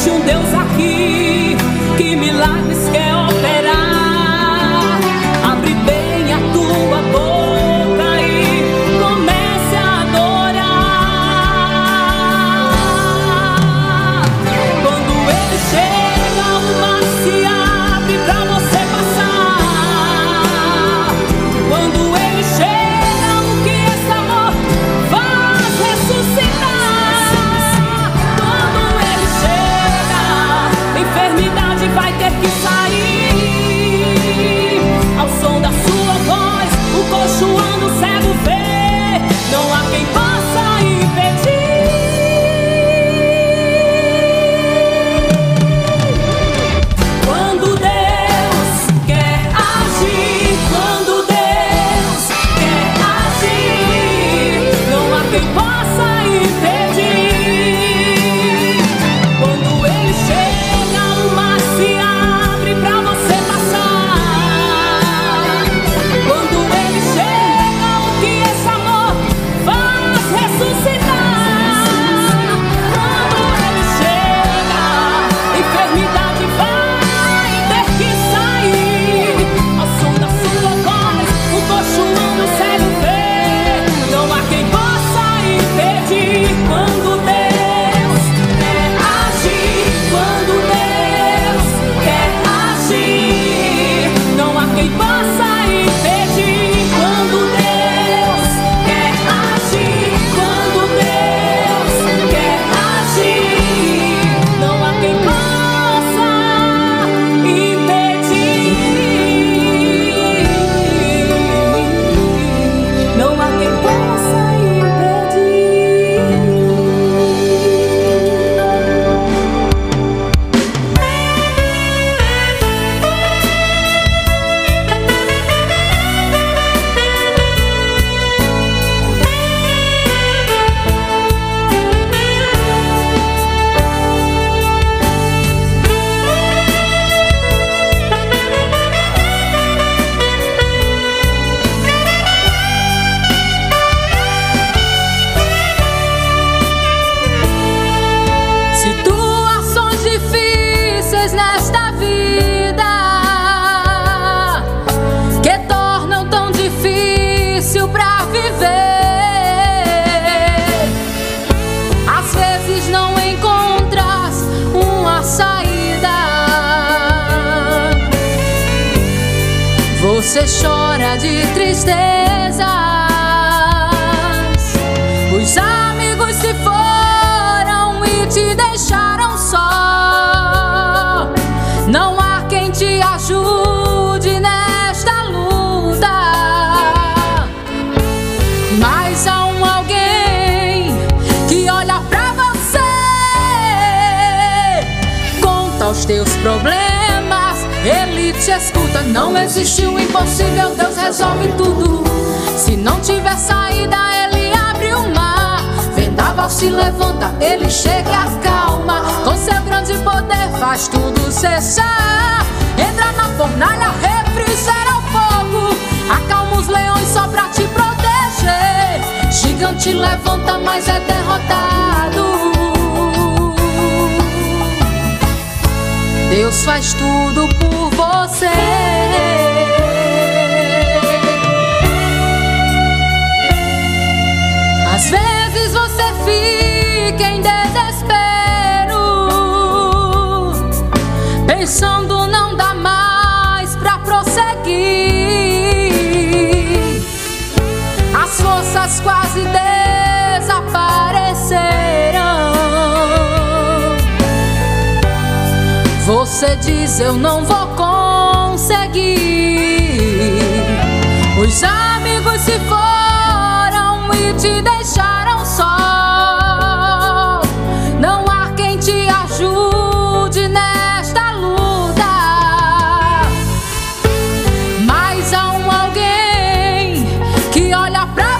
Existe um Deus aqui que milagres quer operar. Abre bem a tua boca e comece a adorar. Quando Ele chega, o mar se abre pra você passar. Quando Ele chega, o que esse amor faz ressuscitar. Quando Ele chega, enfermidade vai ter que sair. Ao som da sua voz, o coxo anda, o cego vê. Não há quem possa impedir. Quando Deus quer agir, quando Deus quer agir, não há quem possa impedir. Quando Ele chega, o mar se abre pra você passar. Quando Ele chega, o que esse amor faz ressuscitar. Quando Ele chega, enfermidade vai ter que sair. Ao som da sua voz, o coxo anda, o cego vê. Não há quem possa impedir. Quando Deus quer agir, quando Deus quer agir, não há quem possa impedir. Quando Deus quer agir, quando Deus quer agir, não há quem possa impedir. Não há quem possa impedir. Situações difíceis nesta vida que tornam tão difícil pra viver. Às vezes não encontras uma saída. Você chora de tristezas. Os amigos se foram e te deixaram só. Não há quem te ajude nesta luta. Mas há alguém que olha pra você, conta os teus problemas, Ele te escuta. Não existe o impossível, Deus resolve tudo. Se não tiver saída, Ele abre o mar. Vendaval se levanta, Ele chega e acalma. Com seu grande poder faz tudo cessar. Entra na fornalha, refrigera o fogo. Acalma os leões só pra te proteger. Gigante levanta, mas é derrotado. Deus faz tudo por você. Às vezes você fica em desespero, pensando não dá mais pra prosseguir. As forças quase desapareceram. Você diz: eu não vou conseguir. Os amigos se foram e te deixaram só. Não há quem te ajude nesta luta. Mas há alguém que olha pra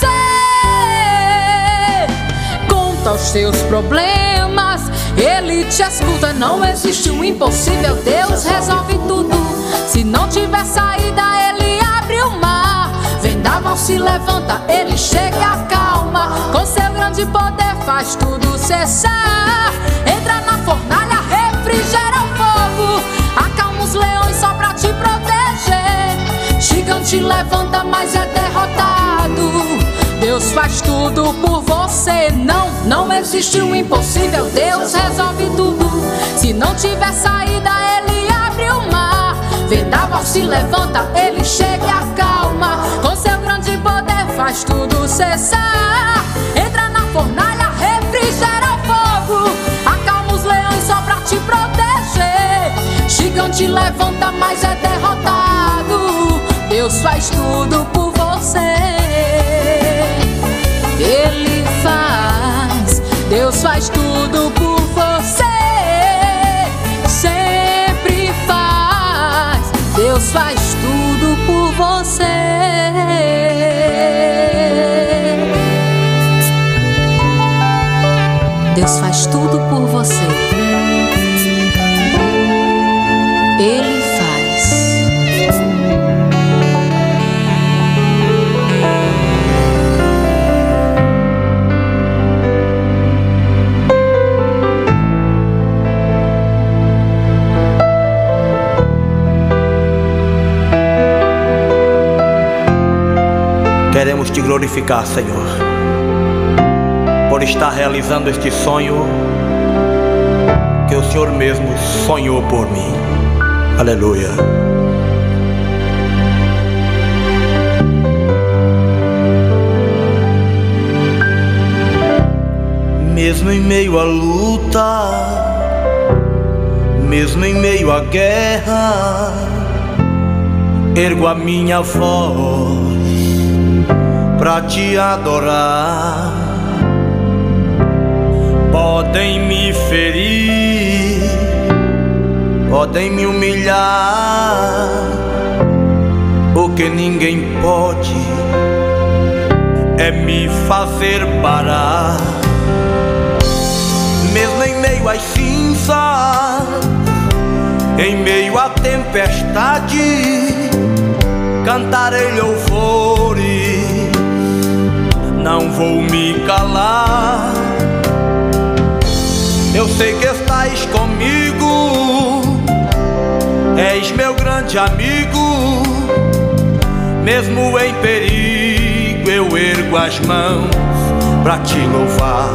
você, conta os teus problemas, Ele te escuta. Não existe o impossível, Deus resolve tudo. Se não tiver saída, Ele abre o mar. Vendaval se levanta, Ele chega e acalma. Com seu grande poder faz tudo cessar. Entra na fornalha, refrigera o fogo, acalma os leões só pra te proteger. Gigante levanta, mas é derrotado. Deus faz tudo por você. Não existe o impossível, Deus resolve tudo. Se não tiver saída, Ele abre o mar. Vendaval se levanta, Ele chega e acalma. Com seu grande poder faz tudo cessar. Entra na fornalha, refrigera o fogo, acalma os leões só pra te proteger. Gigante levanta, mas é derrotado. Deus faz tudo por você. Ele faz, Deus faz tudo por você. Sempre faz, Deus faz tudo por você. Deus faz tudo por você. Ele faz. Queremos te glorificar, Senhor, por estar realizando este sonho que o Senhor mesmo sonhou por mim. Aleluia. Mesmo em meio à luta, mesmo em meio à guerra, ergo a minha voz pra te adorar. Podem me ferir, podem me humilhar, o que ninguém pode é me fazer parar. Mesmo em meio às cinzas, em meio à tempestade, cantarei louvores, não vou me calar. Eu sei que estás comigo, és meu grande amigo. Mesmo em perigo eu ergo as mãos pra te louvar.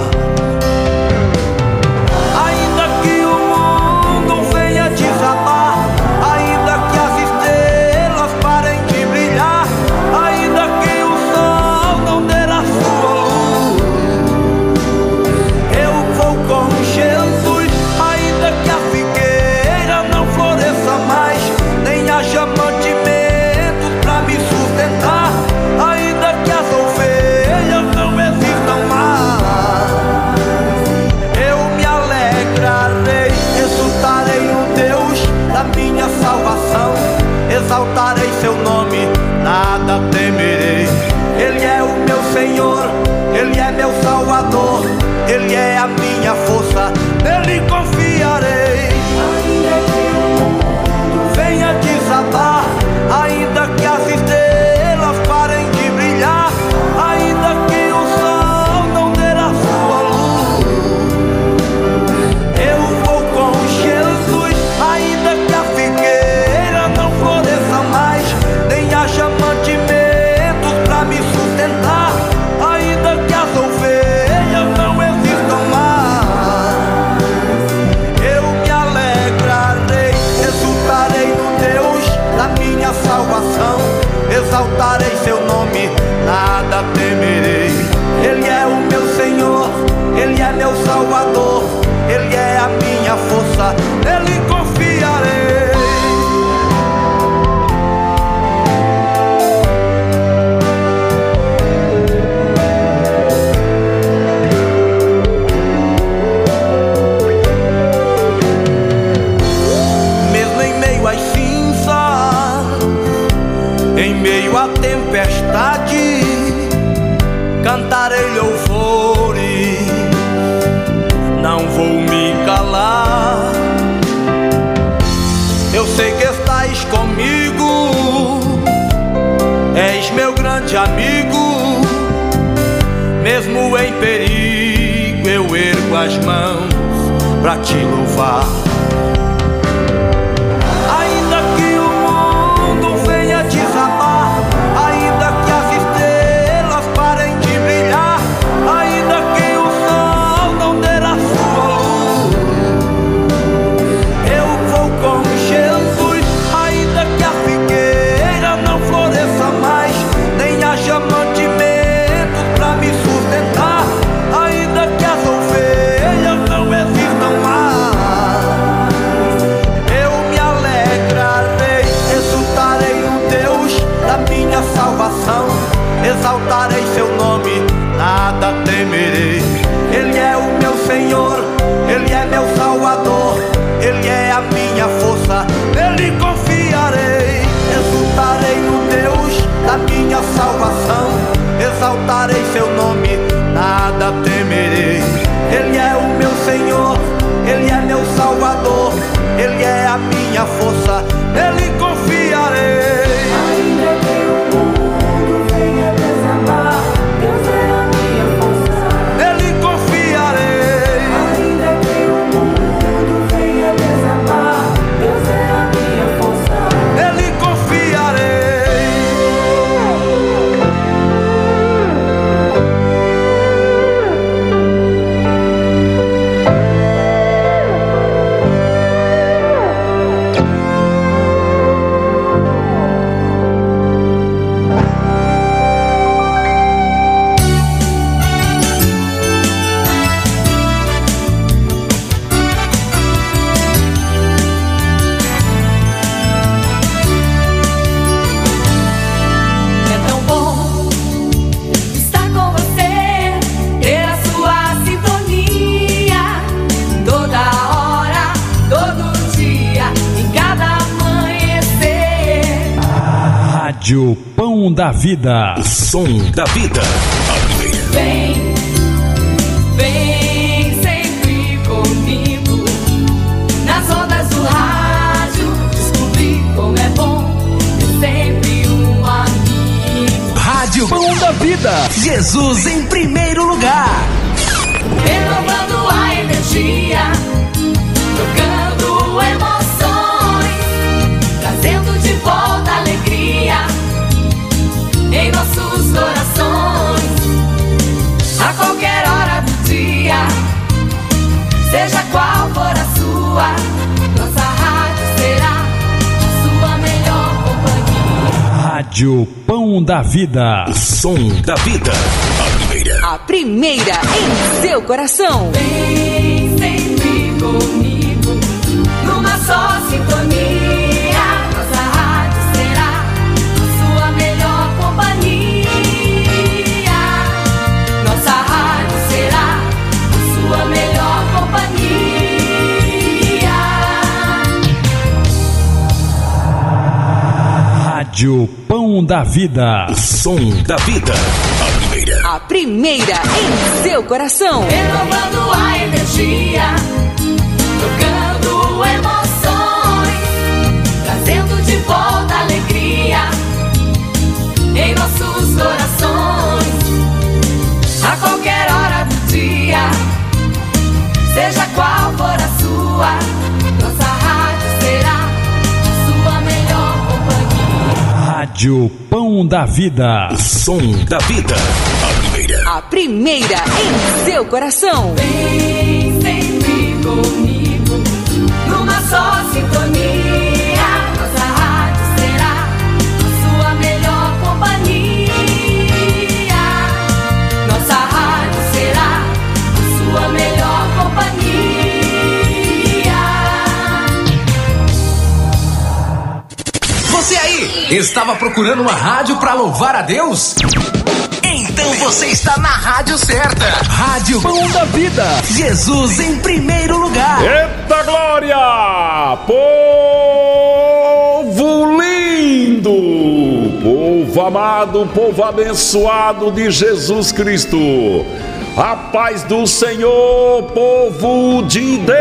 Ainda que o mundo venha desabar, ainda que as estrelas parem de brilhar, ainda que o sol não dê a sua luz, eu vou com Jesus. Ainda que a figueira não floresça mais, nem haja mantimentos pra me sustentar, ainda que as ovelhas não existam mais, eu me alegrarei, exultarei no Deus da minha salvação, exaltarei seu nome, nada temerei. Ele é o meu Senhor, Ele é meu Salvador, Ele é a minha força, nele confiarei. Ainda que o mundo venha desabar, ainda que as estrelas parem de brilhar, ainda que o sol não dê a sua luz, eu vou com Jesus. Ainda que a figueira não floresça mais, nem haja mantimentos pra me sustentar, ainda que as ovelhas não existam mais, eu me alegrarei, exultarei no Deus da minha salvação, exaltarei seu nome, nada temerei. Ele é o meu Senhor, Ele é meu Salvador, Ele é a minha força, nele confiarei. Mesmo em meio às cinzas, em meio à tempestade, cantarei louvores, não vou me calar. Eu sei que estás comigo, és meu grande amigo. Mesmo em perigo eu ergo as mãos pra te louvar. Rádio Pão da Vida. O som da vida. Vem sempre comigo. Nas ondas do rádio, descobrir como é bom ter sempre um amigo. Rádio Pão da Vida. Jesus em primeiro lugar. Renovando a energia, trocando emoções, trazendo de volta alegria em nossos corações. A qualquer hora do dia, seja qual for a sua, nossa rádio será a sua melhor companhia. Rádio Pão da Vida. O som da vida. A primeira em seu coração. Vem sempre comigo, numa só sintonia. Nossa rádio será a sua melhor companhia. Nossa rádio será a sua melhor companhia. Rádio Pão da Vida. O som da vida. A primeira em seu coração. Renovando a energia, trocando emoções, trazendo de volta alegria em nossos corações. A qualquer hora do dia, seja qual for a sua, nossa rádio será a sua melhor companhia. Rádio Pão da Vida. O som da vida. A primeira em seu coração. Vem sempre comigo, numa só sintonia. Nossa rádio será a sua melhor companhia. Nossa rádio será a sua melhor companhia. Você aí, estava procurando uma rádio para louvar a Deus? Então você está na rádio certa. Rádio Pão da Vida. Jesus em primeiro lugar. Eita glória! Povo lindo! Povo amado, povo abençoado de Jesus Cristo. A paz do Senhor, povo de Deus.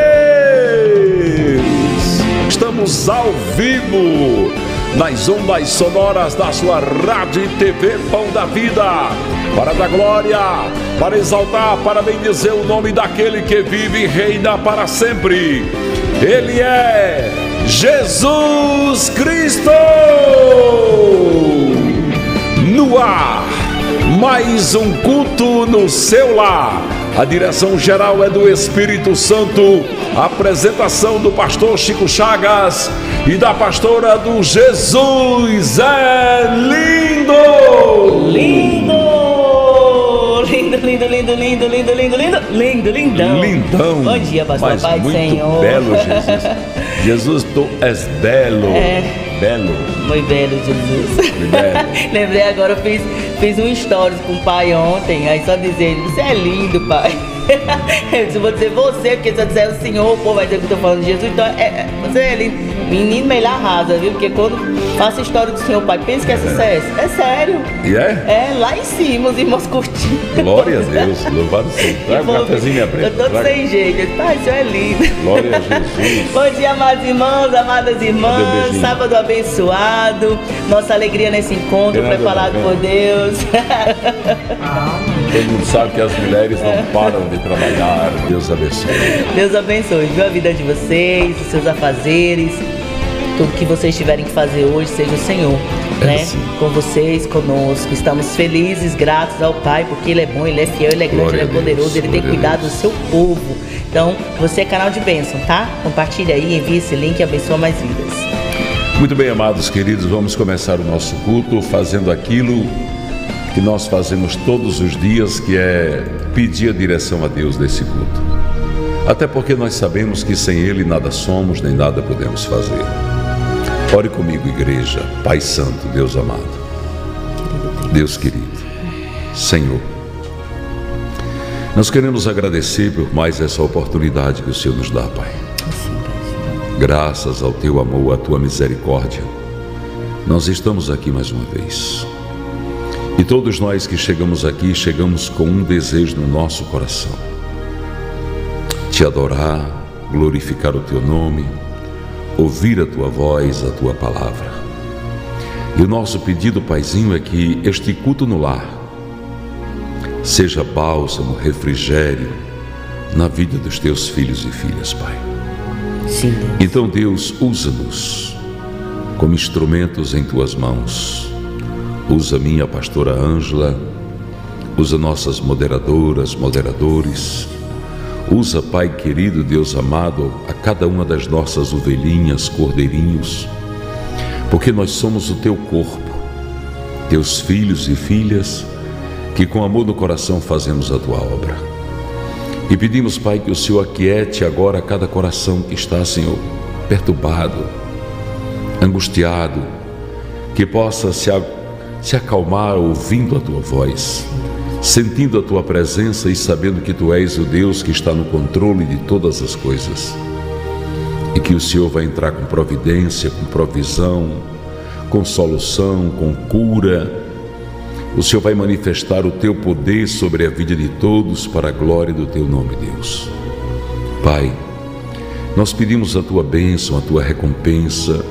Estamos ao vivo nas ondas sonoras da sua rádio e TV Pão da Vida, para dar glória, para exaltar, para bendizer o nome daquele que vive e reina para sempre. Ele é Jesus Cristo. No ar, mais um culto no seu lar. A direção geral é do Espírito Santo. A apresentação do pastor Chico Chagas e da pastora do Jesus é lindo! Lindo! Lindo, lindo, lindo, lindo, lindo, lindo, lindo, lindo, lindão. Lindão. Bom dia, pastor. Mas Pai do muito Senhor. belo, Jesus. Jesus, tu és belo. Belo. Muito belo, Jesus. Muito belo. Lembrei agora, eu fiz um stories com o pai ontem, aí só dizendo, você é lindo, pai. Eu disse, vou dizer você, porque se eu disser o Senhor, o povo vai dizer que eu tô falando de Jesus, então você é lindo. Menino, melhor arrasa, viu? Porque quando faço a história do Senhor, pai, pensa que é sucesso. É sério. E é? É, lá em cima, os irmãos curtindo. Glória a Deus, louvado seja. Traga um cafezinho, minha preta. Eu tô sem jeito. Eu disse, pai, o Senhor é lindo. Glória a Jesus. Bom dia, amados irmãos, amadas irmãs. Sábado abençoado. Nossa alegria nesse encontro preparado por Deus. Todo mundo sabe que as mulheres não param de trabalhar. Deus abençoe. Deus abençoe, viu, a vida de vocês, os seus afazeres. Tudo que vocês tiverem que fazer hoje, seja o Senhor, né? Com vocês, conosco. Estamos felizes, gratos ao Pai, porque Ele é bom, Ele é fiel, Ele é grande, Ele é poderoso, Ele tem cuidado do seu povo. Então, você é canal de bênção, tá? Compartilha aí, envia esse link e abençoa mais vidas. Muito bem, amados queridos, vamos começar o nosso culto fazendo aquilo que nós fazemos todos os dias, que é pedir a direção a Deus desse culto. Até porque nós sabemos que sem Ele nada somos, nem nada podemos fazer. Ore comigo, igreja. Pai Santo, Deus amado, Deus querido, Senhor, nós queremos agradecer por mais essa oportunidade que o Senhor nos dá, Pai. Graças ao Teu amor, à Tua misericórdia, nós estamos aqui mais uma vez. E todos nós que chegamos aqui, chegamos com um desejo no nosso coração: te adorar, glorificar o teu nome, ouvir a tua voz, a tua palavra. E o nosso pedido, Paizinho, é que este culto no lar seja bálsamo, refrigério na vida dos teus filhos e filhas, Pai. Sim, Deus. Então, Deus, usa-nos como instrumentos em tuas mãos. Usa a minha pastora Ângela, usa nossas moderadoras, moderadores. Usa, Pai querido, Deus amado, a cada uma das nossas ovelhinhas, cordeirinhos, porque nós somos o teu corpo, teus filhos e filhas, que com amor no coração fazemos a tua obra. E pedimos, Pai, que o Senhor aquiete agora cada coração que está, Senhor, perturbado, angustiado, que possa se acalmar ouvindo a tua voz, sentindo a tua presença e sabendo que tu és o Deus que está no controle de todas as coisas. E que o Senhor vai entrar com providência, com provisão, com solução, com cura. O Senhor vai manifestar o teu poder sobre a vida de todos para a glória do teu nome, Deus. Pai, nós pedimos a tua bênção, a tua recompensa,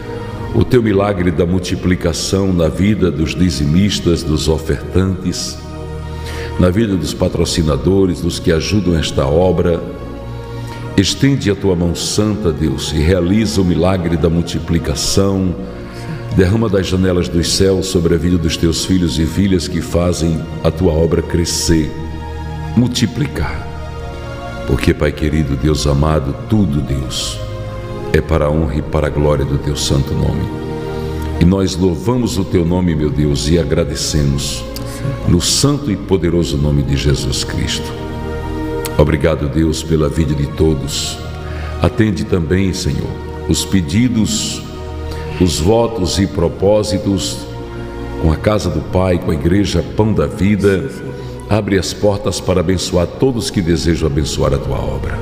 o teu milagre da multiplicação na vida dos dizimistas, dos ofertantes, na vida dos patrocinadores, dos que ajudam esta obra. Estende a tua mão santa, Deus, e realiza o milagre da multiplicação. Derrama das janelas dos céus sobre a vida dos teus filhos e filhas que fazem a tua obra crescer, multiplicar. Porque, Pai querido, Deus amado, tudo, Deus, é para a honra e para a glória do teu santo nome. E nós louvamos o teu nome, meu Deus, e agradecemos no santo e poderoso nome de Jesus Cristo. Obrigado, Deus, pela vida de todos. Atende também, Senhor, os pedidos, os votos e propósitos com a casa do Pai, com a igreja Pão da Vida. Abre as portas para abençoar todos que desejam abençoar a tua obra.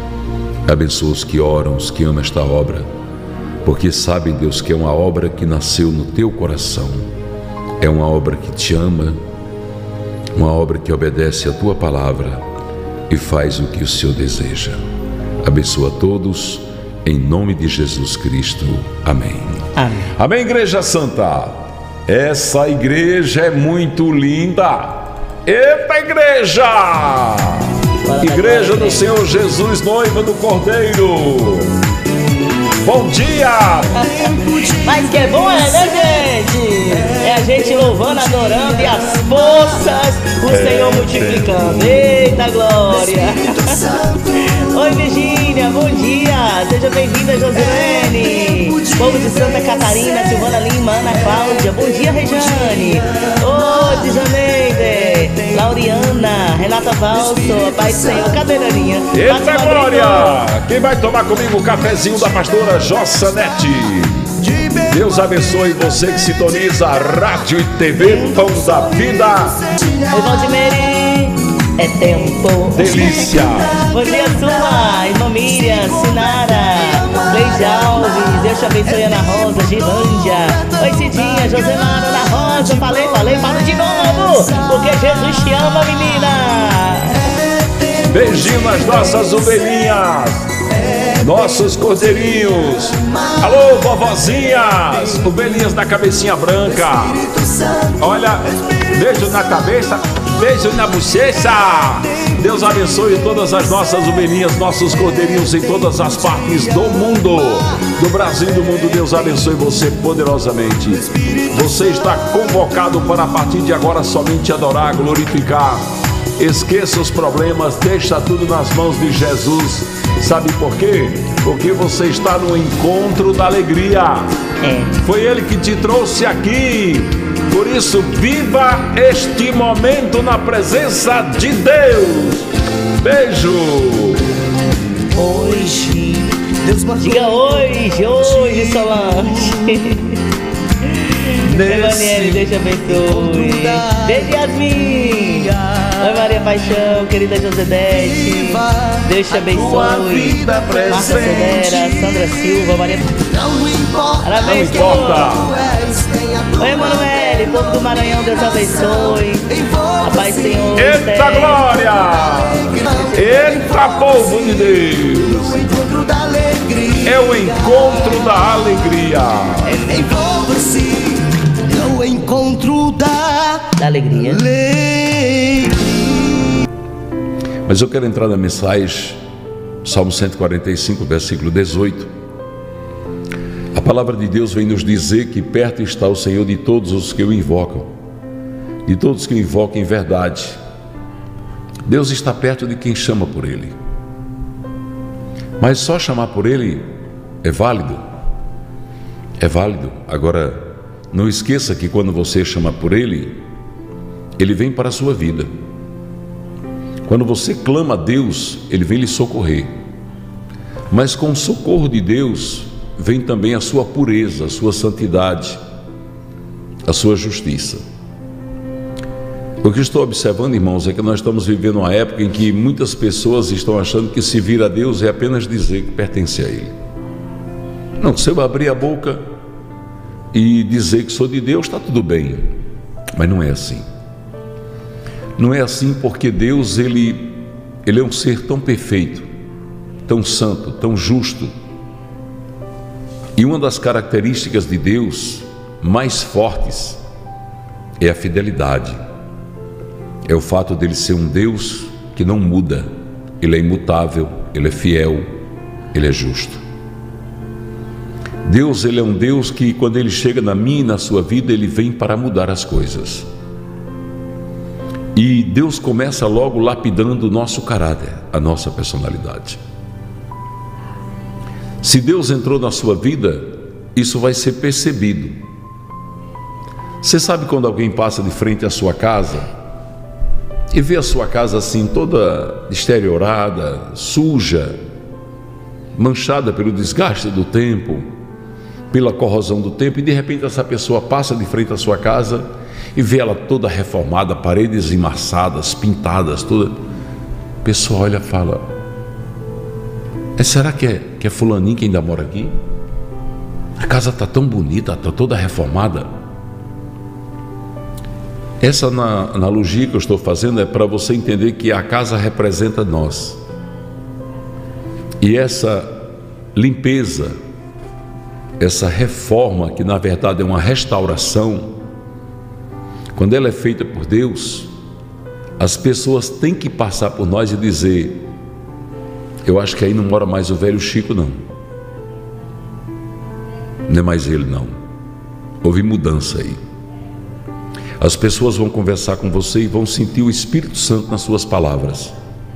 Abençoa os que oram, os que amam esta obra, porque sabem, Deus, que é uma obra que nasceu no teu coração. É uma obra que te ama, uma obra que obedece a tua palavra e faz o que o Senhor deseja. Abençoa todos, em nome de Jesus Cristo. Amém. Amém. Amém, Igreja Santa. Essa igreja é muito linda. Eita, igreja! Igreja do Senhor Jesus, noiva do Cordeiro. Bom dia! Mas que é bom, né, gente? É a gente louvando, adorando e as forças o Senhor multiplicando. Eita, glória! Oi, Virgínia, bom dia! Seja bem-vinda, Josilene. Povo de Santa Catarina, Silvana Lima, Ana Cláudia. Bom dia, Rejane. Oi, Dijaneide, Lauriana, Renata Valso, a paz do Senhor. Cadê, Daninha? Eita, glória! Quem vai tomar comigo o cafezinho da pastora Jossanete? Deus abençoe você que sintoniza a Rádio e TV Pão da Vida. Oi, Valdemere, é tempo. Delícia. Bom dia, sua irmã Miriam, Sinara, Leide Alves, Deus te abençoe, Ana Rosa, Gilândia. Oi, Cidinha, Josemara, Ana Rosa. Falei, falo de novo, porque Jesus te ama, menina. Beijinho nas nossas ovelhinhas, nossos cordeirinhos. Alô, vovozinhas, ovelhinhas da cabecinha branca. Olha, beijo na cabeça, beijo na bochecha. Deus abençoe todas as nossas ovelhinhas, nossos cordeirinhos em todas as partes do mundo, do Brasil e do mundo. Deus abençoe você poderosamente. Você está convocado para a partir de agora somente adorar, glorificar. Esqueça os problemas, deixa tudo nas mãos de Jesus. Sabe por quê? Porque você está no encontro da alegria. Foi Ele que te trouxe aqui. Por isso, viva este momento na presença de Deus. Beijo. Hoje, diga hoje, Solange. Daniele, Deus te abençoe. Beijo, Yasmin. Oi, Maria Paixão, querida Josedete. Deus te abençoe. Marta Sodera, Sandra Silva, Maria. Parabéns, não importa. Oi, Emanuele, povo do Maranhão, Deus abençoe. A paz do Senhor. Eita glória! Eita povo de Deus! É o encontro da alegria. É o encontro da alegria. Mas eu quero entrar na mensagem, Salmo 145, versículo 18. A palavra de Deus vem nos dizer que perto está o Senhor de todos os que o invocam, de todos que o invocam em verdade. Deus está perto de quem chama por Ele. Mas só chamar por Ele é válido. É válido. Agora, não esqueça que quando você chama por Ele, Ele vem para a sua vida. Quando você clama a Deus, Ele vem lhe socorrer. Mas com o socorro de Deus, vem também a sua pureza, a sua santidade, a sua justiça. O que estou observando, irmãos, é que nós estamos vivendo uma época em que muitas pessoas estão achando que se vir a Deus é apenas dizer que pertence a Ele. Não, se eu abrir a boca e dizer que sou de Deus, está tudo bem. Mas não é assim. Não é assim porque Deus, Ele é um ser tão perfeito, tão santo, tão justo. E uma das características de Deus mais fortes é a fidelidade. É o fato dele ser um Deus que não muda. Ele é imutável, Ele é fiel, Ele é justo. Deus, Ele é um Deus que quando Ele chega na minha e na sua vida, Ele vem para mudar as coisas. E Deus começa logo lapidando o nosso caráter, a nossa personalidade. Se Deus entrou na sua vida, isso vai ser percebido. Você sabe quando alguém passa de frente à sua casa e vê a sua casa assim toda deteriorada, suja, manchada pelo desgaste do tempo, pela corrosão do tempo, e de repente essa pessoa passa de frente à sua casa e vê ela toda reformada, paredes emassadas, pintadas, toda. A pessoa olha e fala: será que é fulaninho que ainda mora aqui? A casa está tão bonita, está toda reformada. Essa analogia que eu estou fazendo é para você entender que a casa representa nós. E essa limpeza, essa reforma, que na verdade é uma restauração, quando ela é feita por Deus, as pessoas têm que passar por nós e dizer: eu acho que aí não mora mais o velho Chico, não. Não é mais ele, não. Houve mudança aí. As pessoas vão conversar com você e vão sentir o Espírito Santo nas suas palavras.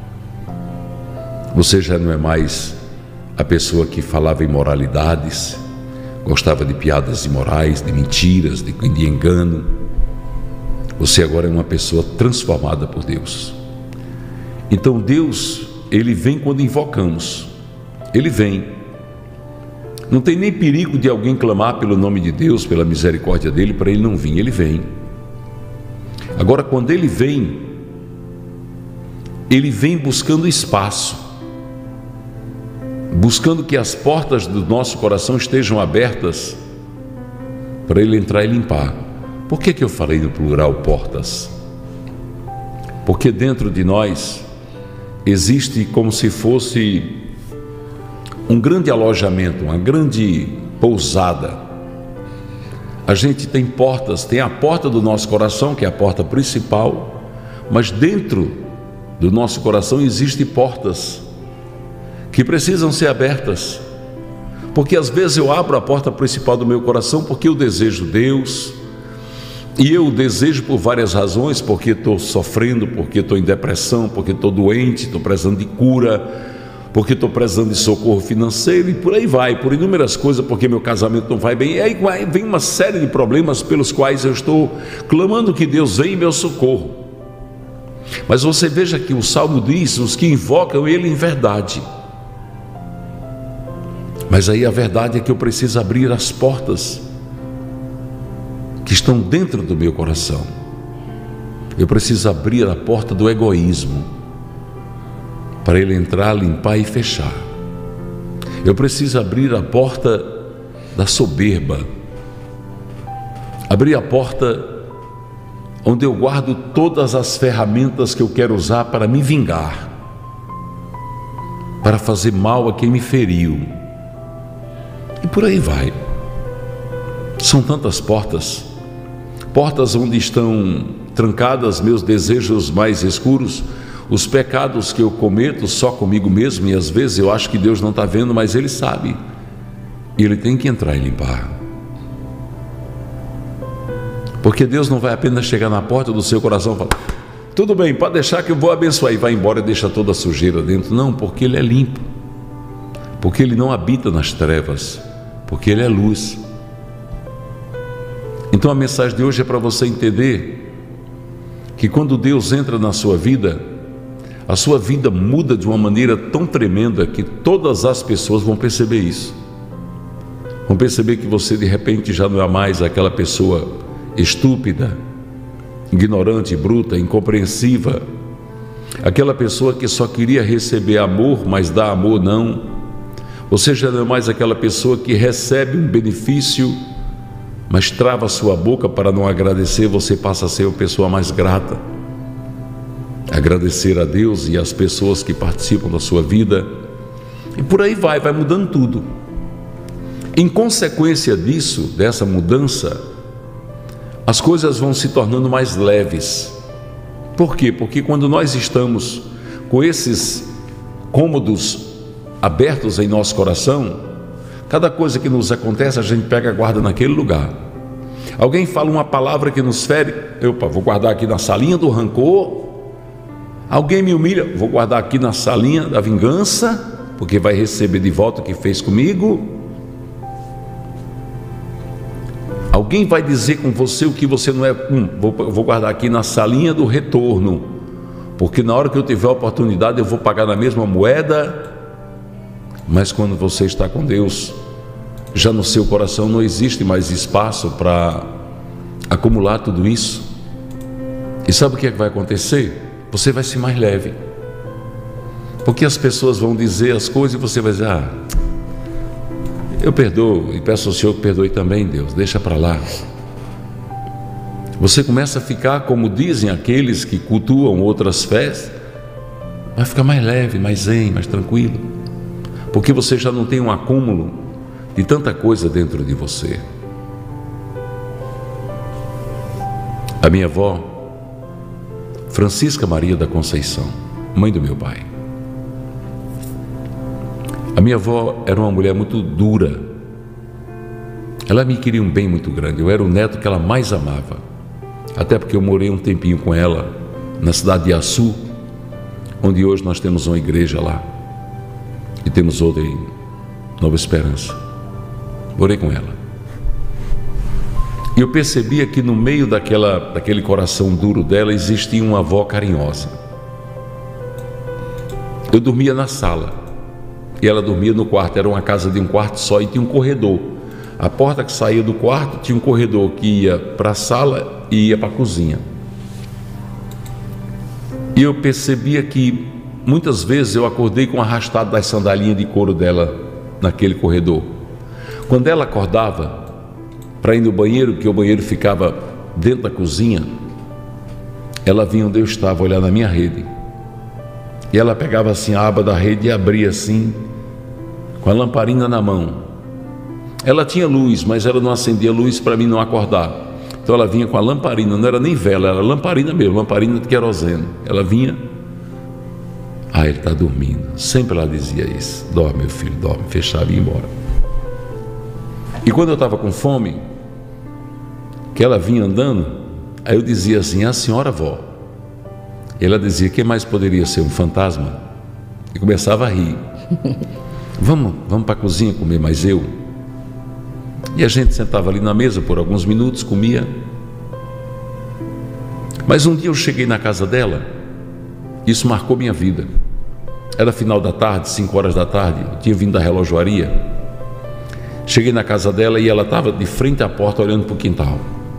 Você já não é mais a pessoa que falava imoralidades, gostava de piadas imorais, de mentiras, de engano. Você agora é uma pessoa transformada por Deus. Então Deus, Ele vem quando invocamos. Ele vem. Não tem nem perigo de alguém clamar pelo nome de Deus, pela misericórdia dEle, para Ele não vir. Ele vem. Agora, quando Ele vem buscando espaço, buscando que as portas do nosso coração estejam abertas para Ele entrar e limpar. Por que eu falei no plural portas? Porque dentro de nós existe como se fosse um grande alojamento, uma grande pousada. A gente tem portas, tem a porta do nosso coração, que é a porta principal, mas dentro do nosso coração existem portas que precisam ser abertas, porque às vezes eu abro a porta principal do meu coração porque eu desejo Deus, e eu desejo por várias razões, porque estou sofrendo, porque estou em depressão, porque estou doente, estou precisando de cura, porque estou precisando de socorro financeiro, e por aí vai, por inúmeras coisas, porque meu casamento não vai bem, e aí vem uma série de problemas pelos quais eu estou clamando que Deus venha em meu socorro. Mas você veja que o Salmo diz: os que invocam Ele em verdade. Mas aí a verdade é que eu preciso abrir as portas que estão dentro do meu coração. Eu preciso abrir a porta do egoísmo para Ele entrar, limpar e fechar. Eu preciso abrir a porta da soberba. Abrir a porta onde eu guardo todas as ferramentas que eu quero usar para me vingar, para fazer mal a quem me feriu. E por aí vai. São tantas portas, portas onde estão trancadas meus desejos mais escuros, os pecados que eu cometo só comigo mesmo, e às vezes eu acho que Deus não está vendo, mas Ele sabe, e Ele tem que entrar e limpar. Porque Deus não vai apenas chegar na porta do seu coração e falar: tudo bem, pode deixar que eu vou abençoar, e vai embora e deixa toda a sujeira dentro. Não, porque Ele é limpo, porque Ele não habita nas trevas, porque Ele é luz. Então a mensagem de hoje é para você entender que quando Deus entra na sua vida, a sua vida muda de uma maneira tão tremenda que todas as pessoas vão perceber isso. Vão perceber que você de repente já não é mais aquela pessoa estúpida, ignorante, bruta, incompreensiva, aquela pessoa que só queria receber amor, mas dar amor não. Você já não é mais aquela pessoa que recebe um benefício, mas trava sua boca para não agradecer. Você passa a ser uma pessoa mais grata, agradecer a Deus e as pessoas que participam da sua vida, e por aí vai mudando tudo. Em consequência disso, dessa mudança, as coisas vão se tornando mais leves. Por quê? Porque quando nós estamos com esses cômodos abertos em nosso coração, cada coisa que nos acontece, a gente pega e guarda naquele lugar. Alguém fala uma palavra que nos fere, vou guardar aqui na salinha do rancor. Alguém me humilha, vou guardar aqui na salinha da vingança, porque vai receber de volta o que fez comigo. Alguém vai dizer com você o que você não é, vou guardar aqui na salinha do retorno, porque na hora que eu tiver a oportunidade eu vou pagar na mesma moeda. Mas quando você está com Deus, já no seu coração não existe mais espaço para acumular tudo isso. E sabe o que é que vai acontecer? Você vai ser mais leve, porque as pessoas vão dizer as coisas e você vai dizer: eu perdoo e peço ao Senhor que perdoe também, Deus, deixa para lá. Você começa a ficar, como dizem aqueles que cultuam outras fés, vai ficar mais leve, mais zen, mais tranquilo, porque você já não tem um acúmulo de tanta coisa dentro de você. A minha avó, Francisca Maria da Conceição, mãe do meu pai, a minha avó era uma mulher muito dura. Ela me queria um bem muito grande. Eu era o neto que ela mais amava, até porque eu morei um tempinho com ela na cidade de Açu, onde hoje nós temos uma igreja lá e temos outra em Nova Esperança. Morei com ela e eu percebia que no meio daquele coração duro dela existia uma avó carinhosa. Eu dormia na sala e ela dormia no quarto. Era uma casa de um quarto só e tinha um corredor. A porta que saía do quarto tinha um corredor que ia para a sala e ia para a cozinha. E eu percebia que muitas vezes eu acordei com o arrastado das sandalinhas de couro dela naquele corredor. Quando ela acordava para ir no banheiro, que o banheiro ficava dentro da cozinha, ela vinha onde eu estava olhar na minha rede. E ela pegava assim a aba da rede e abria assim, com a lamparina na mão. Ela tinha luz, mas ela não acendia luz para mim não acordar. Então ela vinha com a lamparina, não era nem vela, era lamparina mesmo, lamparina de querosene. Ela vinha, ele está dormindo. Sempre ela dizia isso: dorme, meu filho, dorme. Fechava e ia embora. E quando eu estava com fome, que ela vinha andando, aí eu dizia assim: a senhora vó. Ela dizia: quem mais poderia ser, um fantasma? E começava a rir. Vamos para a cozinha comer, mas eu. E a gente sentava ali na mesa por alguns minutos, comia. Mas um dia eu cheguei na casa dela, isso marcou minha vida. Era final da tarde, 5 horas da tarde, eu tinha vindo da relojoaria. Cheguei na casa dela e ela estava de frente à porta olhando para o quintal.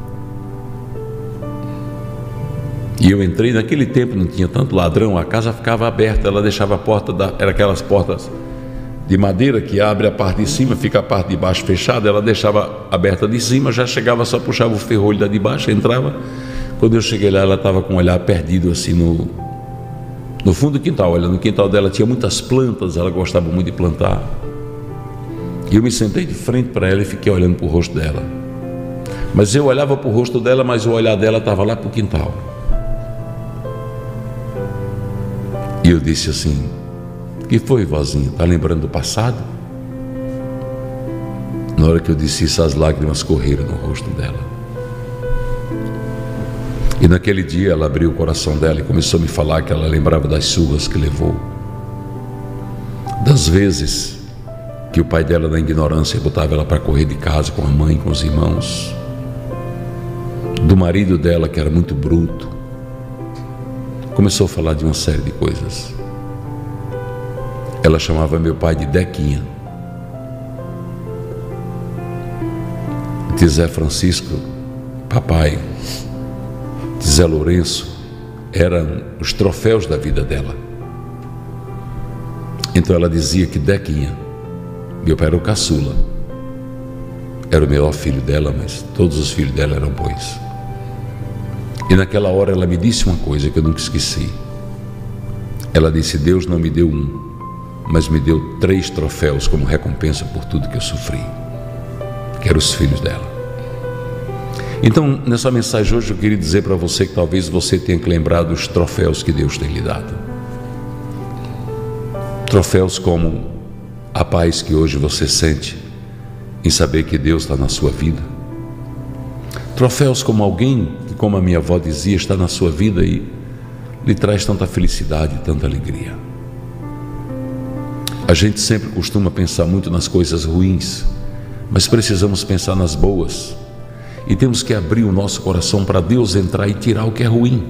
E eu entrei, naquele tempo não tinha tanto ladrão, a casa ficava aberta, ela deixava a porta, era aquelas portas de madeira que abre a parte de cima, fica a parte de baixo fechada. Ela deixava aberta de cima, já chegava, só puxava o ferrolho da de baixo, entrava. Quando eu cheguei lá, ela estava com o olhar perdido assim no fundo do quintal. Olha, no quintal dela tinha muitas plantas, ela gostava muito de plantar. E eu me sentei de frente para ela e fiquei olhando para o rosto dela. Mas eu olhava para o rosto dela, mas o olhar dela estava lá para o quintal. E eu disse assim: o que foi, vozinha? Está lembrando do passado? Na hora que eu disse isso, as lágrimas correram no rosto dela. E naquele dia ela abriu o coração dela e começou a me falar que ela lembrava das surras que levou, das vezes que o pai dela, na ignorância, botava ela para correr de casa com a mãe, com os irmãos, do marido dela que era muito bruto. Começou a falar de uma série de coisas. Ela chamava meu pai de Dequinha. De Zé Francisco, papai, de Zé Lourenço, eram os troféus da vida dela. Então ela dizia que Dequinha, meu pai era o caçula, era o melhor filho dela, mas todos os filhos dela eram bons. E naquela hora ela me disse uma coisa que eu nunca esqueci. Ela disse: Deus não me deu um, mas me deu 3 troféus como recompensa por tudo que eu sofri, que eram os filhos dela. Então, nessa mensagem hoje eu queria dizer para você que talvez você tenha que lembrar dos troféus que Deus tem lhe dado. Troféus como a paz que hoje você sente em saber que Deus está na sua vida. Troféus como alguém que, como a minha avó dizia, está na sua vida e lhe traz tanta felicidade, tanta alegria. A gente sempre costuma pensar muito nas coisas ruins, mas precisamos pensar nas boas. E temos que abrir o nosso coração para Deus entrar e tirar o que é ruim.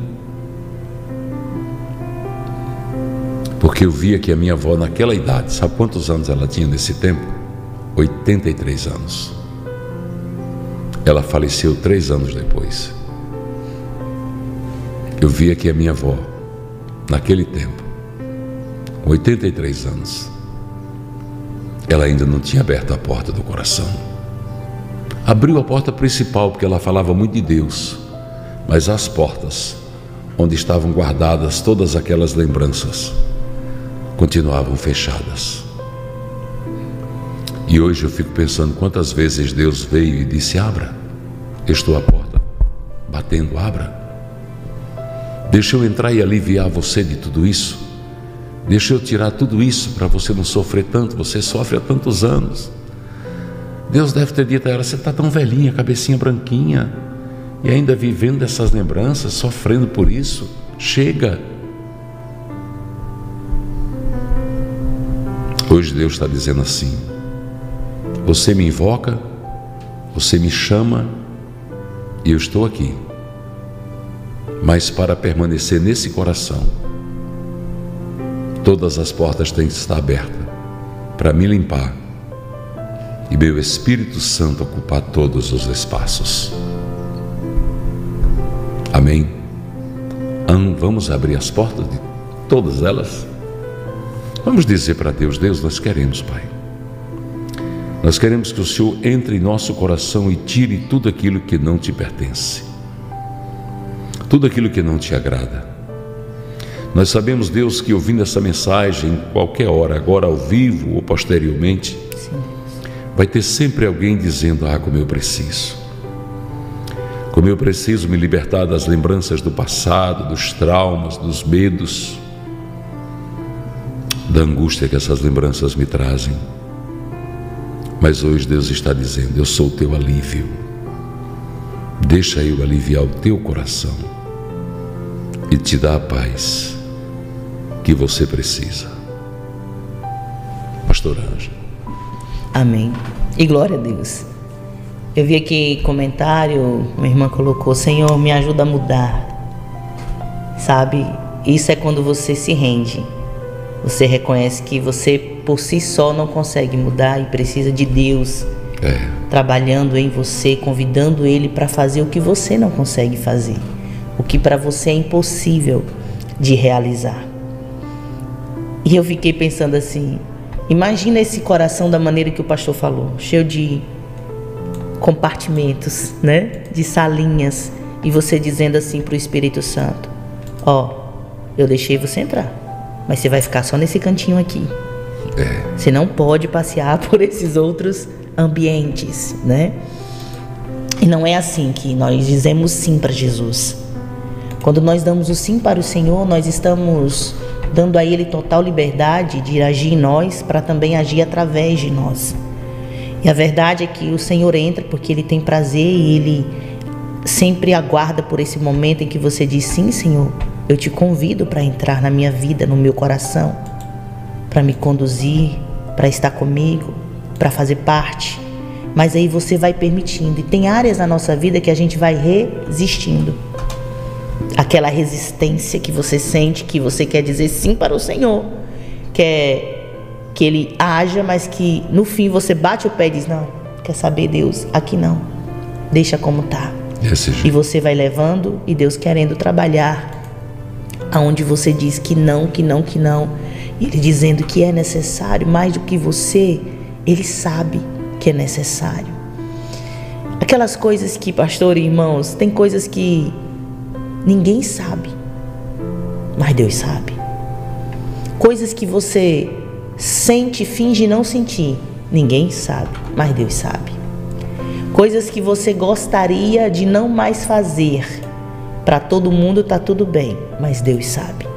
Porque eu via que a minha avó naquela idade, sabe quantos anos ela tinha nesse tempo? 83 anos. Ela faleceu 3 anos depois. Eu via que a minha avó, naquele tempo, com 83 anos, ela ainda não tinha aberto a porta do coração. Abriu a porta principal porque ela falava muito de Deus, mas as portas onde estavam guardadas todas aquelas lembranças continuavam fechadas. E hoje eu fico pensando quantas vezes Deus veio e disse: abra, eu estou à porta batendo, abra. Deixa eu entrar e aliviar você de tudo isso. Deixa eu tirar tudo isso para você não sofrer tanto. Você sofre há tantos anos. Deus deve ter dito a ela: você está tão velhinha, cabecinha branquinha, e ainda vivendo dessas lembranças, sofrendo por isso. Chega. Hoje Deus está dizendo assim: você me invoca, você me chama, e eu estou aqui. Mas para permanecer nesse coração, todas as portas têm que estar abertas para me limpar e meu Espírito Santo ocupar todos os espaços. Amém? Vamos abrir as portas de todas elas. Vamos dizer para Deus: Deus, nós queremos, Pai. Nós queremos que o Senhor entre em nosso coração e tire tudo aquilo que não te pertence, tudo aquilo que não te agrada. Nós sabemos, Deus, que ouvindo essa mensagem, em qualquer hora, agora ao vivo ou posteriormente, vai ter sempre alguém dizendo: como eu preciso. Como eu preciso me libertar das lembranças do passado, dos traumas, dos medos, da angústia que essas lembranças me trazem. Mas hoje Deus está dizendo: eu sou o teu alívio. Deixa eu aliviar o teu coração e te dar a paz que você precisa. Pastor Ângelo. Amém. E glória a Deus. Eu vi aqui comentário, minha irmã colocou: Senhor, me ajuda a mudar. Sabe, isso é quando você se rende. Você reconhece que você por si só não consegue mudar e precisa de Deus trabalhando em você, convidando Ele para fazer o que você não consegue fazer, o que para você é impossível de realizar. E eu fiquei pensando assim: Imagina esse coração da maneira que o pastor falou, cheio de compartimentos, né? De salinhas, e você dizendo assim para o Espírito Santo: ó, eu deixei você entrar, mas você vai ficar só nesse cantinho aqui. Você não pode passear por esses outros ambientes, né? E não é assim que nós dizemos sim para Jesus. Quando nós damos o sim para o Senhor, nós estamos dando a Ele total liberdade de agir em nós, para também agir através de nós. E a verdade é que o Senhor entra porque Ele tem prazer, e Ele sempre aguarda por esse momento em que você diz: sim, Senhor, eu te convido para entrar na minha vida, no meu coração, para me conduzir, para estar comigo, para fazer parte. Mas aí você vai permitindo, e tem áreas na nossa vida que a gente vai resistindo. Aquela resistência que você sente, que você quer dizer sim para o Senhor, quer que Ele haja, mas que no fim você bate o pé e diz: não, quer saber, Deus, aqui não, deixa como está. E você vai levando, e Deus querendo trabalhar aonde você diz que não, que não, que não. Ele dizendo que é necessário, mais do que você, Ele sabe que é necessário. Aquelas coisas que, pastor e irmãos, tem coisas que ninguém sabe, mas Deus sabe. Coisas que você sente, finge não sentir, ninguém sabe, mas Deus sabe. Coisas que você gostaria de não mais fazer, para todo mundo tá tudo bem, mas Deus sabe.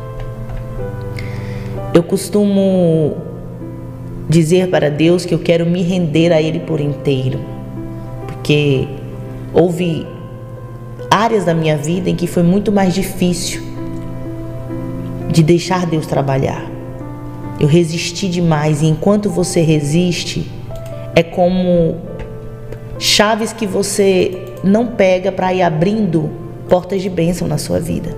Eu costumo dizer para Deus que eu quero me render a Ele por inteiro, porque houve áreas da minha vida em que foi muito mais difícil de deixar Deus trabalhar. Eu resisti demais, e enquanto você resiste, é como chaves que você não pega para ir abrindo portas de bênção na sua vida.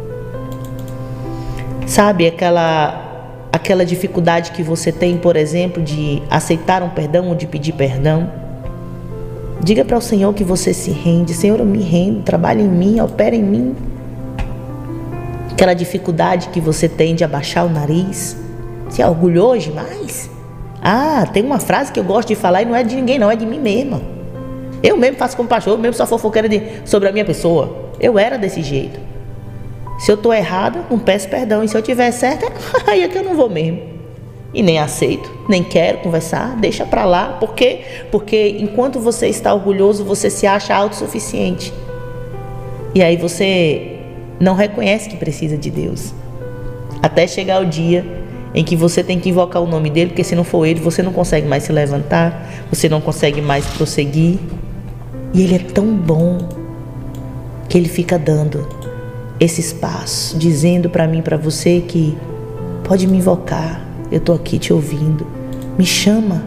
Sabe, aquela dificuldade que você tem, por exemplo, de aceitar um perdão ou de pedir perdão. Diga para o Senhor que você se rende. Senhor, eu me rendo, trabalha em mim, opera em mim. Aquela dificuldade que você tem de abaixar o nariz. Você é orgulhoso demais? Tem uma frase que eu gosto de falar e não é de ninguém não, é de mim mesma. Eu mesmo faço como pastor, eu mesmo sou fofoqueira sobre a minha pessoa. Eu era desse jeito. Se eu estou errada, não peço perdão. E se eu estiver certa, aí é que eu não vou mesmo. E nem aceito, nem quero conversar, deixa pra lá. Por quê? Porque enquanto você está orgulhoso, você se acha autossuficiente. E aí você não reconhece que precisa de Deus. Até chegar o dia em que você tem que invocar o nome dele, porque se não for ele, você não consegue mais se levantar, você não consegue mais prosseguir. E ele é tão bom que ele fica dando esse espaço, dizendo para mim, para você, que pode me invocar, eu estou aqui te ouvindo, me chama,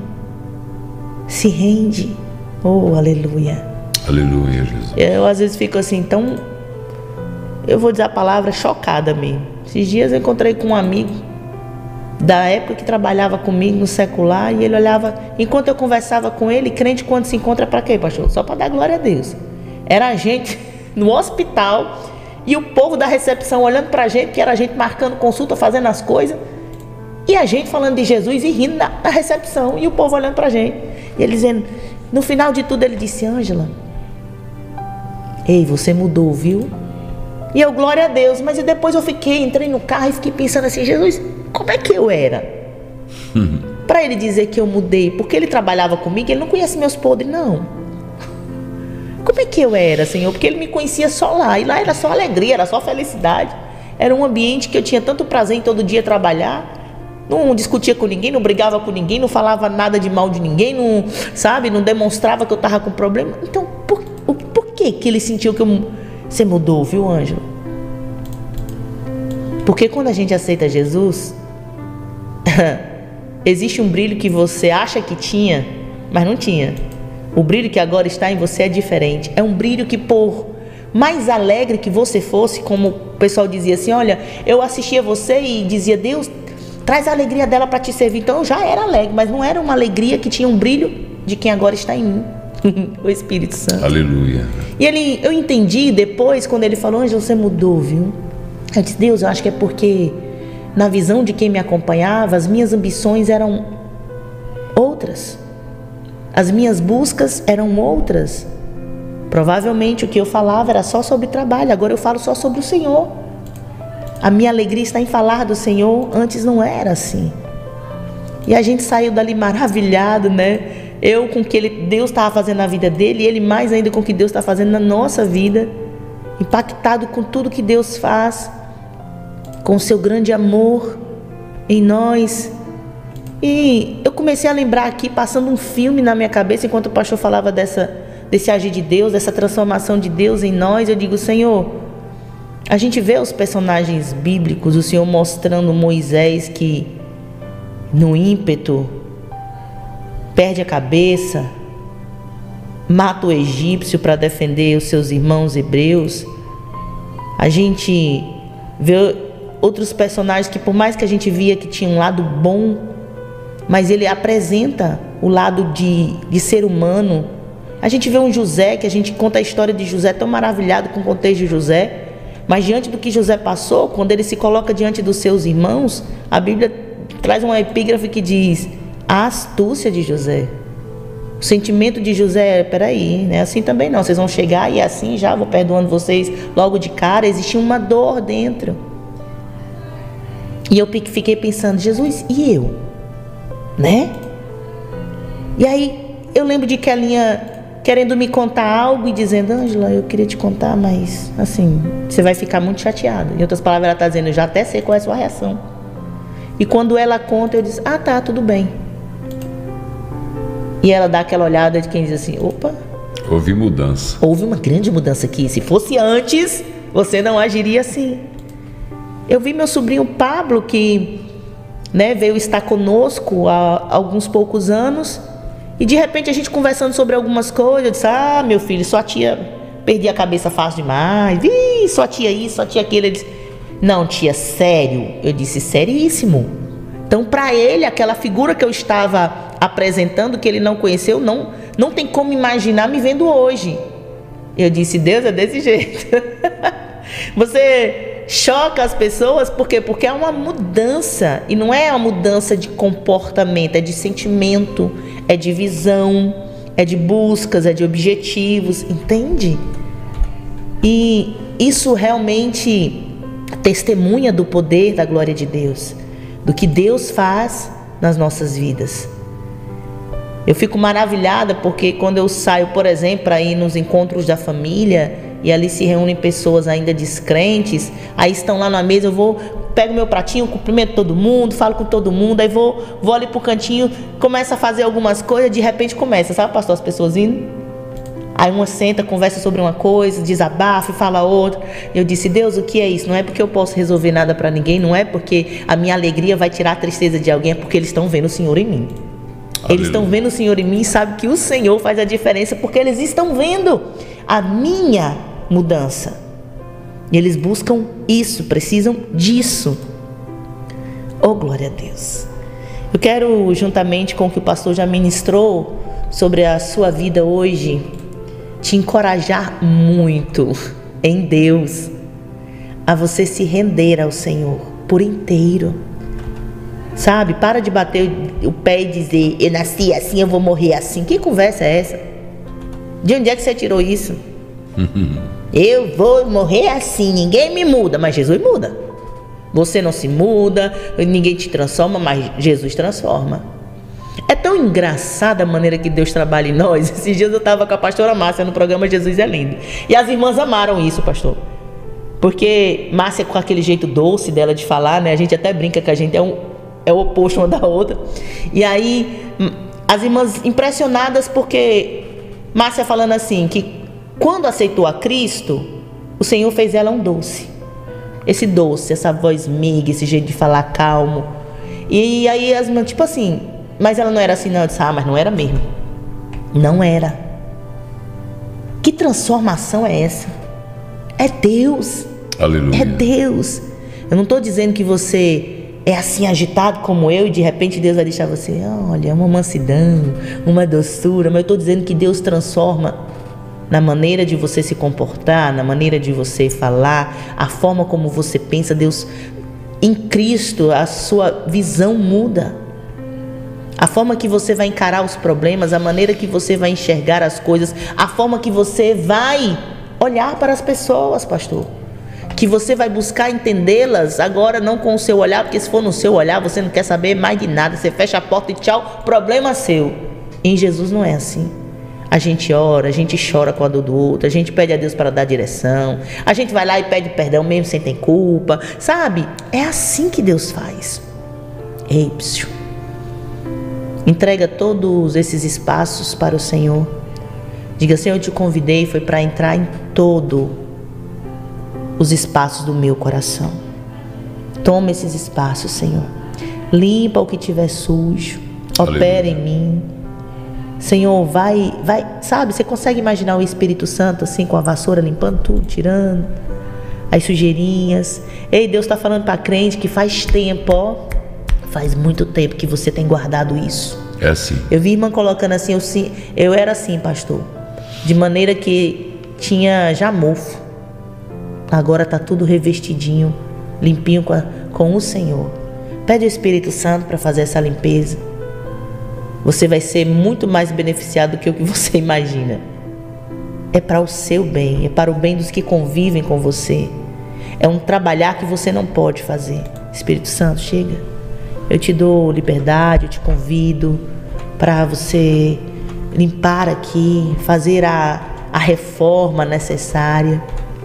se rende. Oh, aleluia. Aleluia, Jesus. Eu às vezes fico assim, tão, eu vou dizer a palavra, chocada mesmo. Esses dias eu encontrei com um amigo da época que trabalhava comigo no secular, e ele olhava, enquanto eu conversava com ele, crente quando se encontra para quê, pastor? Só para dar glória a Deus. Era a gente no hospital, e o povo da recepção olhando pra gente, que era a gente marcando consulta, fazendo as coisas, e a gente falando de Jesus e rindo na recepção, e o povo olhando pra gente. E ele dizendo, no final de tudo ele disse: Ângela, ei, você mudou, viu? E eu, glória a Deus. Mas e depois eu entrei no carro e fiquei pensando assim: Jesus, como é que eu era? Para ele dizer que eu mudei, porque ele trabalhava comigo, ele não conhece meus podres, não. Como é que eu era, Senhor? Porque ele me conhecia só lá, e lá era só alegria, era só felicidade. Era um ambiente que eu tinha tanto prazer em todo dia trabalhar. Não discutia com ninguém, não brigava com ninguém, não falava nada de mal de ninguém, não, sabe, não demonstrava que eu estava com problema. Então, por que ele sentiu que você mudou, viu, Ângela? Porque quando a gente aceita Jesus, existe um brilho que você acha que tinha, mas não tinha. O brilho que agora está em você é diferente. É um brilho que, por mais alegre que você fosse, como o pessoal dizia assim, olha, eu assistia você e dizia, Deus, traz a alegria dela para te servir. Então eu já era alegre, mas não era uma alegria que tinha um brilho de quem agora está em mim. O Espírito Santo. Aleluia. E eu entendi depois, quando ele falou, Ângela, você mudou, viu? Eu disse, Deus, eu acho que é porque na visão de quem me acompanhava, as minhas ambições eram outras. As minhas buscas eram outras. Provavelmente o que eu falava era só sobre trabalho, agora eu falo só sobre o Senhor. A minha alegria está em falar do Senhor, antes não era assim. E a gente saiu dali maravilhado, né? Eu com o que Deus estava fazendo na vida dele, e ele mais ainda com o que Deus está fazendo na nossa vida, impactado com tudo que Deus faz, com o seu grande amor em nós. E eu comecei a lembrar aqui, passando um filme na minha cabeça, enquanto o pastor falava desse agir de Deus, dessa transformação de Deus em nós. Eu digo, Senhor, a gente vê os personagens bíblicos, o Senhor mostrando Moisés que no ímpeto perde a cabeça, mata o egípcio para defender os seus irmãos hebreus. A gente vê outros personagens que, por mais que a gente via que tinha um lado bom, mas ele apresenta o lado de ser humano. A gente vê um José, que a gente conta a história de José, tão maravilhado com o contexto de José, mas diante do que José passou, quando ele se coloca diante dos seus irmãos, a Bíblia traz uma epígrafe que diz: a astúcia de José. O sentimento de José é, peraí, não é assim também não, vocês vão chegar e assim já vou perdoando vocês logo de cara. Existia uma dor dentro. E eu fiquei pensando, Jesus, e eu? Né? E aí eu lembro de Kelinha querendo me contar algo e dizendo, Ângela, eu queria te contar, mas assim, você vai ficar muito chateada. Em outras palavras, ela está dizendo, eu já até sei qual é a sua reação. E quando ela conta, eu disse, ah tá, tudo bem. E ela dá aquela olhada de quem diz assim, opa, houve mudança. Houve uma grande mudança aqui. Se fosse antes, você não agiria assim. Eu vi meu sobrinho Pablo, que veio estar conosco há alguns poucos anos, e de repente a gente conversando sobre algumas coisas, eu disse, ah, meu filho, sua tia perdia a cabeça fácil demais, sua tia isso, sua tia aquilo. Ele disse, não tia, sério? Eu disse, seríssimo. Então para ele, aquela figura que eu estava apresentando, que ele não conheceu, não tem como imaginar me vendo hoje. Eu disse, Deus é desse jeito. Você choca as pessoas, por quê? Porque é uma mudança, e não é uma mudança de comportamento, é de sentimento, é de visão, é de buscas, é de objetivos, entende? E isso realmente testemunha do poder da glória de Deus, do que Deus faz nas nossas vidas. Eu fico maravilhada porque quando eu saio, por exemplo, para ir nos encontros da família, e ali se reúnem pessoas ainda descrentes, aí estão lá na mesa, pego meu pratinho, cumprimento todo mundo, falo com todo mundo, aí vou ali pro cantinho, começo a fazer algumas coisas, de repente começa, sabe, pastor, as pessoas indo, aí uma senta, conversa sobre uma coisa, desabafa e fala outra. Eu disse, Deus, o que é isso? Não é porque eu posso resolver nada para ninguém, não é porque a minha alegria vai tirar a tristeza de alguém, é porque eles estão vendo o Senhor em mim. Eles estão vendo o Senhor em mim e sabem que o Senhor faz a diferença, porque eles estão vendo a minha mudança. E eles buscam isso, precisam disso. Oh, glória a Deus. Eu quero, juntamente com o que o pastor já ministrou sobre a sua vida hoje, te encorajar muito em Deus a você se render ao Senhor por inteiro. Sabe, para de bater o pé e dizer, eu nasci assim, eu vou morrer assim. Que conversa é essa? De onde é que você tirou isso? Eu vou morrer assim, ninguém me muda, mas Jesus muda. Você não se muda, ninguém te transforma, mas Jesus transforma. É tão engraçada a maneira que Deus trabalha em nós. Esses dias eu estava com a pastora Márcia no programa Jesus é Lindo, e as irmãs amaram isso, pastor, porque Márcia, com aquele jeito doce dela de falar, né? A gente até brinca que a gente é o oposto uma da outra. E aí as irmãs impressionadas porque Márcia falando assim, que quando aceitou a Cristo, o Senhor fez ela um doce. Esse doce, essa voz meiga, esse jeito de falar calmo. E aí as irmãs, tipo assim, mas ela não era assim não. Eu disse, mas não era mesmo. Não era. Que transformação é essa? É Deus. Aleluia. É Deus. Eu não estou dizendo que você é assim agitado como eu e de repente Deus vai deixar você, olha, uma mansidão, uma doçura, mas eu estou dizendo que Deus transforma na maneira de você se comportar, na maneira de você falar, a forma como você pensa. Deus, em Cristo, a sua visão muda, A forma que você vai encarar os problemas, a maneira que você vai enxergar as coisas, a forma que você vai olhar para as pessoas, pastor. Que você vai buscar entendê-las agora não com o seu olhar, porque se for no seu olhar você não quer saber mais de nada, você fecha a porta e tchau, problema seu. Em Jesus não é assim. A gente ora, a gente chora com a dor do outro, a gente pede a Deus para dar direção, a gente vai lá e pede perdão mesmo sem ter culpa, sabe? É assim que Deus faz. Ei, psiu. Entrega todos esses espaços para o Senhor. Diga, Senhor, eu te convidei, foi para entrar em todo os espaços do meu coração. Toma esses espaços, Senhor. Limpa o que tiver sujo. Opera em mim. Senhor, vai, sabe, você consegue imaginar o Espírito Santo assim com a vassoura limpando tudo, tirando as sujeirinhas. Ei, Deus está falando para crente que faz tempo, ó. Faz muito tempo que você tem guardado isso. É assim. Eu vi irmã colocando assim, eu era assim, pastor. De maneira que tinha já mofo. Agora está tudo revestidinho, limpinho com o Senhor. Pede ao Espírito Santo para fazer essa limpeza. Você vai ser muito mais beneficiado do que o que você imagina. É para o seu bem, é para o bem dos que convivem com você. É um trabalhar que você não pode fazer. Espírito Santo, chega. Eu te dou liberdade, eu te convido para você limpar aqui, fazer a reforma necessária.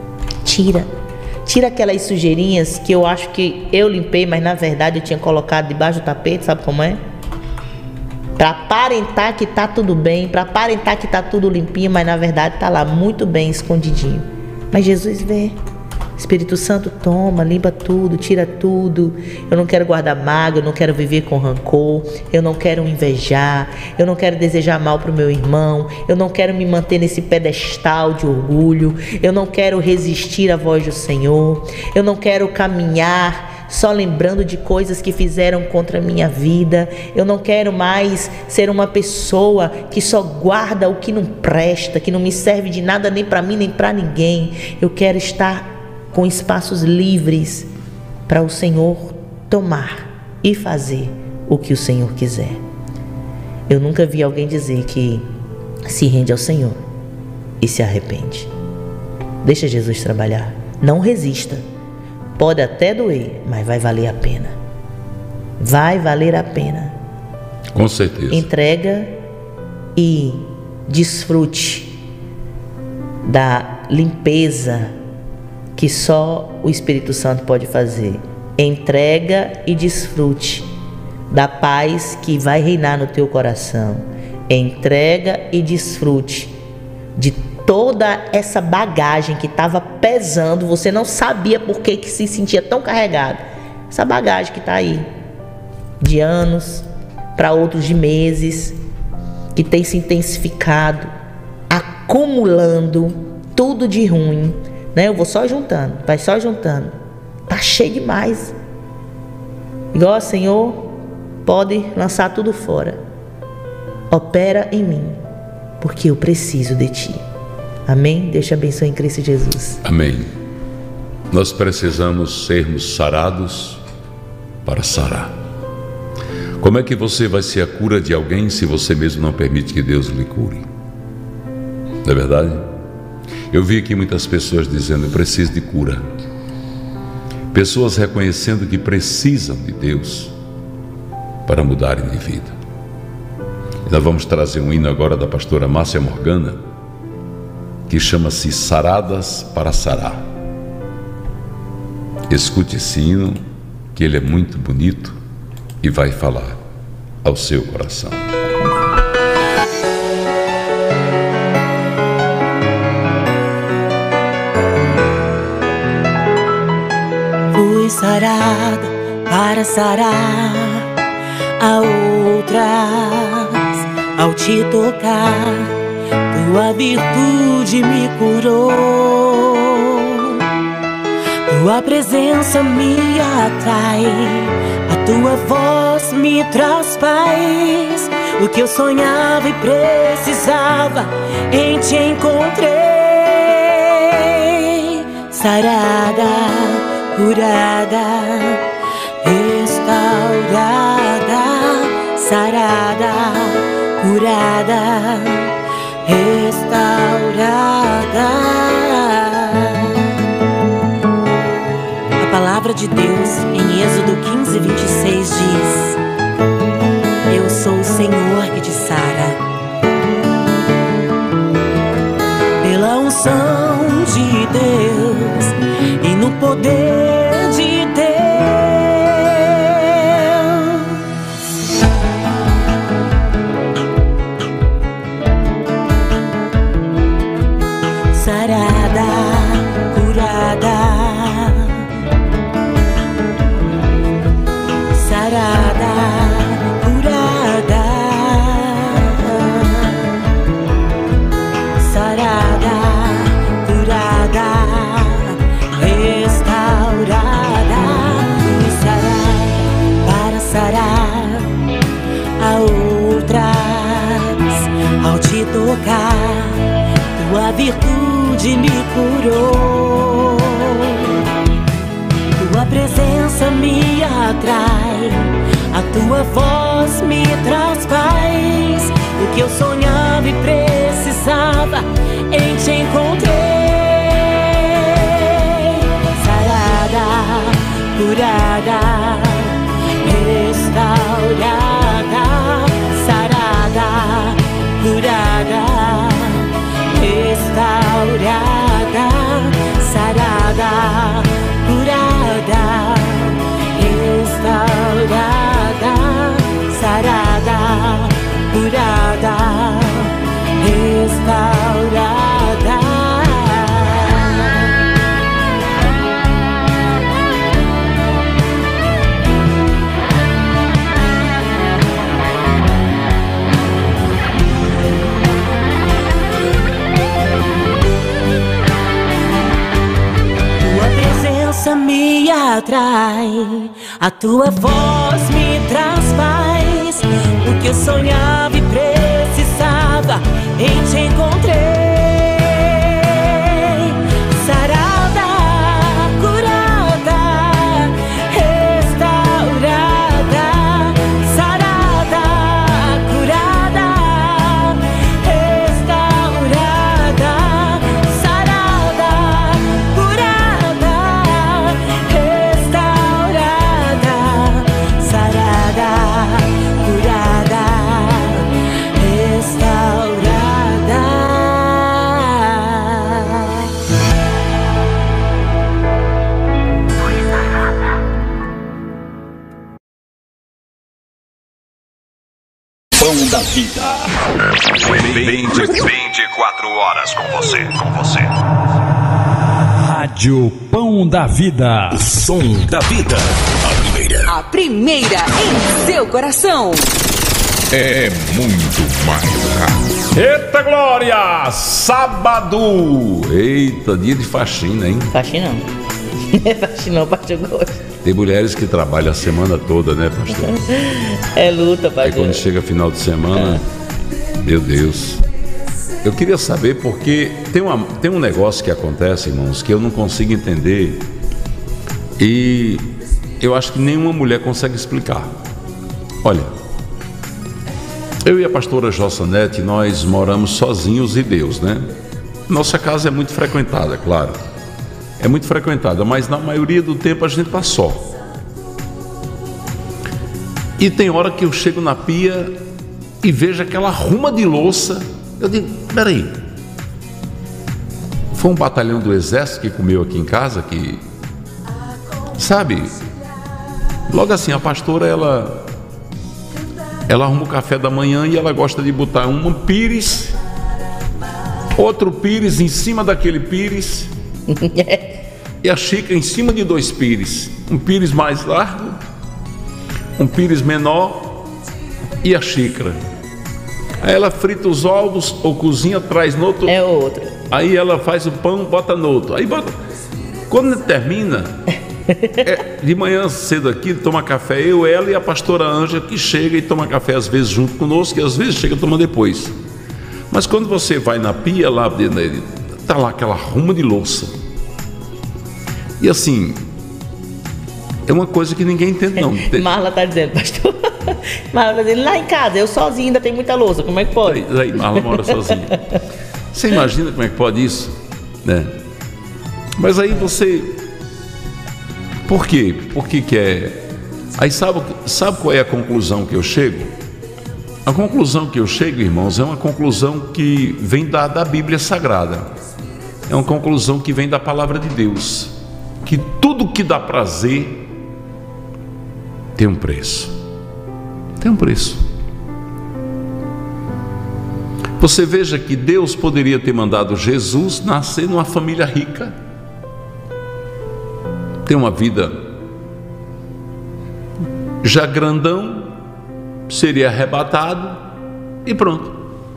Tira aquelas sujeirinhas que eu acho que eu limpei, mas na verdade eu tinha colocado debaixo do tapete, sabe como é? Para aparentar que tá tudo bem, para aparentar que tá tudo limpinho, mas na verdade tá lá muito bem escondidinho. Mas Jesus vê. Espírito Santo toma, limpa tudo, tira tudo. Eu não quero guardar mágoa, eu não quero viver com rancor, eu não quero invejar, eu não quero desejar mal para o meu irmão, eu não quero me manter nesse pedestal de orgulho, eu não quero resistir à voz do Senhor, eu não quero caminhar só lembrando de coisas que fizeram contra a minha vida. Eu não quero mais ser uma pessoa que só guarda o que não presta, que não me serve de nada nem para mim nem para ninguém. Eu quero estar com espaços livres para o Senhor tomar e fazer o que o Senhor quiser. Eu nunca vi alguém dizer que se rende ao Senhor e se arrepende. Deixa Jesus trabalhar. Não resista. Pode até doer, mas vai valer a pena. Vai valer a pena. Com certeza. Entrega e desfrute da limpeza que só o Espírito Santo pode fazer. Entrega e desfrute da paz que vai reinar no teu coração. Entrega e desfrute de toda essa bagagem que estava pesando. Você não sabia por que se sentia tão carregado. Essa bagagem que está aí, de anos, para outros de meses, que tem se intensificado, acumulando tudo de ruim. Eu vou só juntando, vai só juntando. Tá cheio demais. Igual, Senhor, pode lançar tudo fora. Opera em mim, porque eu preciso de Ti. Amém? Deus te abençoe em Cristo Jesus. Amém. Nós precisamos sermos sarados para sarar. Como é que você vai ser a cura de alguém se você mesmo não permite que Deus lhe cure? Não é verdade? Eu vi aqui muitas pessoas dizendo: eu preciso de cura. Pessoas reconhecendo que precisam de Deus para mudarem de vida. E nós vamos trazer um hino agora da pastora Márcia Morgana, que chama-se Saradas para Sarar. Escute esse hino, que ele é muito bonito e vai falar ao seu coração. Fui sarada para sarar a outras. Ao te tocar, tua virtude me curou. Tua presença me atrai, a tua voz me traz paz. O que eu sonhava e precisava, em Te encontrei. Sarada, curada, restaurada, sarada, curada, restaurada. A palavra de Deus em Êxodo 15:26 diz: eu sou o Senhor que te sara. Pela unção de Deus e no poder de Deus, sarada, curada, sarada, curada, sarada, curada, restaurada. E sarar para sarar a outras. Ao te tocar, tua virtude me curou. Tua presença me atrai, a tua voz me traz paz. O que eu sonhava e precisava, em te encontrei. Sarada, curada, restaurada. Sarada, curada, restaurada. Sarada, curada, restaurada. Sarada, curada, restaurada. Tua presença me atrai, a tua voz me traz paz. O que eu sonhava e precisava, em te encontrei. Sarada, curada, restaurada. Sarada, curada, restaurada. Sarada, curada, restaurada. Sarada, curada, restaurada. Pão da Vida. 24 horas com você. Rádio Pão da Vida. O som da vida. A primeira em seu coração. É muito mais rápido. Eita glória! Sábado! Eita, dia de faxina, hein? Faxina não. Faxina, pastor gosta. Tem mulheres que trabalham a semana toda, né, pastor? É luta, pastor. Aí quando chega final de semana, meu Deus. Eu queria saber porque tem um negócio que acontece, irmãos, que eu não consigo entender. E eu acho que nenhuma mulher consegue explicar. Olha, eu e a pastora Jossanete, nós moramos sozinhos e Deus, né? Nossa casa é muito frequentada, claro. É muito frequentada, mas na maioria do tempo a gente está só. E tem hora que eu chego na pia e vejo aquela ruma de louça. Eu digo, peraí, foi um batalhão do exército que comeu aqui em casa, que, sabe, logo assim, a pastora, ela arruma o café da manhã e ela gosta de botar um pires, outro pires em cima daquele pires, e a xícara em cima de 2 pires, um pires mais largo, um pires menor e a xícara. Aí ela frita os ovos ou cozinha, traz no outro. É outro. Aí ela faz o pão, bota no outro. Aí bota. Quando termina, de manhã cedo aqui, toma café, eu, ela e a pastora Ângela, que chega e toma café às vezes junto conosco, e às vezes chega e toma depois. Mas quando você vai na pia, lá tá lá aquela ruma de louça. E assim, é uma coisa que ninguém entende não. Marla tá dizendo, pastor, Mas ele lá em casa, eu sozinho ainda tem muita louça, como é que pode? Aí Marla mora sozinha. Você imagina como é que pode isso? Né? Mas aí você... Por quê? Por que é... Aí sabe qual é a conclusão que eu chego? A conclusão que eu chego, irmãos, é uma conclusão que vem da Bíblia Sagrada. É uma conclusão que vem da Palavra de Deus. Que tudo que dá prazer tem um preço. Tem um preço. Você veja que Deus poderia ter mandado Jesus nascer numa família rica, ter uma vida já grandão, seria arrebatado e pronto.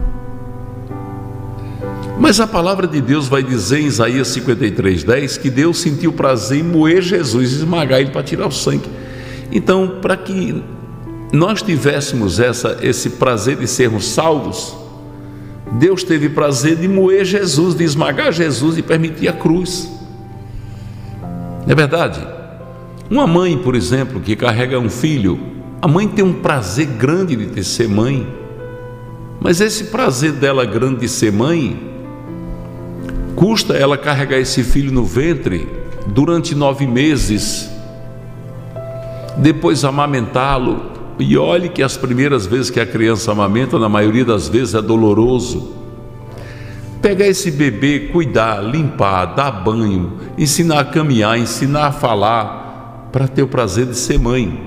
Mas a palavra de Deus vai dizer em Isaías 53:10 que Deus sentiu prazer em moer Jesus, esmagar ele para tirar o sangue. Então, para que nós tivéssemos esse prazer de sermos salvos, Deus teve prazer de moer Jesus, de esmagar Jesus e permitir a cruz. Não é verdade? Uma mãe, por exemplo, que carrega um filho, a mãe tem um prazer grande de ser mãe, mas esse prazer dela grande de ser mãe custa ela carregar esse filho no ventre durante 9 meses, depois amamentá-lo. E olhe que as primeiras vezes que a criança amamenta, na maioria das vezes é doloroso. Pegar esse bebê, cuidar, limpar, dar banho, ensinar a caminhar, ensinar a falar, para ter o prazer de ser mãe.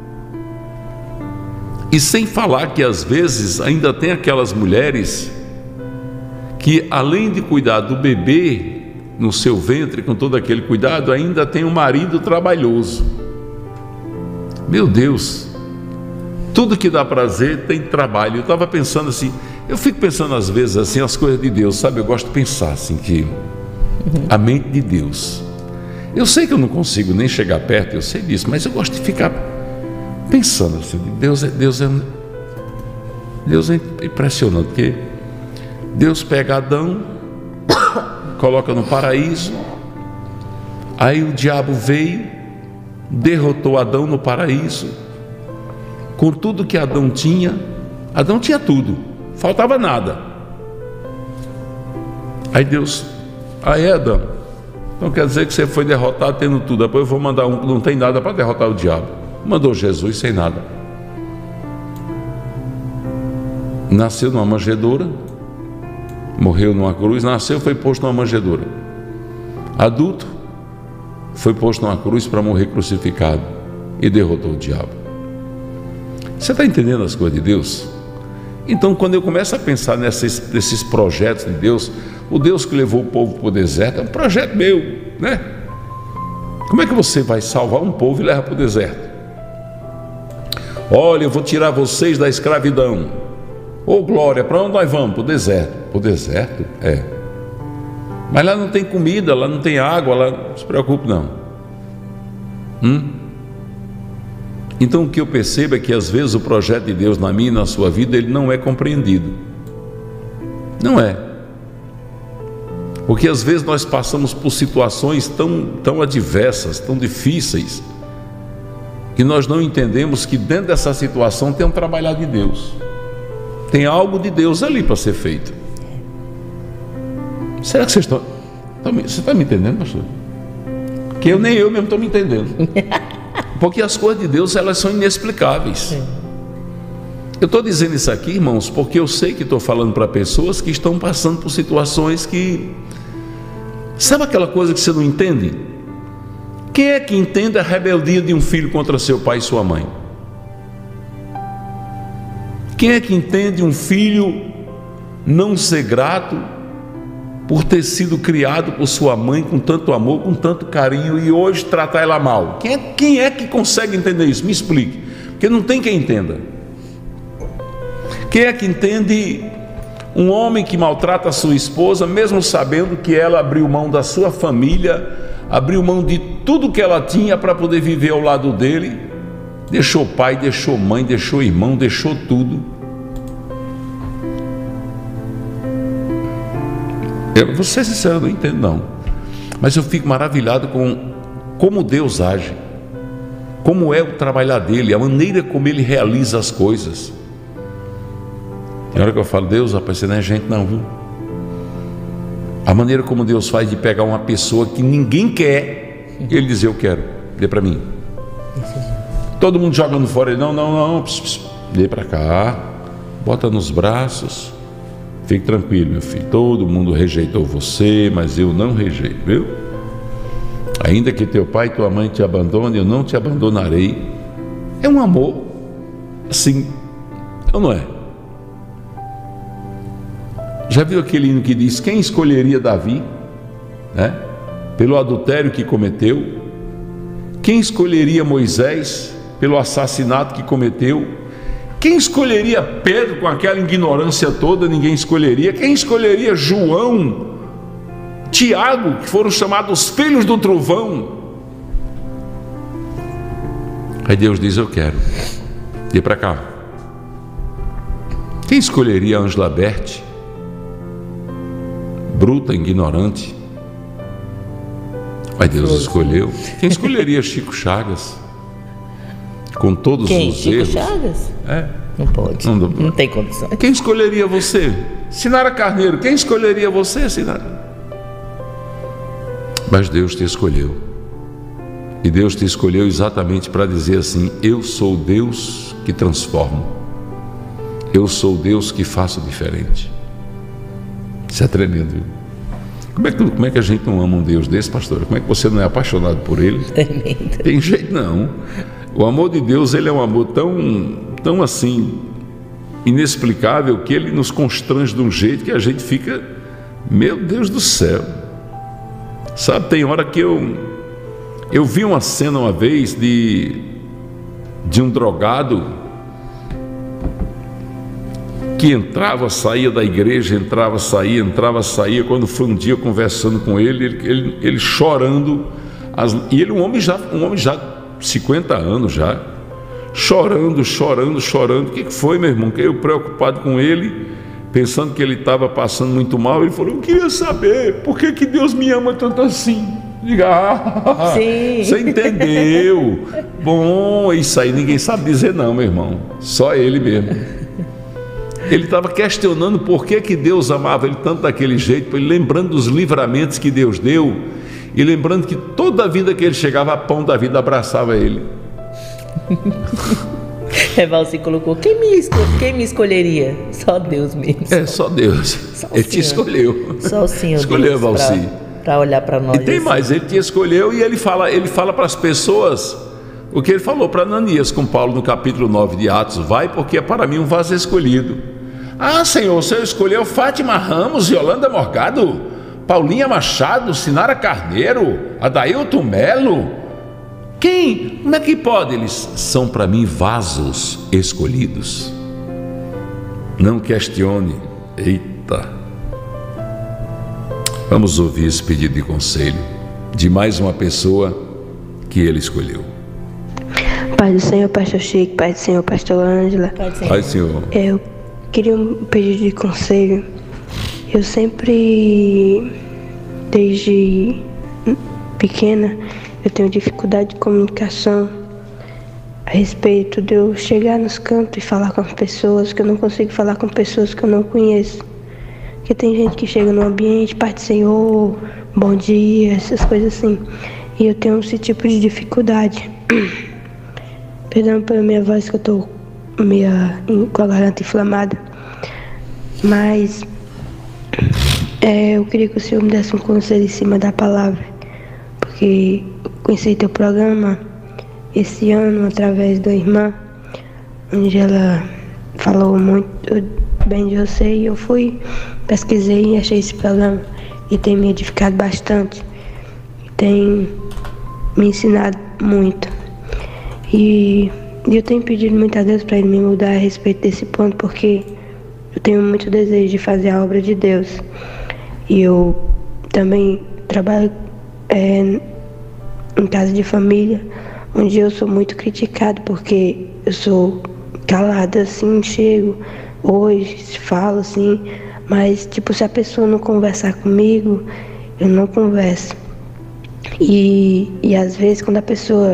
E sem falar que às vezes ainda tem aquelas mulheres que, além de cuidar do bebê no seu ventre, com todo aquele cuidado, ainda tem um marido trabalhoso. Meu Deus, tudo que dá prazer tem trabalho. Eu estava pensando assim, eu fico pensando às vezes assim, as coisas de Deus, sabe? Eu gosto de pensar assim, que a mente de Deus, eu sei que eu não consigo nem chegar perto, eu sei disso, mas eu gosto de ficar pensando assim, Deus é impressionante, porque Deus pega Adão, coloca no paraíso, aí o diabo veio, derrotou Adão no paraíso, com tudo que Adão tinha tudo, faltava nada. Aí Deus, Adão, então quer dizer que você foi derrotado tendo tudo, depois eu vou mandar um que não tem nada para derrotar o diabo. Mandou Jesus sem nada. Nasceu numa manjedoura, morreu numa cruz, nasceu, foi posto numa manjedoura. Adulto, foi posto numa cruz para morrer crucificado e derrotou o diabo. Você está entendendo as coisas de Deus? Então, quando eu começo a pensar nesses projetos de Deus, o Deus que levou o povo para o deserto é um projeto meu, né? Como é que você vai salvar um povo e leva para o deserto? Olha, eu vou tirar vocês da escravidão. Ô glória, para onde nós vamos? Para o deserto. Para o deserto? É. Mas lá não tem comida, lá não tem água, lá não se preocupe não. Então o que eu percebo é que às vezes o projeto de Deus na minha e na sua vida, ele não é compreendido. Não é. Porque às vezes nós passamos por situações tão adversas, tão difíceis, que nós não entendemos que dentro dessa situação tem um trabalho de Deus. Tem algo de Deus ali para ser feito. Será que você está me entendendo, pastor? Que nem eu mesmo estou me entendendo. Porque as coisas de Deus, elas são inexplicáveis. Eu estou dizendo isso aqui, irmãos, porque eu sei que estou falando para pessoas que estão passando por situações que... Sabe aquela coisa que você não entende? Quem é que entende a rebeldia de um filho contra seu pai e sua mãe? Quem é que entende um filho não ser grato por ter sido criado por sua mãe com tanto amor, com tanto carinho, e hoje tratar ela mal? Quem é que consegue entender isso? Me explique, porque não tem quem entenda. Quem é que entende um homem que maltrata a sua esposa, mesmo sabendo que ela abriu mão da sua família, abriu mão de tudo que ela tinha para poder viver ao lado dele, deixou pai, deixou mãe, deixou irmão, deixou tudo? Eu vou ser sincero, não entendo não, mas eu fico maravilhado com como Deus age, como é o trabalhar dele, a maneira como ele realiza as coisas. Tem hora que eu falo, Deus, rapaz, você não é gente não, viu? A maneira como Deus faz de pegar uma pessoa que ninguém quer, e ele diz, eu quero, dê para mim. Todo mundo jogando fora, ele, não, dê para cá, bota nos braços, fique tranquilo, meu filho, todo mundo rejeitou você, mas eu não rejeito, viu? Ainda que teu pai e tua mãe te abandonem, eu não te abandonarei. É um amor assim, ou não é? Já viu aquele hino que diz, quem escolheria Davi, né? Pelo adultério que cometeu? Quem escolheria Moisés pelo assassinato que cometeu? Quem escolheria Pedro com aquela ignorância toda? Ninguém escolheria. Quem escolheria João, Tiago, que foram chamados filhos do trovão? Aí Deus diz, eu quero, dê para cá. Quem escolheria Ângela Berti, bruta, ignorante? Aí Deus escolheu. Quem escolheria Chico Chagas, com todos os erros? Chico Chagas? Não pode, não tem condição. Quem escolheria você? Sinara Carneiro, quem escolheria você, Sinara? Mas Deus te escolheu. E Deus te escolheu exatamente para dizer assim, eu sou Deus que transformo, eu sou Deus que faço diferente. Isso é tremendo, viu? Como é que a gente não ama um Deus desse, pastor? Como é que você não é apaixonado por ele? Tremendo. Tem jeito não. O amor de Deus, ele é um amor tão assim, inexplicável, que ele nos constrange de um jeito que a gente fica, meu Deus do céu. Sabe, tem hora que eu vi uma cena uma vez de um drogado que entrava, saía da igreja, entrava, saía. Quando foi um dia conversando com ele chorando, e ele um homem já 50 anos já, chorando. O que foi, meu irmão? Que eu preocupado com ele, pensando que ele estava passando muito mal. Ele falou, eu queria saber por que Deus me ama tanto assim. Diga, sim. Você entendeu? Bom, isso aí ninguém sabe dizer não, meu irmão, só ele mesmo. Ele estava questionando por que Deus amava ele tanto daquele jeito, ele lembrando dos livramentos que Deus deu, e lembrando que toda a vida que ele chegava, a pão da vida abraçava ele. Valci colocou, quem me escolheria? Só Deus mesmo. Só Deus. Só ele te escolheu. Só o Senhor escolheu, Valci, para olhar para nós. E tem assim mais, ele te escolheu, e ele fala para as pessoas o que ele falou para Ananias com Paulo no capítulo 9 de Atos, vai porque é para mim um vaso escolhido. Ah, Senhor, o Senhor escolheu Fátima Ramos, Yolanda Morgado, Paulinha Machado, Sinara Carneiro, Adailton Melo. Quem? Como é que pode? Eles são para mim vasos escolhidos. Não questione. Eita. Vamos ouvir esse pedido de conselho de mais uma pessoa que ele escolheu. Pai do Senhor, pastor Chico, Pai do Senhor, pastor Ângela. Pai do Senhor. Eu queria um pedido de conselho. Eu sempre, desde pequena, eu tenho dificuldade de comunicação a respeito de eu chegar nos cantos e falar com as pessoas, que eu não consigo falar com pessoas que eu não conheço. Porque tem gente que chega no ambiente, Pai do Senhor, bom dia, essas coisas assim. E eu tenho esse tipo de dificuldade. Perdão pela minha voz, que eu tô com a garganta inflamada. Mas eu queria que o Senhor me desse um conselho em cima da palavra, porque eu conheci teu programa esse ano através da irmã, onde ela falou muito bem de você, e eu pesquisei e achei esse programa, e tem me edificado bastante, tem me ensinado muito, e eu tenho pedido muito a Deus para Ele me mudar a respeito desse ponto, porque eu tenho muito desejo de fazer a obra de Deus. E eu também trabalho em casa de família, onde eu sou muito criticado, porque eu sou calada assim, chego hoje, falo assim, mas tipo, se a pessoa não conversar comigo, eu não converso. E às vezes quando a pessoa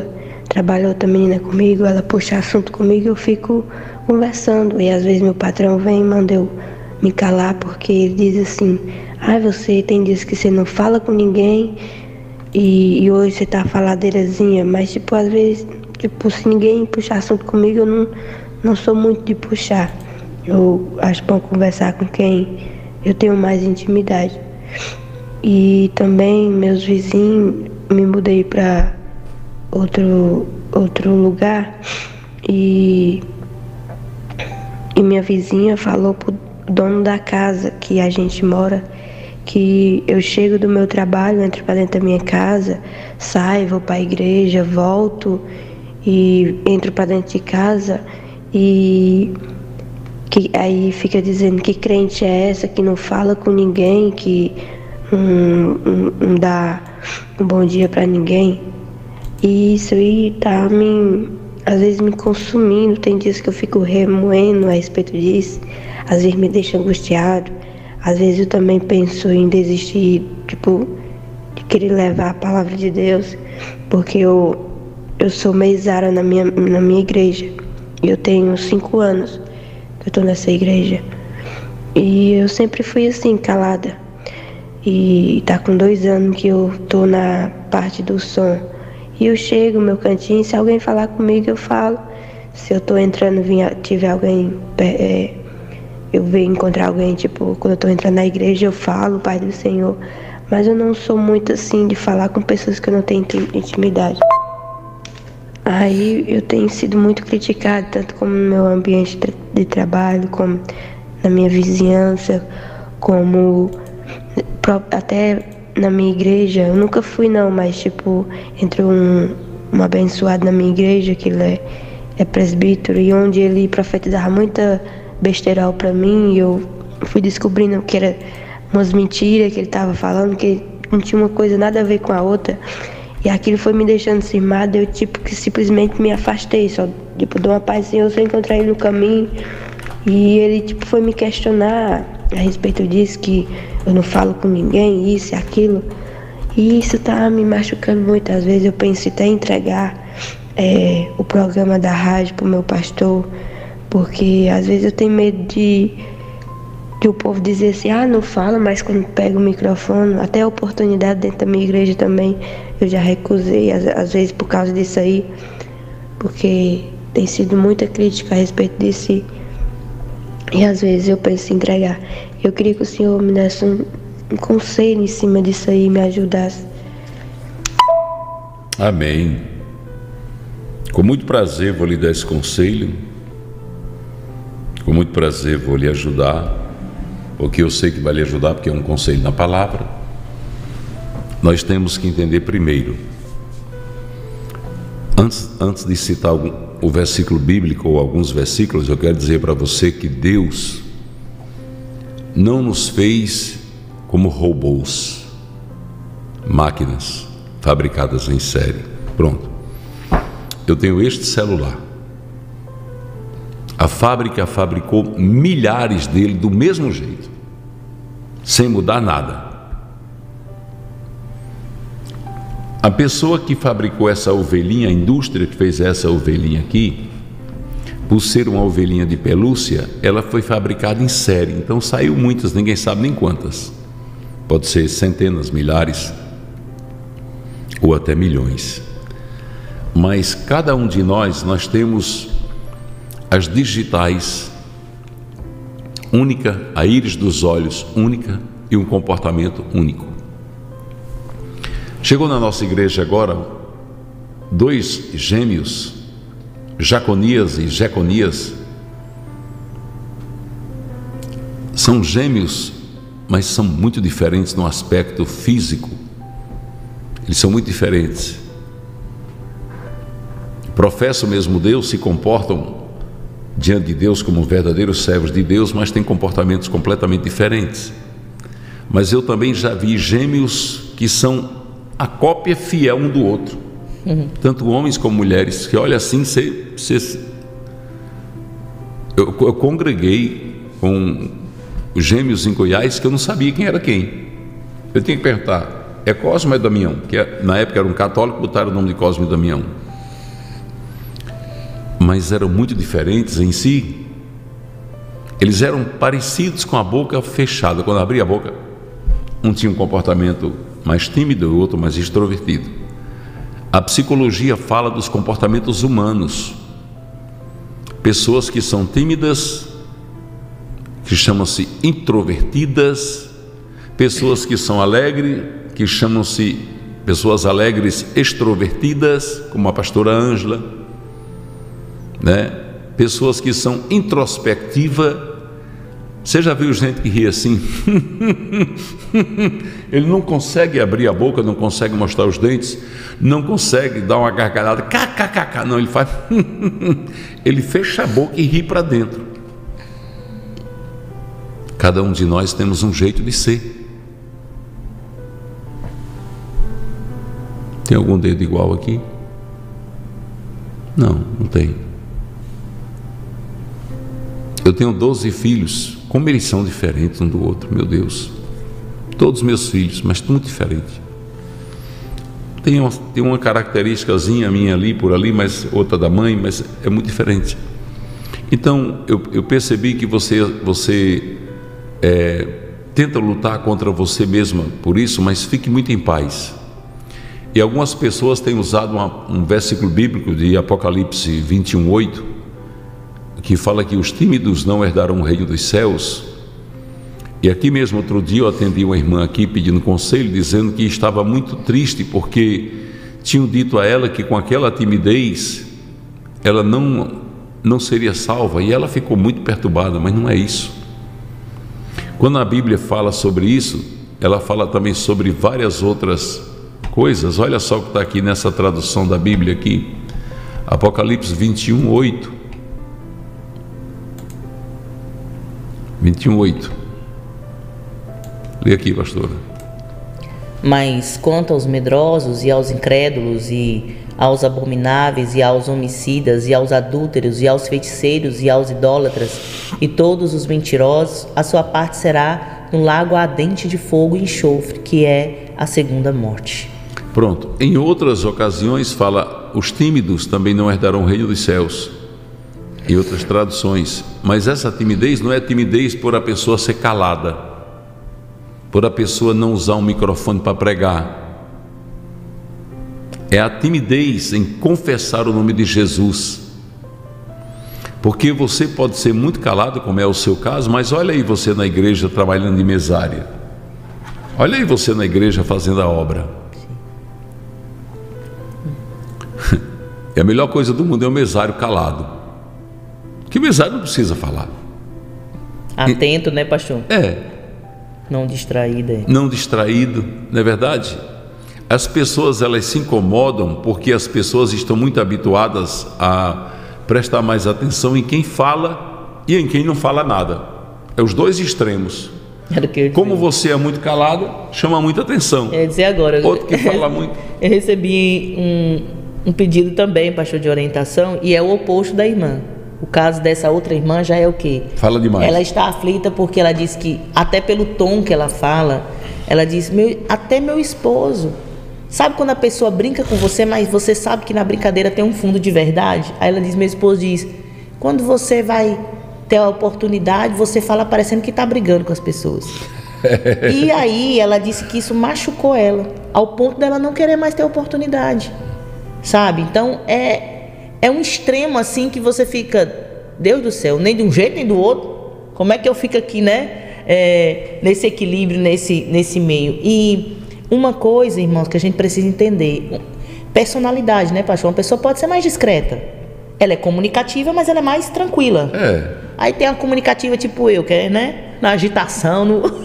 trabalha outra menina comigo, ela puxa assunto comigo, eu fico conversando. E às vezes meu patrão vem e manda eu me calar, porque ele diz assim: você tem dias que você não fala com ninguém e hoje você tá faladeirazinha. Mas tipo, às vezes, tipo, se ninguém puxar assunto comigo, eu não sou muito de puxar. Eu acho bom conversar com quem eu tenho mais intimidade. E também meus vizinhos, me mudei para outro lugar e minha vizinha falou pro dono da casa que a gente mora, que eu chego do meu trabalho, entro para dentro da minha casa, saio, vou para a igreja, volto e entro para dentro de casa, e que aí fica dizendo que crente é essa que não fala com ninguém, que não dá um bom dia para ninguém. E isso aí tá às vezes me consumindo. Tem dias que eu fico remoendo a respeito disso, às vezes me deixa angustiado, às vezes eu também penso em desistir, tipo, de querer levar a palavra de Deus, porque eu sou mesária na minha igreja, e eu tenho 5 anos que eu tô nessa igreja, e eu sempre fui assim, calada, e tá com 2 anos que eu tô na parte do som, e eu chego no meu cantinho, se alguém falar comigo eu falo, se eu tô entrando, tiver alguém, eu venho encontrar alguém, tipo, quando eu tô entrando na igreja eu falo, Pai do Senhor, mas eu não sou muito assim de falar com pessoas que eu não tenho intimidade. Aí eu tenho sido muito criticada, tanto como no meu ambiente de trabalho, como na minha vizinhança, como até na minha igreja. Eu nunca fui não, mas tipo, entrou um abençoado na minha igreja, que ele é presbítero, e onde ele profetizava muita besterol pra mim, e eu fui descobrindo que era umas mentiras que ele tava falando, que não tinha uma coisa nada a ver com a outra. E aquilo foi me deixando cismada, eu tipo que simplesmente me afastei, só tipo dou uma paz, Senhor, se eu encontrar ele no caminho. E ele tipo foi me questionar a respeito disso, que eu não falo com ninguém, isso e aquilo. E isso tá me machucando muito. Às vezes eu penso até em entregar o programa da rádio pro meu pastor, porque às vezes eu tenho medo de o povo dizer assim, não fala, mas quando pega o microfone, até a oportunidade dentro da minha igreja também, eu já recusei, às vezes por causa disso aí, porque tem sido muita crítica a respeito disso, e às vezes eu penso em entregar. Eu queria que o Senhor me desse um conselho em cima disso aí, me ajudasse. Amém. Com muito prazer vou lhe dar esse conselho, com muito prazer vou lhe ajudar, porque eu sei que vai lhe ajudar, porque é um conselho na palavra. Nós temos que entender primeiro, antes de citar o versículo bíblico ou alguns versículos, eu quero dizer para você que Deus não nos fez como robôs, máquinas fabricadas em série. Pronto, eu tenho este celular, a fábrica fabricou milhares dele do mesmo jeito, sem mudar nada. A pessoa que fabricou essa ovelhinha, a indústria que fez essa ovelhinha aqui, por ser uma ovelhinha de pelúcia, ela foi fabricada em série, então saiu muitas, ninguém sabe nem quantas. Pode ser centenas, milhares ou até milhões. Mas cada um de nós temos as digitais única, a íris dos olhos única e um comportamento único. Chegou na nossa igreja agora 2 gêmeos, Jaconias e Jeconias. São gêmeos, mas são muito diferentes no aspecto físico. Eles são muito diferentes. Professam o mesmo Deus, se comportam diante de Deus como verdadeiros servos de Deus, mas têm comportamentos completamente diferentes. Mas eu também já vi gêmeos que são a cópia fiel um do outro, tanto homens como mulheres, que olha assim, eu congreguei com gêmeos em Goiás que eu não sabia quem era quem. Eu tinha que perguntar, é Cosme ou é Damião? Que na época era um católico, botaram o nome de Cosme e Damião. mas eram muito diferentes em si. Eles eram parecidos com a boca fechada. Quando abria a boca, um tinha um comportamento mais tímido, o outro mais extrovertido. A psicologia fala dos comportamentos humanos. Pessoas que são tímidas, que chamam-se introvertidas. Pessoas que são alegres, que chamam-se pessoas alegres extrovertidas, como a pastora Ângela, né? Pessoas que são introspectivas. Você já viu gente que ri assim? Ele não consegue abrir a boca, não consegue mostrar os dentes, não consegue dar uma gargalhada, kkkk, não, ele faz ele fecha a boca e ri para dentro. Cada um de nós temos um jeito de ser. Tem algum dedo igual aqui? Não, não tem. Eu tenho 12 filhos. Como eles são diferentes um do outro, meu Deus. Todos meus filhos, mas muito diferentes. Tem uma característicazinha minha ali, por ali, mas outra da mãe, mas é muito diferente. Então, eu percebi que você tenta lutar contra você mesma por isso, mas fique muito em paz. E algumas pessoas têm usado um versículo bíblico de Apocalipse 21:8, que fala que os tímidos não herdarão o reino dos céus. E aqui mesmo, outro dia, eu atendi uma irmã aqui pedindo conselho, dizendo que estava muito triste porque tinham dito a ela que com aquela timidez ela não seria salva, e ela ficou muito perturbada, mas não é isso. Quando a Bíblia fala sobre isso, ela fala também sobre várias outras coisas. Olha só o que está aqui nessa tradução da Bíblia aqui, Apocalipse 21:8. 21:8. Lê aqui, pastora. Mas quanto aos medrosos e aos incrédulos e aos abomináveis e aos homicidas e aos adúlteros e aos feiticeiros e aos idólatras e todos os mentirosos, a sua parte será no lago ardente de fogo e enxofre, que é a segunda morte. Pronto. Em outras ocasiões fala, os tímidos também não herdarão o reino dos céus. Em outras traduções. Mas essa timidez não é timidez por a pessoa ser calada, por a pessoa não usar um microfone para pregar. É a timidez em confessar o nome de Jesus. Porque você pode ser muito calado, como é o seu caso, mas olha aí você na igreja trabalhando de mesária. Olha aí você na igreja fazendo a obra. E a melhor coisa do mundo é o mesário calado. Que o mesário não precisa falar. Atento, né, pastor? É. Não distraído. Não distraído, não é verdade? As pessoas, elas se incomodam porque as pessoas estão muito habituadas a prestar mais atenção em quem fala e em quem não fala nada. É os dois extremos. Como você é muito calado, chama muita atenção. Eu ia dizer agora. Outro que fala muito. Eu recebi um pedido também, pastor, de orientação, e é o oposto da irmã. O caso dessa outra irmã já é o quê? Fala demais. Ela está aflita porque ela diz que, até pelo tom que ela fala, ela diz, até meu esposo. Sabe quando a pessoa brinca com você, mas você sabe que na brincadeira tem um fundo de verdade? Aí ela diz, meu esposo diz, quando você vai ter a oportunidade, você fala parecendo que está brigando com as pessoas. E aí ela disse que isso machucou ela, ao ponto dela não querer mais ter oportunidade. Sabe? Então é um extremo assim que você fica, Deus do céu, nem de um jeito nem do outro. Como é que eu fico aqui, né? Nesse equilíbrio, nesse meio. E uma coisa, irmãos, que a gente precisa entender, personalidade, né, pastor? Uma pessoa pode ser mais discreta. Ela é comunicativa, mas ela é mais tranquila. Aí tem a comunicativa tipo eu, que é, né? Na agitação.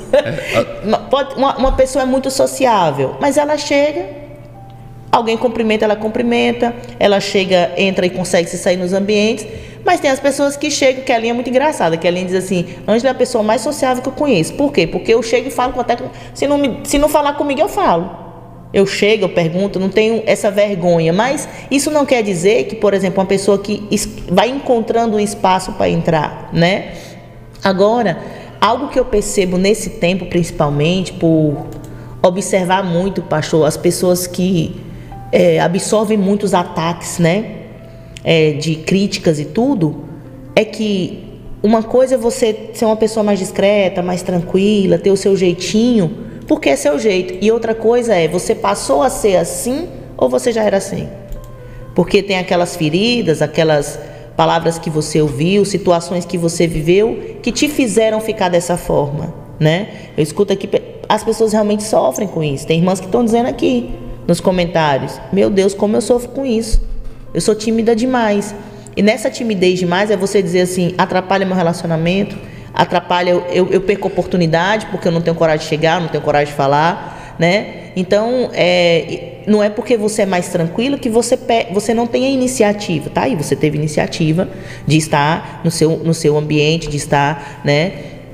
Uma pessoa é muito sociável, mas ela chega... Alguém cumprimenta, ela chega, entra e consegue se sair nos ambientes, mas tem as pessoas que chegam, que a linha é muito engraçada, que a linha diz assim, Ângela é a pessoa mais sociável que eu conheço. Por quê? Porque eu chego e falo até, se não falar comigo, eu falo. Eu chego, eu pergunto, não tenho essa vergonha, mas isso não quer dizer que, por exemplo, uma pessoa que vai encontrando um espaço para entrar, né? Agora, algo que eu percebo nesse tempo, principalmente, por observar muito, pastor, as pessoas que absorvem muitos ataques, né? de críticas e tudo, é que uma coisa é você ser uma pessoa mais discreta, mais tranquila, ter o seu jeitinho, porque é seu jeito. E outra coisa é, você passou a ser assim ou você já era assim? Porque tem aquelas feridas, aquelas palavras que você ouviu, situações que você viveu, que te fizeram ficar dessa forma, né? Eu escuto aqui, as pessoas realmente sofrem com isso. Tem irmãs que estão dizendo aqui nos comentários: meu Deus, como eu sofro com isso. Eu sou tímida demais. E nessa timidez demais é você dizer assim, atrapalha meu relacionamento, atrapalha, eu perco oportunidade porque eu não tenho coragem de chegar, não tenho coragem de falar, né? Então, não é porque você é mais tranquilo que você não tem a iniciativa, tá? E você teve iniciativa de estar no seu ambiente, de estar, né,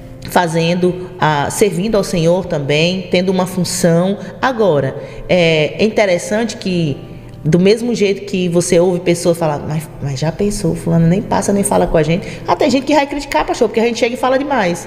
servindo ao Senhor também, tendo uma função. Agora, é interessante que, do mesmo jeito que você ouve pessoas falar, mas já pensou, fulano nem passa, nem fala com a gente. Tem gente que vai criticar, pastor, porque a gente chega e fala demais,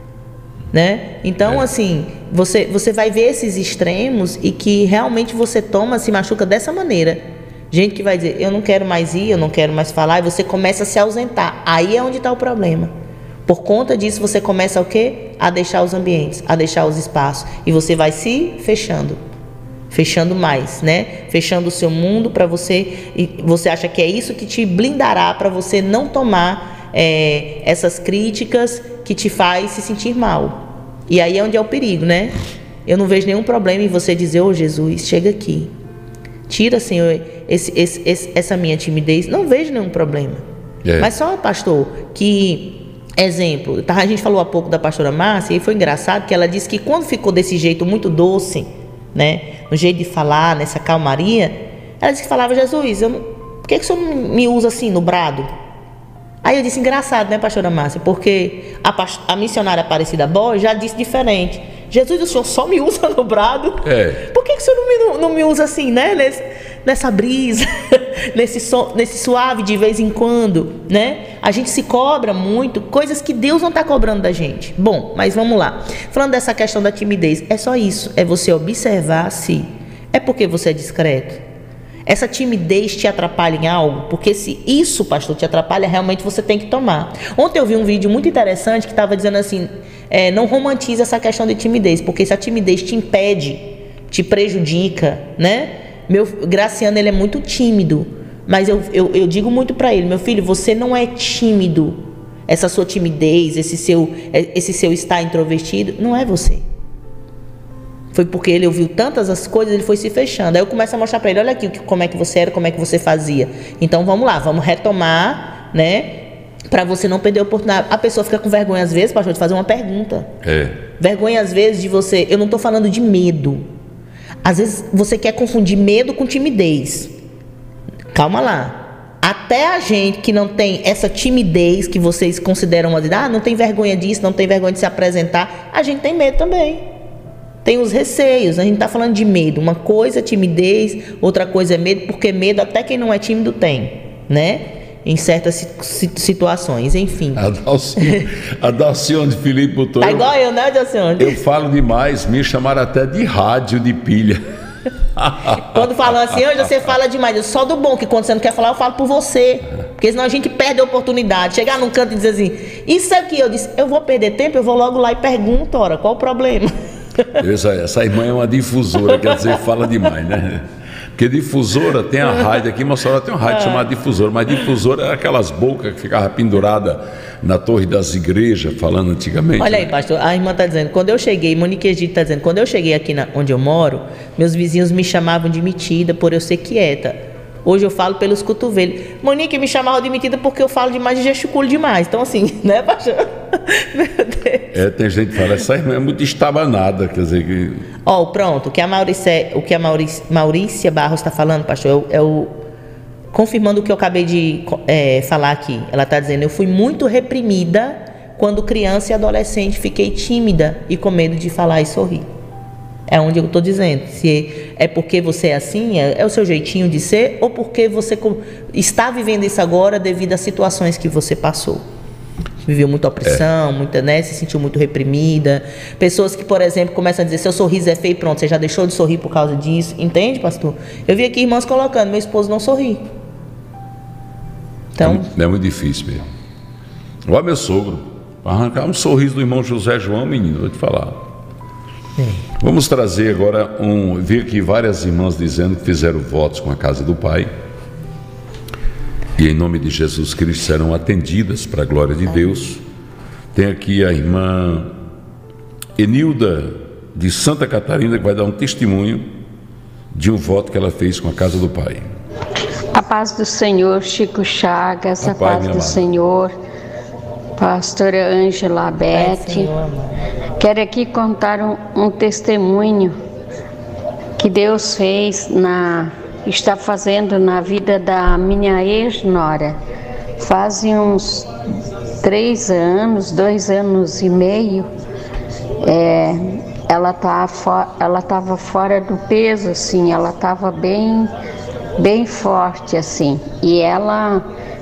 né? Então, assim, você vai ver esses extremos e que realmente você se machuca dessa maneira. Gente que vai dizer, eu não quero mais ir, eu não quero mais falar, e você começa a se ausentar. Aí é onde está o problema. Por conta disso, você começa o quê? A deixar os ambientes, a deixar os espaços. E você vai se fechando mais, né? Fechando o seu mundo para você, e você acha que é isso que te blindará para você não tomar essas críticas que te faz se sentir mal. E aí é onde é o perigo, né? Eu não vejo nenhum problema em você dizer, ô Jesus, chega aqui, tira, Senhor, essa minha timidez. Não vejo nenhum problema. Mas só, pastor, que exemplo, a gente falou há pouco da pastora Márcia, e foi engraçado que ela disse que quando ficou desse jeito muito doce, né, no jeito de falar, nessa calmaria, ela disse que falava, Jesus, por que o senhor me usa assim, no brado? Aí eu disse, engraçado, né, pastora Márcia, porque a missionária Aparecida Borges já disse diferente. Jesus, o senhor só me usa no brado? Por que o senhor não me usa assim, né, nessa brisa, nesse suave de vez em quando, né? A gente se cobra muito, coisas que Deus não está cobrando da gente. Bom, mas vamos lá. Falando dessa questão da timidez, é só isso, é você observar se é porque você é discreto. Essa timidez te atrapalha em algo? Porque se isso, pastor, te atrapalha, realmente você tem que tomar. Ontem eu vi um vídeo muito interessante que estava dizendo assim, não romantize essa questão de timidez, porque se a timidez te impede, te prejudica, né? Meu Graciano, ele é muito tímido, mas eu digo muito para ele, meu filho, você não é tímido. Essa sua timidez, esse seu estar introvertido, não é você. Foi porque ele ouviu tantas as coisas, ele foi se fechando. Aí eu começo a mostrar para ele, olha aqui como é que você era, como é que você fazia. Então vamos lá, vamos retomar, né? Para você não perder a oportunidade. A pessoa fica com vergonha às vezes, pastor, de fazer uma pergunta. Vergonha às vezes de você, eu não estou falando de medo. Às vezes você quer confundir medo com timidez. Calma lá. Até a gente que não tem essa timidez que vocês consideram, não tem vergonha disso, não tem vergonha de se apresentar, a gente tem medo também. Tem os receios, a gente está falando de medo. Uma coisa é timidez, outra coisa é medo, porque medo até quem não é tímido tem, né? Em certas situações, enfim. A Dalcione Felipe botou... Tá igual eu, né, Dalcione? Eu falo demais, me chamaram até de rádio de pilha. Quando falam assim, hoje você fala demais. Eu só do bom, que quando você não quer falar, eu falo por você. Porque senão a gente perde a oportunidade. Chegar num canto e dizer assim, isso aqui, eu disse, eu vou perder tempo, eu vou logo lá e pergunto, ora, qual o problema? Essa irmã é uma difusora, quer dizer, fala demais, né? Porque difusora tem a rádio aqui, mas só tem uma rádio chamada difusora, mas difusora era aquelas bocas que ficavam penduradas na torre das igrejas, falando antigamente. Olha aí, pastor, a irmã está dizendo, quando eu cheguei, Monique Egito está dizendo, quando eu cheguei aqui onde eu moro, meus vizinhos me chamavam de metida por eu ser quieta. Hoje eu falo pelos cotovelos. Monique me chamava de metida porque eu falo demais e gesticulo demais. Então assim, né, pastor? Meu Deus. Tem gente que fala, essa irmã é muito estabanada, quer dizer que... Pronto, o que a Maurícia Barros está falando, pastor, confirmando o que eu acabei de falar aqui. Ela está dizendo, eu fui muito reprimida quando criança e adolescente, fiquei tímida e com medo de falar e sorrir. É onde eu estou dizendo, se é porque você é assim, é o seu jeitinho de ser, ou porque você está vivendo isso agora devido às situações que você passou. Viveu muita opressão, se sentiu muito reprimida. Pessoas que, por exemplo, começam a dizer, seu sorriso é feio, pronto, você já deixou de sorrir por causa disso. Entende, pastor? Eu vi aqui irmãs colocando, meu esposo não sorri. Então, é muito difícil mesmo. Olha meu sogro, arrancar um sorriso do irmão José João, menino, vou te falar. Vamos trazer agora vi aqui várias irmãs dizendo que fizeram votos com a casa do Pai. E em nome de Jesus Cristo serão atendidas para a glória de Deus. Tem aqui a irmã Enilda de Santa Catarina, que vai dar um testemunho de um voto que ela fez com a casa do Pai. A paz do Senhor, Chico Chagas, a paz do Senhor, pastora Ângela Abete. Quero aqui contar um testemunho que Deus está fazendo na vida da minha ex-nora. Fazem uns 2 anos e meio, ela estava fora do peso, assim, ela estava bem forte, assim, e ela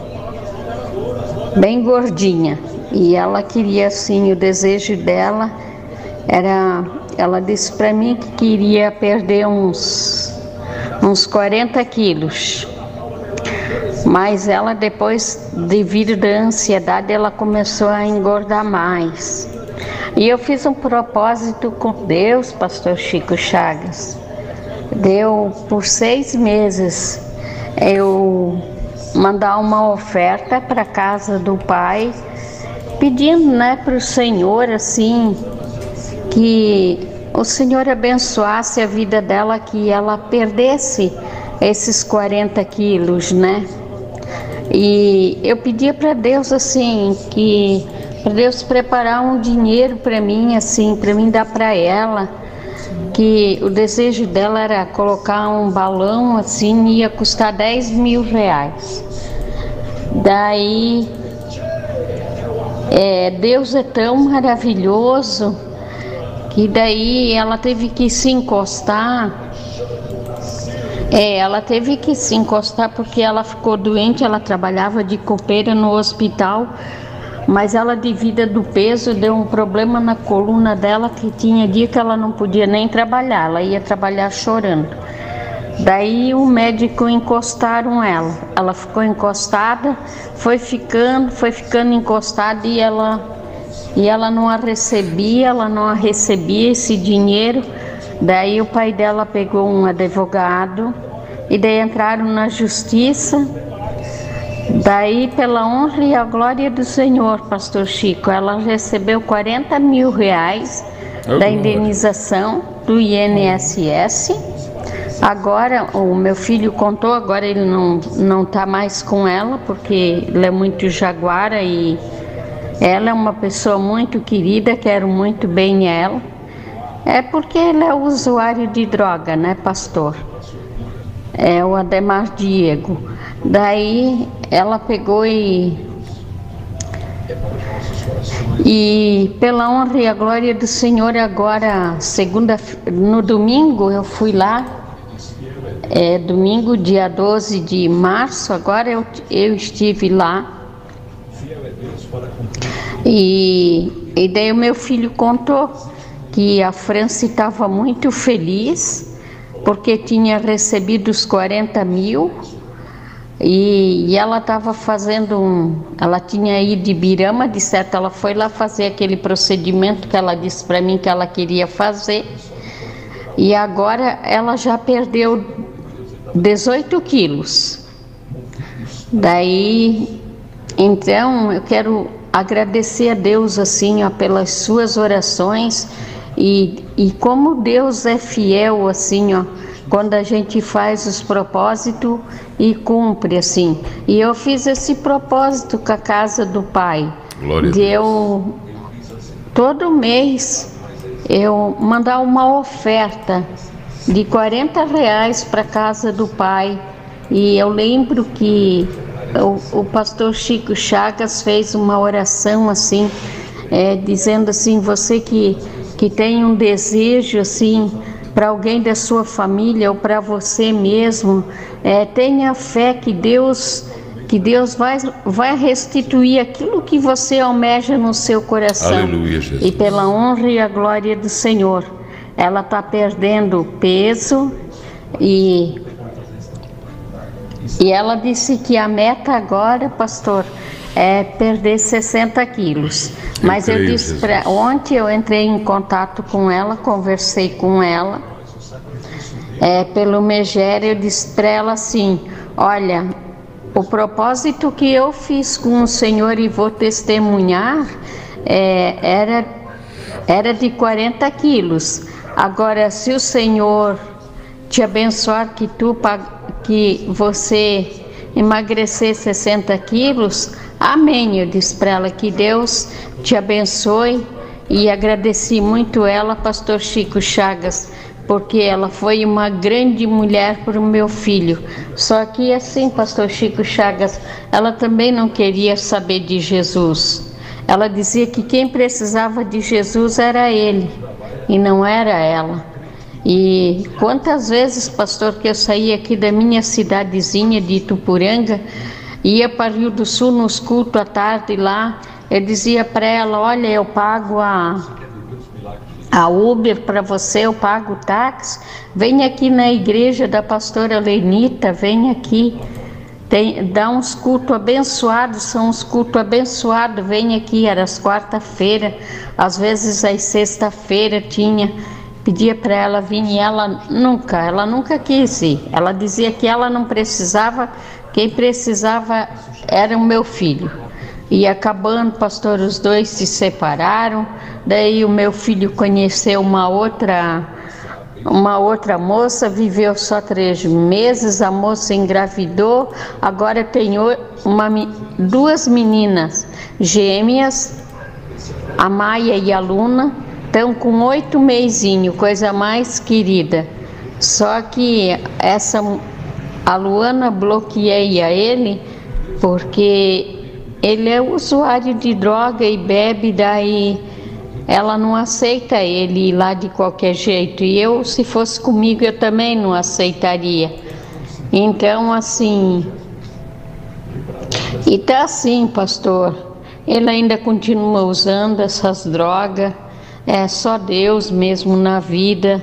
bem gordinha, e ela queria, assim, o desejo dela ela disse para mim que queria perder uns 40 quilos, mas ela depois, devido à ansiedade, ela começou a engordar mais. E eu fiz um propósito com Deus, pastor Chico Chagas. Deu por 6 meses eu mandar uma oferta para a casa do Pai, pedindo, né, para o Senhor, assim, que o Senhor abençoasse a vida dela, que ela perdesse esses 40 quilos, né? E eu pedia para Deus, assim, para Deus preparar um dinheiro para mim, assim, para mim dar para ela, que o desejo dela era colocar um balão, assim, ia custar 10 mil reais. Daí, Deus é tão maravilhoso, que daí ela teve que se encostar. Ela teve que se encostar porque ela ficou doente, ela trabalhava de copeira no hospital, mas ela, devido do peso, deu um problema na coluna dela, que tinha dia que ela não podia nem trabalhar, ela ia trabalhar chorando. Daí o médico encostaram ela ficou encostada, foi ficando encostada, e ela não recebia esse dinheiro. Daí o pai dela pegou um advogado, e daí entraram na justiça. Daí, pela honra e a glória do Senhor, pastor Chico, ela recebeu 40 mil reais da indenização do INSS. Agora, o meu filho contou, agora ele não está mais com ela, porque ele é muito jaguara, e ela é uma pessoa muito querida, quero muito bem ela. É porque ele é usuário de droga, né, pastor? É o Ademar Diego. Daí ela pegou e pela honra e a glória do Senhor, agora no domingo eu fui lá, domingo dia 12 de março, agora eu estive lá, e daí o meu filho contou que a França estava muito feliz porque tinha recebido os 40 mil, e ela estava fazendo ela tinha ido de Ibirama, de certo, ela foi lá fazer aquele procedimento que ela disse para mim que ela queria fazer, e agora ela já perdeu 18 quilos. Daí, então, eu quero agradecer a Deus, assim, ó, pelas suas orações, e como Deus é fiel, assim, ó, quando a gente faz os propósitos e cumpre, assim. E eu fiz esse propósito com a casa do Pai. Glória de eu, todo mês, eu mandar uma oferta de 40 reais para a casa do Pai. E eu lembro que o pastor Chico Chagas fez uma oração assim, dizendo assim, você que tem um desejo assim para alguém da sua família ou para você mesmo, tenha fé que Deus vai restituir aquilo que você almeja no seu coração. Aleluia, Jesus. E pela honra e a glória do Senhor, ela está perdendo peso, e E ela disse que a meta agora, pastor, é perder 60 quilos. Mas eu disse ontem eu entrei em contato com ela, conversei com ela pelo Megério. Eu disse para ela assim: olha, o propósito que eu fiz com o Senhor e vou testemunhar era de 40 quilos. Agora, se o Senhor te abençoar, que você emagrecer 60 quilos, amém. Eu disse para ela que Deus te abençoe, e agradeci muito ela, pastor Chico Chagas, porque ela foi uma grande mulher para o meu filho. Só que assim, pastor Chico Chagas, ela também não queria saber de Jesus. Ela dizia que quem precisava de Jesus era ele e não era ela. E quantas vezes, pastor, que eu saía aqui da minha cidadezinha de Itupuranga, ia para Rio do Sul nos cultos à tarde lá, eu dizia para ela: olha, eu pago a Uber para você, eu pago o táxi, vem aqui na igreja da pastora Lenita, vem aqui, dá uns cultos abençoados, são uns cultos abençoados, vem aqui. Era às quarta-feira, às vezes às sexta-feira tinha. Pedia para ela vir e ela nunca quis ir. Ela dizia que ela não precisava, quem precisava era o meu filho. E acabando, pastor, os dois se separaram. Daí o meu filho conheceu uma outra moça, viveu só 3 meses, a moça engravidou. Agora tem duas meninas gêmeas, a Maia e a Luna. Estão com 8 mesinhos, coisa mais querida. Só que a Luana bloqueia ele porque ele é usuário de droga e bebe, daí ela não aceita ele ir lá de qualquer jeito. E eu, se fosse comigo, eu também não aceitaria. Então, assim... E tá assim, pastor. Ele ainda continua usando essas drogas. É só Deus mesmo na vida.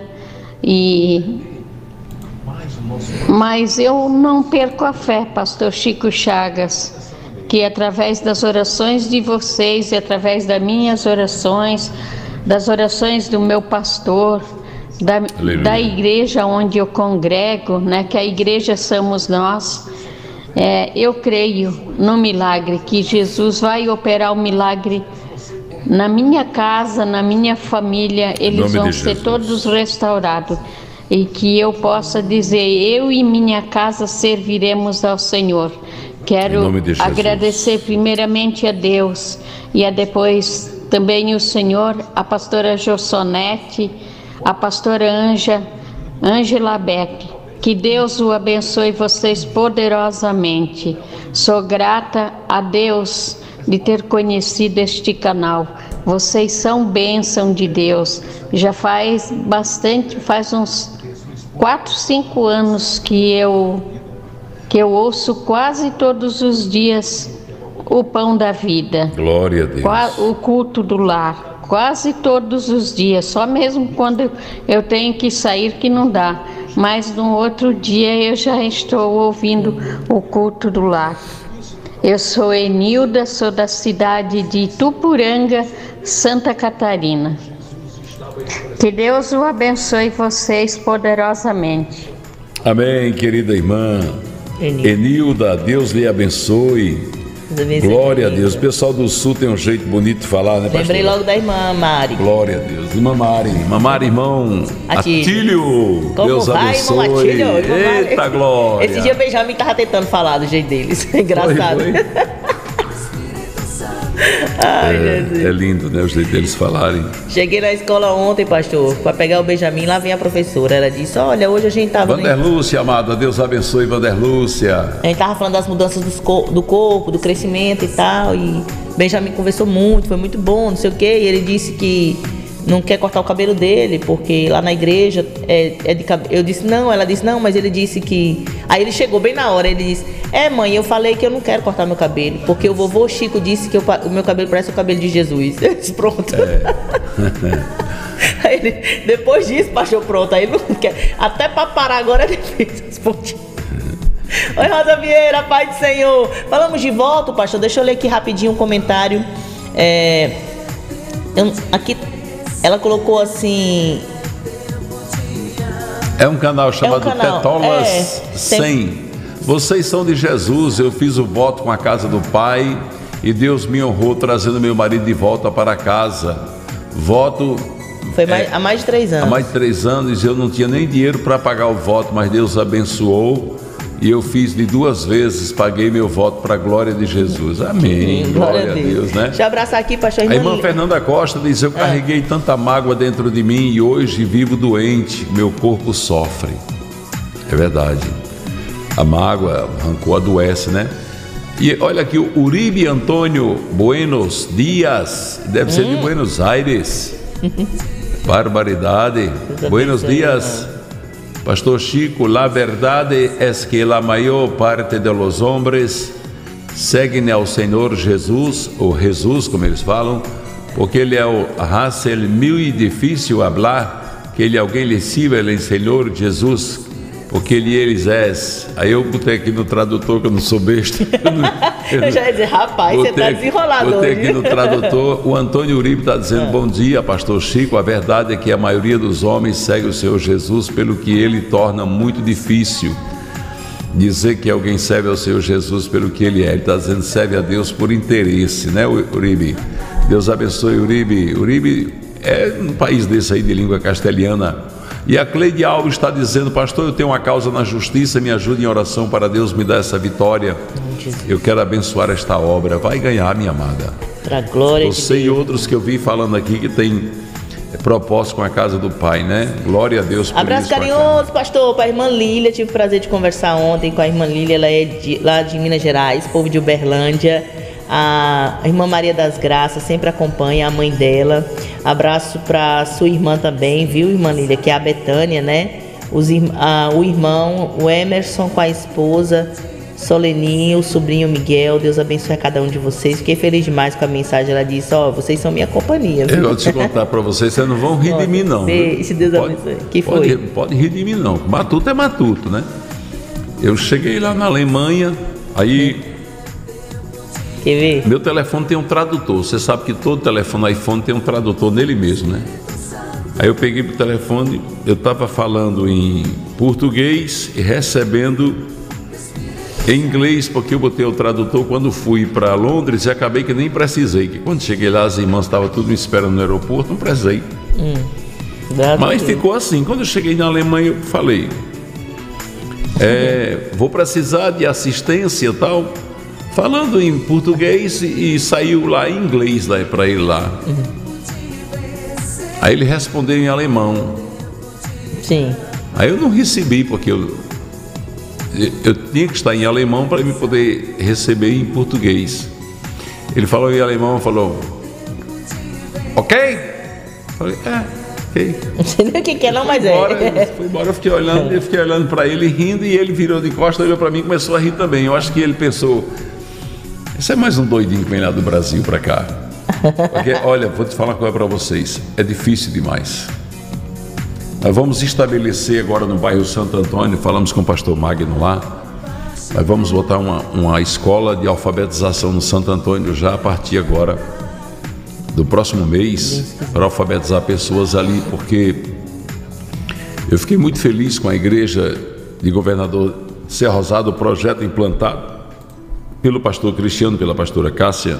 Mas eu não perco a fé, pastor Chico Chagas, que através das orações de vocês e através das minhas orações, das orações do meu pastor, da igreja onde eu congrego, né, que a igreja somos nós, eu creio no milagre, que Jesus vai operar o milagre na minha casa, na minha família. Eles vão ser todos restaurados. E que eu possa dizer: eu e minha casa serviremos ao Senhor. Quero agradecer primeiramente a Deus e depois também o Senhor, a pastora Jossonete, a pastora Ângela Beck. Que Deus o abençoe vocês poderosamente. Sou grata a Deus de ter conhecido este canal. Vocês são bênção de Deus. Já faz uns 4, 5 anos que eu ouço quase todos os dias o Pão da Vida. Glória a Deus. O culto do lar, quase todos os dias. Só mesmo quando eu tenho que sair que não dá. Mas no outro dia eu já estou ouvindo o culto do lar. Eu sou Enilda, sou da cidade de Itupuranga, Santa Catarina. Que Deus o abençoe vocês poderosamente. Amém, querida irmã Enilda, Deus lhe abençoe. Glória a Deus. O pessoal do Sul tem um jeito bonito de falar, né, pastor? Lembrei logo da irmã Mari. Glória a Deus. Irmã Mari, irmão Atílio. Deus abençoe. Irmão Atílio? Eita, glória. Esse dia o Benjamin tava tentando falar do jeito deles. É engraçado. Foi. Ai, Jesus. É lindo, né, o jeito deles falarem. Cheguei na escola ontem, pastor, para pegar o Benjamin. Lá vem a professora. Ela disse: olha, hoje a gente tava... Vanderlúcia, amada, Deus abençoe, Vanderlúcia. A gente tava falando das mudanças do corpo, do crescimento e tal. E Benjamin conversou muito, foi muito bom, não sei o quê. E ele disse que não quer cortar o cabelo dele, porque lá na igreja é de cabelo. Eu disse não, ela disse não, mas ele disse que... Aí ele chegou bem na hora, ele disse: mãe, eu falei que eu não quero cortar meu cabelo, porque o vovô Chico disse que o meu cabelo parece o cabelo de Jesus. Eu disse: pronto. Aí ele, depois disso, pastor, pronto, aí ele não quer. Até para parar agora ele fez as pontinhas. Oi, Rosa Vieira, Pai do Senhor. Falamos de voto, pastor. Deixa eu ler aqui rapidinho um comentário. Aqui ela colocou assim... É um canal chamado Petolas 100. Vocês são de Jesus, eu fiz o voto com a casa do Pai e Deus me honrou trazendo meu marido de volta para casa. Voto... Foi há mais de 3 anos. Há mais de 3 anos eu não tinha nem dinheiro para pagar o voto, mas Deus abençoou e eu fiz de 2 vezes, paguei meu voto para a glória de Jesus. Amém. Glória a Deus, né? Deixa eu abraçar aqui, pastor. A irmã Fernanda Costa diz: eu carreguei tanta mágoa dentro de mim e hoje vivo doente, meu corpo sofre. É verdade. A mágoa, o rancor adoece, né? E olha aqui, o Uribe Antônio Buenos Dias, deve ser de Buenos Aires. Barbaridade. Buenos dias, Pastor Chico. La verdade es que la mayor parte de los hombres seguem ao Senhor Jesus, ou Jesus, como eles falam, porque ele é o raça muito difícil hablar, que ele alguém lhe sirva, ele é Senhor Jesus, porque eles é. Aí eu botei aqui no tradutor, que eu não sou besta. Eu já ia dizer, rapaz, você está desenrolado hoje. Botei aqui no tradutor. O Antônio Uribe está dizendo: bom dia, pastor Chico. A verdade é que a maioria dos homens segue o Senhor Jesus, pelo que ele torna muito difícil dizer que alguém serve ao Senhor Jesus pelo que ele é. Ele está dizendo: serve a Deus por interesse, né, Uribe? Deus abençoe, Uribe. Uribe é um país desse aí de língua castelhana. E a Cleide Alves está dizendo: pastor, eu tenho uma causa na justiça, me ajude em oração para Deus me dar essa vitória. Eu quero abençoar esta obra. Vai ganhar, minha amada. Para a glória de Deus. Você e outros que eu vi falando aqui que tem propósito com a casa do Pai, né? Glória a Deus por abraço isso. Carinhoso, pastor, para a irmã Lília. Tive o prazer de conversar ontem com a irmã Lília. Ela é lá de Minas Gerais, povo de Uberlândia. A irmã Maria das Graças sempre acompanha a mãe dela. Abraço para sua irmã também, viu, irmã Lília, que é a Betânia, né? O irmão, o Emerson com a esposa, Soleninho, o sobrinho Miguel. Deus abençoe a cada um de vocês. Fiquei feliz demais com a mensagem. Ela disse: vocês são minha companhia, viu? Eu vou te contar para vocês não vão rir de mim, não. Se Deus abençoe. Que foi? Pode rir de mim, não. Matuto é matuto, né? Eu cheguei lá na Alemanha, aí... Quer ver? Meu telefone tem um tradutor. Você sabe que todo telefone iPhone tem um tradutor nele mesmo, né? Aí eu peguei pro telefone, eu estava falando em português e recebendo em inglês, porque eu botei o tradutor quando fui para Londres e acabei que nem precisei. Que quando cheguei lá, as irmãs estavam tudo me esperando no aeroporto, não precisei. Mas ficou assim. Quando eu cheguei na Alemanha, eu falei: vou precisar de assistência e tal. Falando em português e saiu lá em inglês para ele lá. Aí ele respondeu em alemão. Sim. Aí eu não recebi, porque eu tinha que estar em alemão para ele poder receber em português. Ele falou em alemão, falou: ok? Falei: ok. Não sei nem o que é, não, mas Fui embora, eu fiquei olhando para ele rindo, e ele virou de costas, olhou para mim e começou a rir também. Eu acho que ele pensou: esse é mais um doidinho que vem lá do Brasil para cá. Porque, olha, vou te falar uma coisa para vocês, é difícil demais. Nós vamos estabelecer agora no bairro Santo Antônio, falamos com o pastor Magno lá, nós vamos botar uma escola de alfabetização no Santo Antônio já a partir agora do próximo mês, para alfabetizar pessoas ali, porque eu fiquei muito feliz com a igreja de Governador Serra Rosada, o projeto implantado pelo pastor Cristiano, pela pastora Cássia,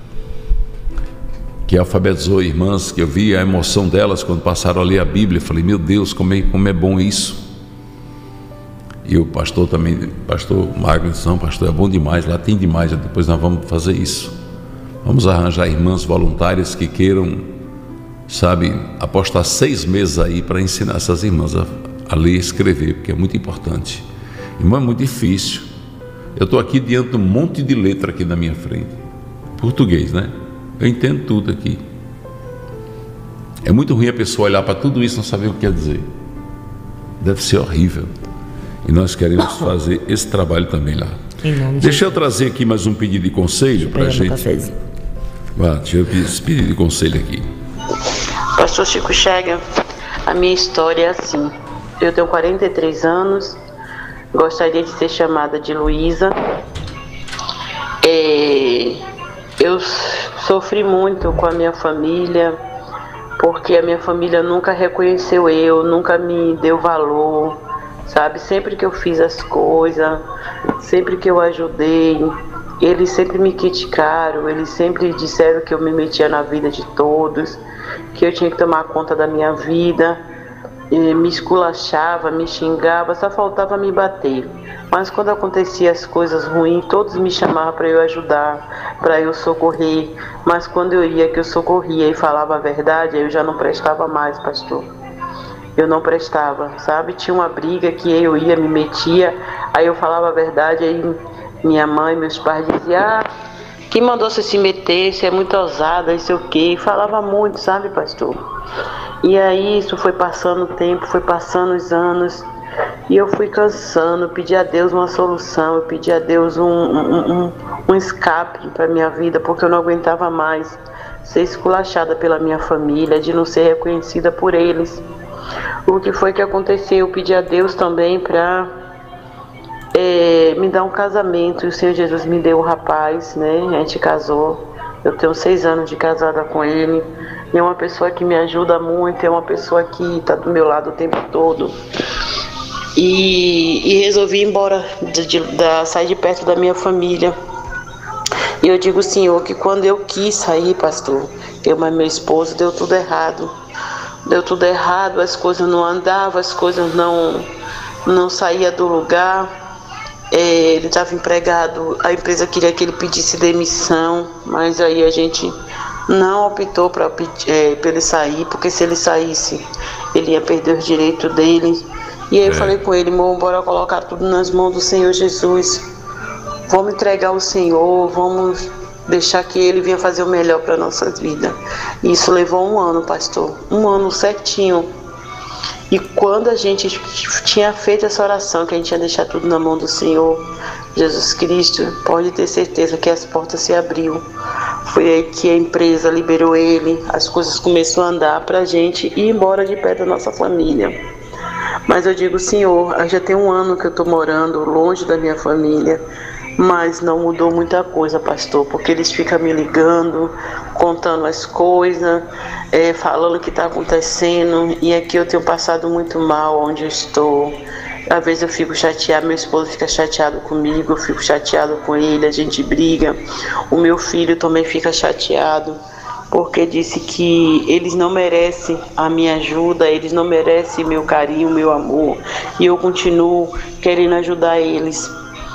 que alfabetizou irmãs, que eu vi a emoção delas quando passaram a ler a Bíblia. Eu falei: meu Deus, como é bom isso. E o pastor também, pastor Magno, disse: não, pastor, é bom demais, lá tem demais, depois nós vamos fazer isso. Vamos arranjar irmãs voluntárias que queiram, sabe, apostar 6 meses aí para ensinar essas irmãs a ler e escrever, porque é muito importante. Irmão, é muito difícil. Eu estou aqui diante de um monte de letra aqui na minha frente. Português, né? Eu entendo tudo aqui. É muito ruim a pessoa olhar para tudo isso e não saber o que quer dizer. Deve ser horrível. E nós queremos fazer esse trabalho também lá. Deixa eu trazer aqui mais um pedido de conselho para a gente. Deixa eu pedir de conselho aqui. Pastor Chico Chega, a minha história é assim: eu tenho 43 anos, Gostaria de ser chamada de Luísa. Eu sofri muito com a minha família, porque a minha família nunca reconheceu eu, nunca me deu valor, sabe? Sempre que eu fiz as coisas, sempre que eu ajudei, eles sempre me criticaram, eles sempre disseram que eu me metia na vida de todos, que eu tinha que tomar conta da minha vida, me esculachava, me xingava, só faltava me bater. Mas quando acontecia as coisas ruins, todos me chamavam para eu ajudar, para eu socorrer. Mas quando eu ia, que eu socorria e falava a verdade, eu já não prestava mais, pastor. Eu não prestava, sabe? Tinha uma briga que eu ia, me metia, aí eu falava a verdade, aí minha mãe, meus pais diziam: quem mandou você se meter, você é muito ousada, não sei o quê. Falava muito, sabe, pastor? E aí isso foi passando o tempo, foi passando os anos, e eu fui cansando, eu pedi a Deus uma solução, eu pedi a Deus um escape para minha vida, porque eu não aguentava mais ser esculachada pela minha família, de não ser reconhecida por eles. O que foi que aconteceu? Eu pedi a Deus também para me dar um casamento, e o Senhor Jesus me deu um rapaz, né? A gente casou, eu tenho 6 anos de casada com ele, e é uma pessoa que me ajuda muito, é uma pessoa que está do meu lado o tempo todo. E resolvi ir embora, sair de perto da minha família. E eu digo, Senhor, que quando eu quis sair, pastor, mas meu esposo, deu tudo errado. Deu tudo errado, as coisas não andavam, as coisas não saíam do lugar. Ele estava empregado, a empresa queria que ele pedisse demissão, mas aí a gente não optou para ele sair, porque se ele saísse, ele ia perder os direitos dele. E aí eu falei com ele, irmão, bora colocar tudo nas mãos do Senhor Jesus. Vamos entregar ao Senhor, vamos deixar que Ele venha fazer o melhor para nossas vidas. Isso levou 1 ano, pastor, 1 ano certinho. E quando a gente tinha feito essa oração, que a gente ia deixar tudo na mão do Senhor Jesus Cristo, pode ter certeza que as portas se abriu. Foi aí que a empresa liberou ele, as coisas começaram a andar para a gente ir embora de perto da nossa família. Mas eu digo, Senhor, já tem 1 ano que eu estou morando longe da minha família, mas não mudou muita coisa, pastor, porque eles ficam me ligando, contando as coisas, falando o que está acontecendo, e aqui eu tenho passado muito mal onde eu estou. Às vezes eu fico chateada, meu esposo fica chateado comigo, eu fico chateado com ele, a gente briga. O meu filho também fica chateado, porque disse que eles não merecem a minha ajuda, eles não merecem meu carinho, meu amor, e eu continuo querendo ajudar eles.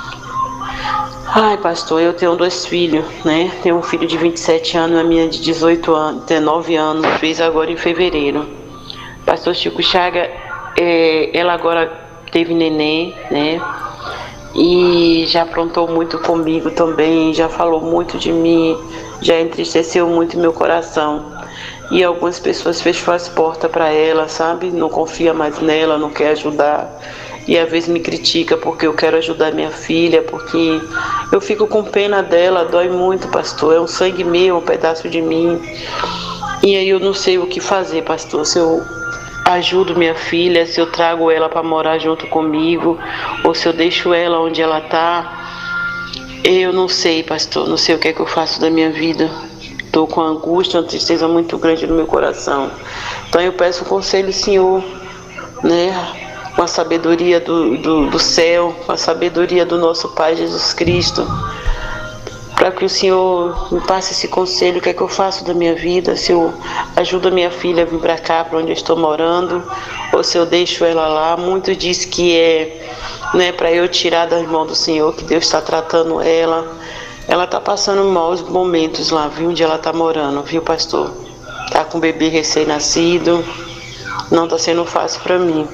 Ai, pastor, eu tenho 2 filhos, né? Tenho um filho de 27 anos, a minha de 18 anos, 19 anos, fez agora em fevereiro. Pastor Chico Chaga, ela agora teve neném, né? E já aprontou muito comigo também, já falou muito de mim, já entristeceu muito meu coração. E algumas pessoas fecham as portas para ela, sabe? Não confia mais nela, não quer ajudar. E às vezes me critica porque eu quero ajudar minha filha, porque eu fico com pena dela, dói muito, pastor. É um sangue meu, um pedaço de mim. E aí eu não sei o que fazer, pastor. Se eu ajudo minha filha, se eu trago ela para morar junto comigo, ou se eu deixo ela onde ela está. Eu não sei, pastor, não sei o que é que eu faço da minha vida. Estou com angústia, uma tristeza muito grande no meu coração. Então eu peço um conselho, Senhor, né? Com a sabedoria do céu, com a sabedoria do nosso Pai Jesus Cristo, para que o Senhor me passe esse conselho, o que é que eu faço da minha vida, se eu ajudo a minha filha a vir para cá, para onde eu estou morando, ou se eu deixo ela lá. Muitos dizem que né, para eu tirar das mãos do Senhor, que Deus está tratando ela. Ela está passando maus momentos lá, viu, onde ela está morando, viu, pastor? Está com um bebê recém-nascido, não está sendo fácil para mim.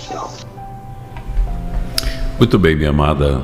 Muito bem, minha amada.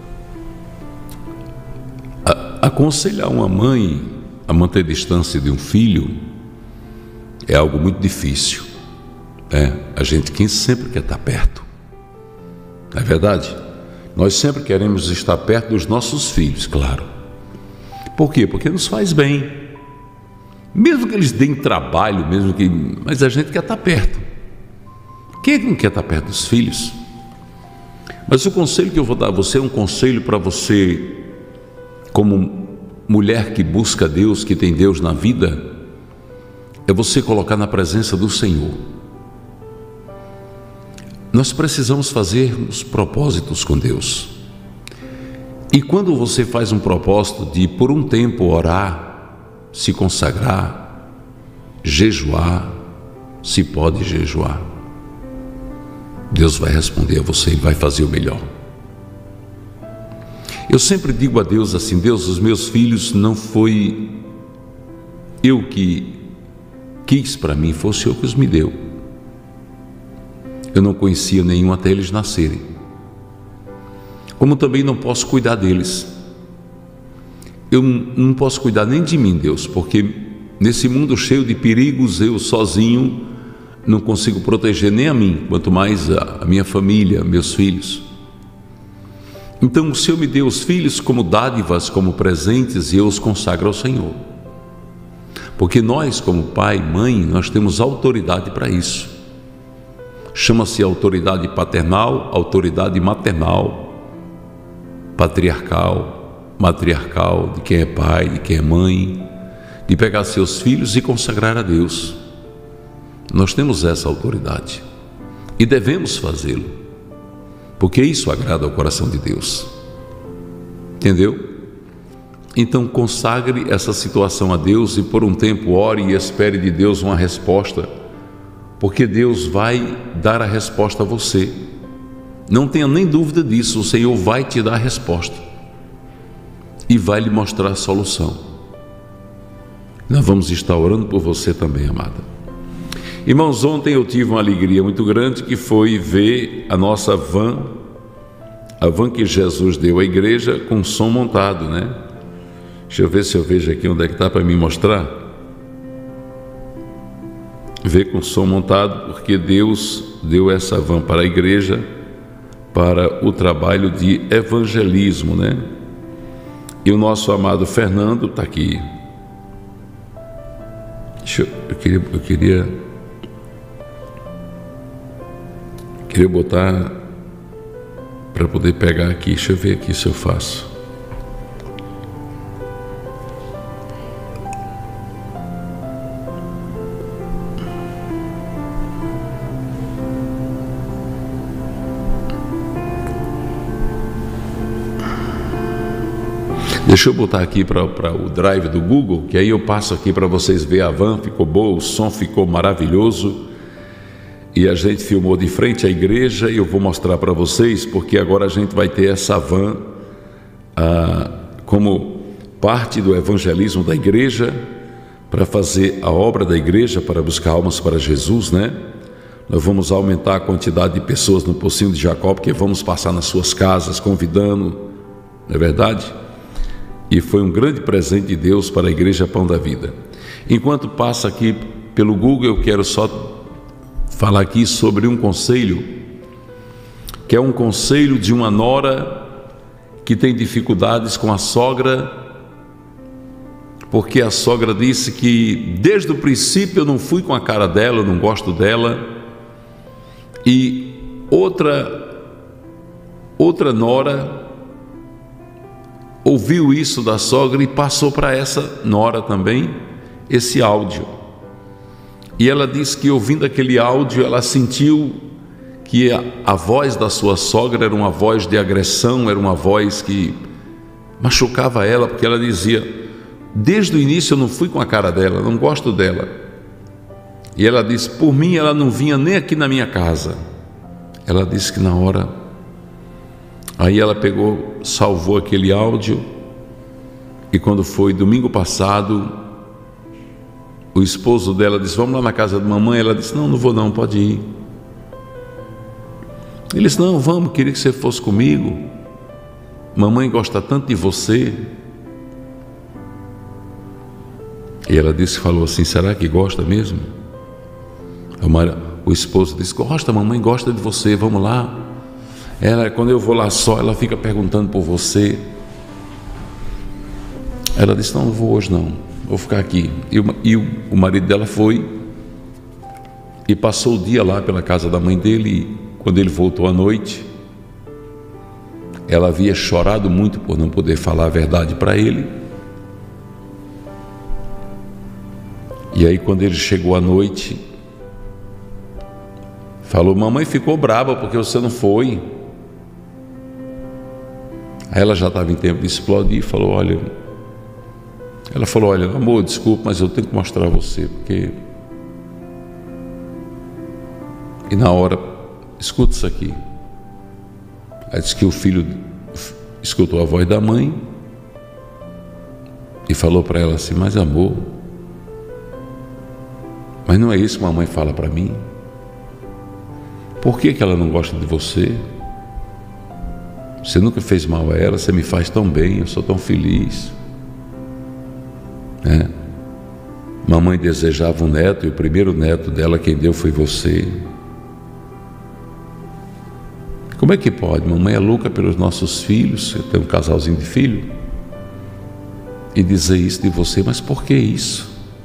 Aconselhar uma mãe a manter distância de um filho é algo muito difícil. A gente sempre quer estar perto. Não é verdade? Nós sempre queremos estar perto dos nossos filhos, claro. Por quê? Porque nos faz bem. Mesmo que eles deem trabalho, mas a gente quer estar perto. Quem não quer estar perto dos filhos? Mas o conselho que eu vou dar a você é um conselho para você, como mulher que busca Deus, que tem Deus na vida, é você colocar na presença do Senhor. Nós precisamos fazer os propósitos com Deus. E quando você faz um propósito de por um tempo orar, se consagrar, jejuar, se pode jejuar, Deus vai responder a você e vai fazer o melhor. Eu sempre digo a Deus assim: Deus, os meus filhos não foi eu que quis para mim, foi o Senhor que os me deu. Eu não conhecia nenhum até eles nascerem. Como também não posso cuidar deles. Eu não posso cuidar nem de mim, Deus, porque nesse mundo cheio de perigos, eu sozinho não consigo proteger nem a mim, quanto mais a minha família, meus filhos. Então o Senhor me deu os filhos como dádivas, como presentes, e eu os consagro ao Senhor. Porque nós, como pai e mãe, nós temos autoridade para isso. Chama-se autoridade paternal, autoridade maternal, patriarcal, matriarcal, de quem é pai, de quem é mãe, de pegar seus filhos e consagrar a Deus. Nós temos essa autoridade e devemos fazê-lo, porque isso agrada ao coração de Deus. Entendeu? Então consagre essa situação a Deus e por um tempo ore e espere de Deus uma resposta, porque Deus vai dar a resposta a você. Não tenha nem dúvida disso, o Senhor vai te dar a resposta e vai lhe mostrar a solução. Nós vamos estar orando por você também, amada. Irmãos, ontem eu tive uma alegria muito grande, que foi ver a nossa van, a van que Jesus deu à igreja, com som montado, né? Deixa eu ver se eu vejo aqui onde é que está para me mostrar. Ver com som montado, porque Deus deu essa van para a igreja, para o trabalho de evangelismo, né? E o nosso amado Fernando está aqui. Eu queria botar para poder pegar aqui. Deixa eu ver aqui se eu faço. Deixa eu botar aqui para o drive do Google, que aí eu passo aqui para vocês verem a van. Ficou boa, o som ficou maravilhoso. E a gente filmou de frente à igreja e eu vou mostrar para vocês, porque agora a gente vai ter essa van como parte do evangelismo da igreja, para fazer a obra da igreja, para buscar almas para Jesus, né? Nós vamos aumentar a quantidade de pessoas no Pocinho de Jacó, porque vamos passar nas suas casas convidando, não é verdade? E foi um grande presente de Deus para a Igreja Pão da Vida. Enquanto passa aqui pelo Google, eu quero só falar aqui sobre um conselho, que é um conselho de uma nora que tem dificuldades com a sogra, porque a sogra disse que desde o princípio eu não fui com a cara dela, eu não gosto dela. E outra nora ouviu isso da sogra e passou para essa nora também esse áudio. E ela disse que ouvindo aquele áudio ela sentiu que a voz da sua sogra era uma voz de agressão, era uma voz que machucava ela, porque ela dizia: desde o início eu não fui com a cara dela, não gosto dela. E ela disse: por mim ela não vinha nem aqui na minha casa. Ela disse que na hora, aí ela pegou, salvou aquele áudio, e quando foi domingo passado, o esposo dela disse: vamos lá na casa da mamãe. Ela disse: não vou não, pode ir. Ele disse: não, vamos, queria que você fosse comigo, mamãe gosta tanto de você. E ela disse, falou assim: será que gosta mesmo? O esposo disse: gosta, mamãe gosta de você, vamos lá. Ela, quando eu vou lá só, ela fica perguntando por você. Ela disse: não vou hoje não, vou ficar aqui. E o marido dela foi e passou o dia lá pela casa da mãe dele. E quando ele voltou à noite, ela havia chorado muito por não poder falar a verdade para ele. E aí, quando ele chegou à noite, falou: mamãe ficou brava porque você não foi. Aí ela já estava em tempo de explodir e falou: ela falou: olha, amor, desculpa, mas eu tenho que mostrar a você, porque... E na hora, escuta isso aqui. Aí disse que o filho escutou a voz da mãe e falou para ela assim: mas amor, mas não é isso que a mamãe fala para mim? Por que ela não gosta de você? Você nunca fez mal a ela, você me faz tão bem, eu sou tão feliz. Mamãe desejava um neto e o primeiro neto dela quem deu foi você. Como é que pode? Mamãe é louca pelos nossos filhos, eu tenho um casalzinho de filho, e dizer isso de você, mas por que isso?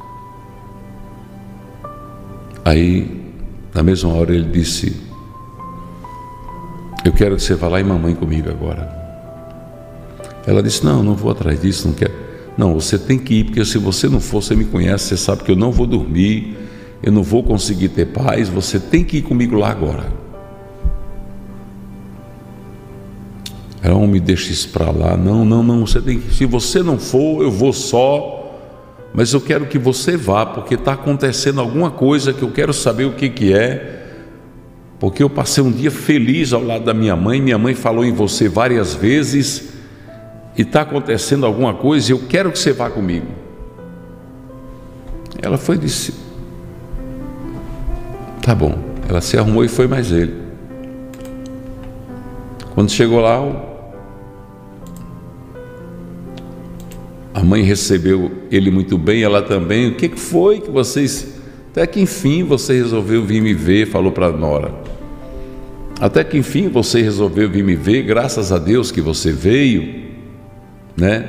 Aí, na mesma hora, ele disse: eu quero que você vá lá em mamãe comigo agora. Ela disse: não vou atrás disso, não quero. Não, você tem que ir, porque se você não for, você me conhece, você sabe que eu não vou dormir, eu não vou conseguir ter paz, você tem que ir comigo lá agora. Ela: não me deixa isso para lá, não, você tem que, se você não for, eu vou só, mas eu quero que você vá, porque está acontecendo alguma coisa que eu quero saber o que é, porque eu passei um dia feliz ao lado da minha mãe falou em você várias vezes, e está acontecendo alguma coisa e eu quero que você vá comigo. Ela foi e disse: tá bom. Ela se arrumou e foi mais ele. Quando chegou lá, a mãe recebeu ele muito bem, ela também. O que foi que vocês... Até que enfim você resolveu vir me ver, falou para a nora. Até que enfim você resolveu vir me ver, graças a Deus que você veio, né?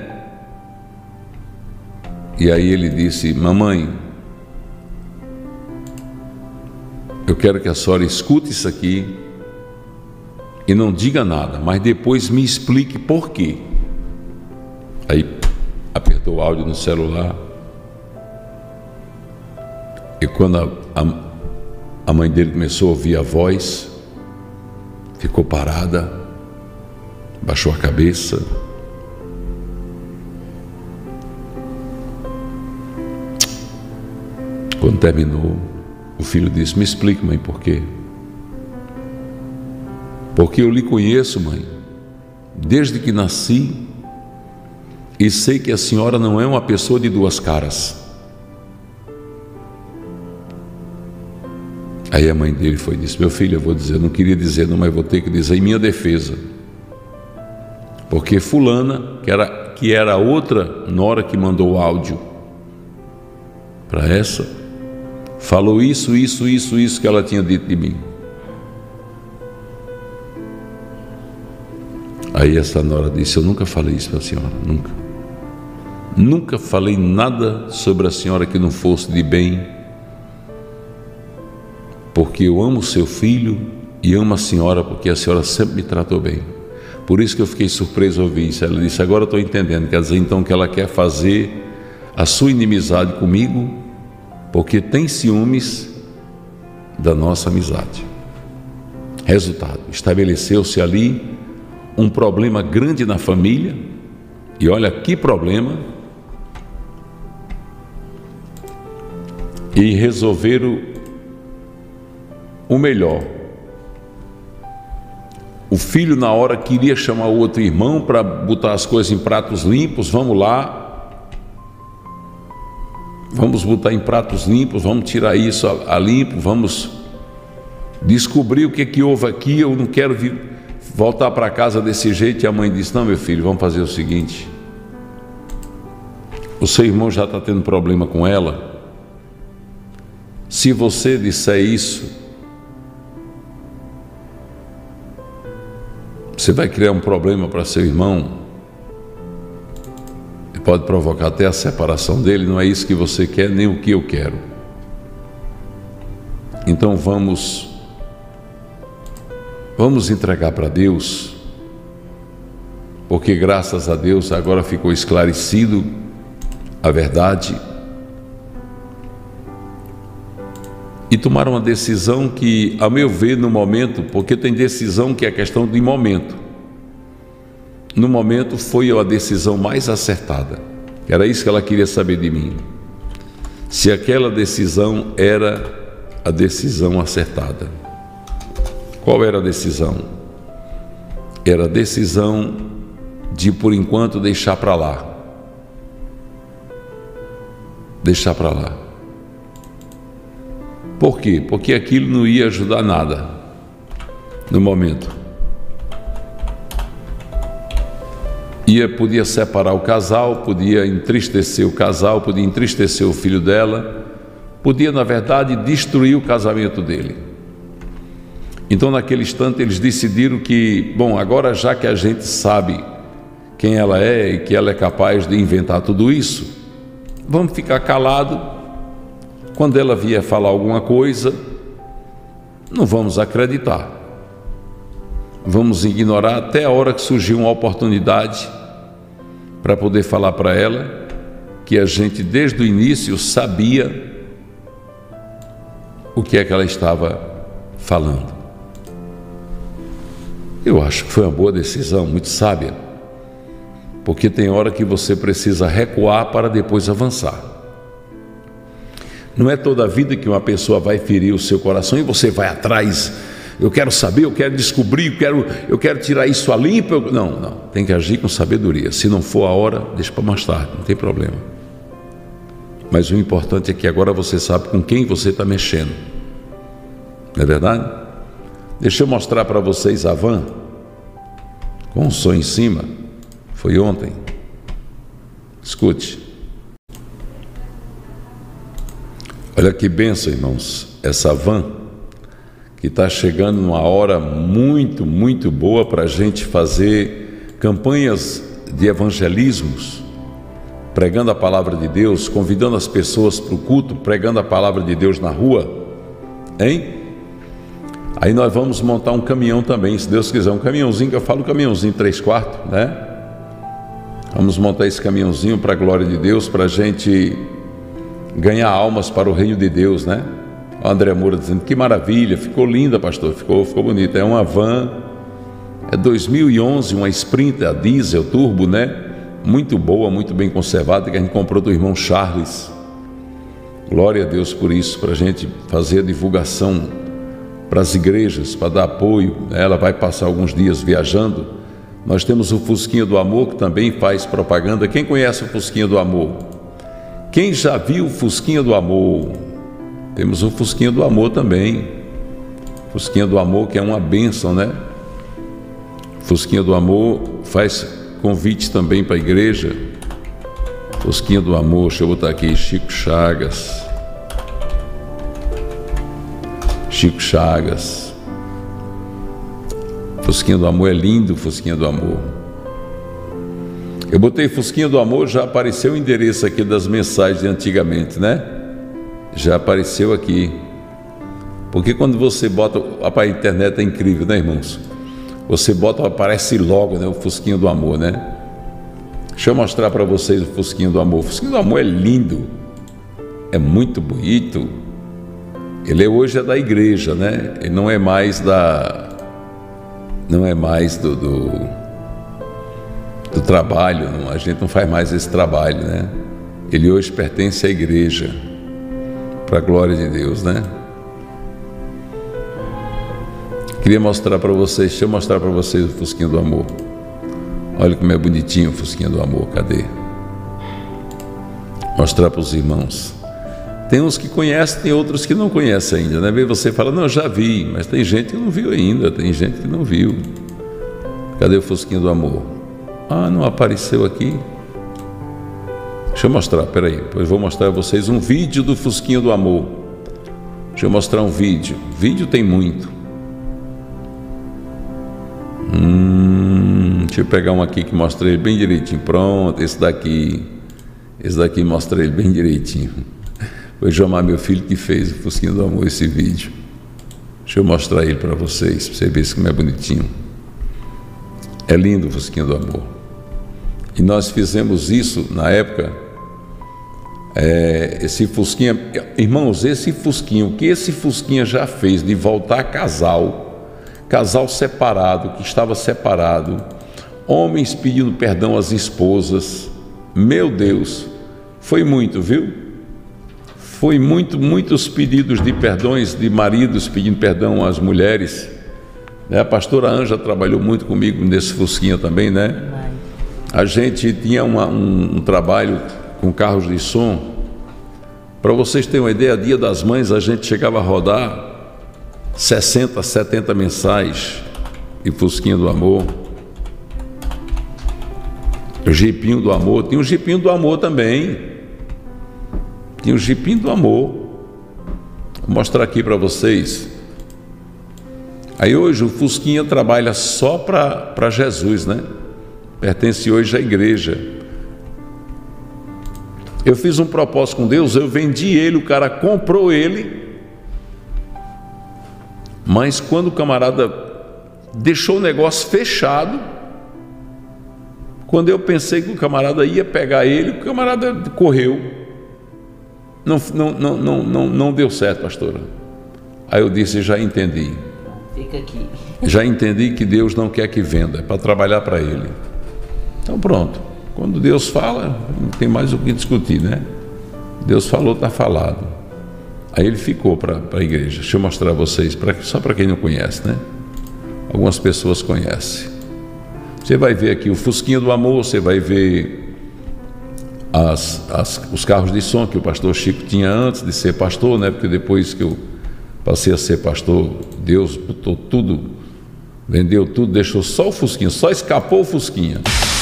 E aí ele disse: mamãe, eu quero que a senhora escute isso aqui e não diga nada, mas depois me explique por quê. Aí apertou o áudio no celular, e quando a mãe dele começou a ouvir a voz, ficou parada, baixou a cabeça. Quando terminou, o filho disse: me explique, mãe, por quê? Porque eu lhe conheço, mãe, desde que nasci, e sei que a senhora não é uma pessoa de duas caras. Aí a mãe dele foi e disse: meu filho, eu vou dizer, não queria dizer não, mas vou ter que dizer em minha defesa, porque fulana, que era a outra nora que mandou o áudio para essa, falou isso que ela tinha dito de mim. Aí essa nora disse: eu nunca falei isso para a senhora, nunca falei nada sobre a senhora que não fosse de bem, porque eu amo seu filho e amo a senhora, porque a senhora sempre me tratou bem. Por isso que eu fiquei surpreso ao ouvir isso. Ela disse: agora eu estou entendendo, quer dizer então que ela quer fazer a sua inimizade comigo, porque tem ciúmes da nossa amizade. Resultado, estabeleceu-se ali um problema grande na família, e olha que problema, e resolveram o melhor. O filho, na hora, queria chamar o outro irmão para botar as coisas em pratos limpos. Vamos lá, vamos botar em pratos limpos, vamos tirar isso a limpo, vamos descobrir o que houve aqui. Eu não quero voltar para casa desse jeito. E a mãe disse: não, meu filho, vamos fazer o seguinte, o seu irmão já está tendo problema com ela. Se você disser isso, você vai criar um problema para seu irmão e pode provocar até a separação dele. Não é isso que você quer, nem o que eu quero. Então vamos entregar para Deus porque graças a Deus agora ficou esclarecido a verdade, e tomaram uma decisão que, a meu ver, no momento, porque tem decisão que é questão de momento, no momento foi a decisão mais acertada. Era isso que ela queria saber de mim, se aquela decisão era a decisão acertada. Qual era a decisão? Era a decisão de, por enquanto, deixar para lá. Deixar para lá. Por quê? Porque aquilo não ia ajudar nada no momento. Podia separar o casal, podia entristecer o casal, podia entristecer o filho dela, podia, na verdade, destruir o casamento dele. Então, naquele instante, eles decidiram que, bom, agora já que a gente sabe quem ela é e que ela é capaz de inventar tudo isso, vamos ficar calado. Quando ela vier falar alguma coisa, não vamos acreditar. Vamos ignorar até a hora que surgir uma oportunidade para poder falar para ela que a gente, desde o início, sabia o que é que ela estava falando. Eu acho que foi uma boa decisão, muito sábia, porque tem hora que você precisa recuar para depois avançar. Não é toda a vida que uma pessoa vai ferir o seu coração e você vai atrás. Eu quero saber, eu quero descobrir, eu quero tirar isso a limpo. Não, tem que agir com sabedoria. Se não for a hora, deixa para mais tarde, não tem problema. Mas o importante é que agora você sabe com quem você está mexendo. Não é verdade? Deixa eu mostrar para vocês a van com o som em cima. Foi ontem. Escute. Olha que bênção, irmãos. Essa van que está chegando numa hora muito, muito boa para a gente fazer campanhas de evangelismos, pregando a palavra de Deus, convidando as pessoas para o culto, pregando a palavra de Deus na rua, hein? Aí nós vamos montar um caminhão também, se Deus quiser, um caminhãozinho, que eu falo caminhãozinho 3/4, né? Vamos montar esse caminhãozinho para a glória de Deus, para a gente ganhar almas para o reino de Deus, né? O André Moura dizendo, que maravilha, ficou linda, pastor, ficou bonita. É uma van, é 2011, uma Sprinter a diesel, turbo, né? Muito boa, muito bem conservada, que a gente comprou do irmão Charles. Glória a Deus por isso, para a gente fazer a divulgação para as igrejas, para dar apoio. Ela vai passar alguns dias viajando. Nós temos o Fusquinha do Amor, que também faz propaganda. Quem conhece o Fusquinha do Amor? Quem já viu o Fusquinha do Amor? Temos o Fusquinha do Amor também. Fusquinha do Amor, que é uma bênção, né? Fusquinha do Amor faz convite também para a igreja. Fusquinha do Amor, deixa eu botar aqui, Chico Chagas. Chico Chagas. Fusquinha do Amor é lindo, Fusquinha do Amor. Eu botei Fusquinha do Amor, já apareceu o endereço aqui das mensagens de antigamente, né? Já apareceu aqui. Porque quando você bota, a internet é incrível, né, irmãos? Você bota, aparece logo, né, o Fusquinha do Amor, né? Deixa eu mostrar para vocês o Fusquinha do Amor. O Fusquinha do Amor é lindo, é muito bonito. Ele hoje é da igreja, né? Ele não é mais do trabalho, não, a gente não faz mais esse trabalho, né? Ele hoje pertence à igreja, para a glória de Deus, né? Queria mostrar para vocês, deixa eu mostrar para vocês o Fusquinha do Amor. Olha como é bonitinho o Fusquinha do Amor, cadê? Mostrar para os irmãos. Tem uns que conhecem, tem outros que não conhecem ainda, né? Vê, você fala, não, já vi, mas tem gente que não viu ainda, tem gente que não viu. Cadê o Fusquinha do Amor? Ah, não apareceu aqui. Deixa eu mostrar, peraí, depois vou mostrar a vocês um vídeo do Fusquinha do Amor. Deixa eu mostrar um vídeo. Vídeo tem muito. Deixa eu pegar um aqui que mostra ele bem direitinho. Pronto, esse daqui mostra ele bem direitinho. Vou chamar meu filho que fez o Fusquinha do Amor, esse vídeo. Deixa eu mostrar ele para vocês, para você ver como é bonitinho. É lindo o Fusquinha do Amor. E nós fizemos isso na época. Esse Fusquinha, irmãos, esse Fusquinha, o que esse Fusquinha já fez de voltar casal separado, que estava separado, homens pedindo perdão às esposas, meu Deus, foi muito, viu? Foi muitos pedidos de perdões de maridos pedindo perdão às mulheres. A pastora Ângela trabalhou muito comigo nesse Fusquinha também, né? A gente tinha um trabalho com carros de som. Para vocês terem uma ideia, Dia das Mães a gente chegava a rodar 60, 70 mensais de Fusquinha do Amor. O Jipinho do Amor, tinha o Jipinho do Amor também. Tinha o Jipinho do Amor. Vou mostrar aqui para vocês. Aí hoje o Fusquinha trabalha só para Jesus, né? Pertence hoje à igreja. Eu fiz um propósito com Deus, eu vendi ele, o cara comprou ele, mas quando o camarada deixou o negócio fechado, quando eu pensei que o camarada ia pegar ele, o camarada correu. Não deu certo, pastora. Aí eu disse, já entendi. Fica aqui. Já entendi que Deus não quer que venda, é para trabalhar para Ele. Então pronto. Quando Deus fala, não tem mais o que discutir, né? Deus falou, está falado. Aí ele ficou para a igreja. Deixa eu mostrar a vocês, só para quem não conhece, né? Algumas pessoas conhecem. Você vai ver aqui o Fusquinha do Amor, você vai ver os carros de som que o pastor Chico tinha antes de ser pastor, né? Porque depois que eu passei a ser pastor, Deus botou tudo, vendeu tudo, deixou só o Fusquinha, só escapou o Fusquinha.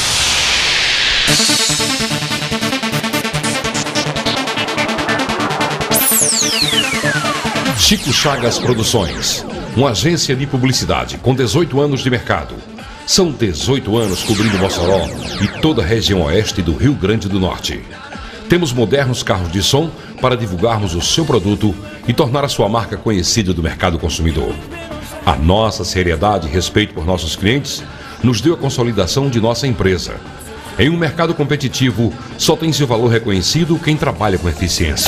Chico Chagas Produções, uma agência de publicidade com 18 anos de mercado. São 18 anos cobrindo Mossoró e toda a região oeste do Rio Grande do Norte. Temos modernos carros de som para divulgarmos o seu produto e tornar a sua marca conhecida do mercado consumidor. A nossa seriedade e respeito por nossos clientes nos deu a consolidação de nossa empresa. Em um mercado competitivo, só tem seu valor reconhecido quem trabalha com eficiência.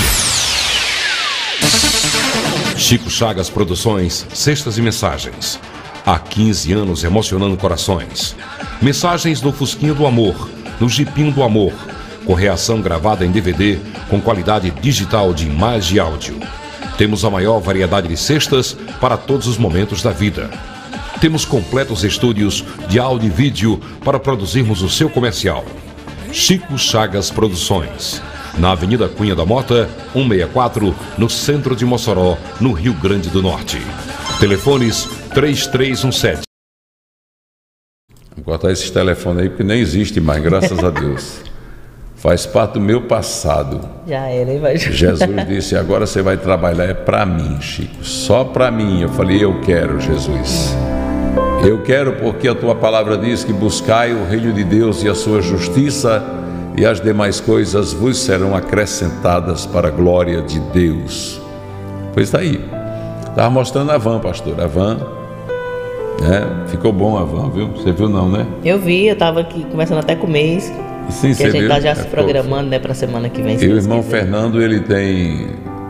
Chico Chagas Produções, cestas e mensagens. Há 15 anos emocionando corações. Mensagens no Fusquinha do Amor, no Jipinho do Amor, com reação gravada em DVD, com qualidade digital de imagem e áudio. Temos a maior variedade de cestas para todos os momentos da vida. Temos completos estúdios de áudio e vídeo para produzirmos o seu comercial. Chico Chagas Produções, na Avenida Cunha da Mota, 164, no centro de Mossoró, no Rio Grande do Norte. Telefones 3317. Vou cortar esses telefones aí porque nem existe mais, graças a Deus. Faz parte do meu passado. Já era, hein? Jesus disse, agora você vai trabalhar para mim, Chico, só para mim. Eu falei, eu quero, Jesus. Eu quero porque a tua palavra diz que buscai o reino de Deus e a sua justiça, e as demais coisas vos serão acrescentadas para a glória de Deus. Pois está aí. Estava mostrando a van, pastor, a van. Ficou bom a van, viu? Você viu não, né? Eu vi, eu estava aqui conversando até com o mês. Sim, que a gente está já se programando, né, para a semana que vem. E o irmão Fernando, ele tem...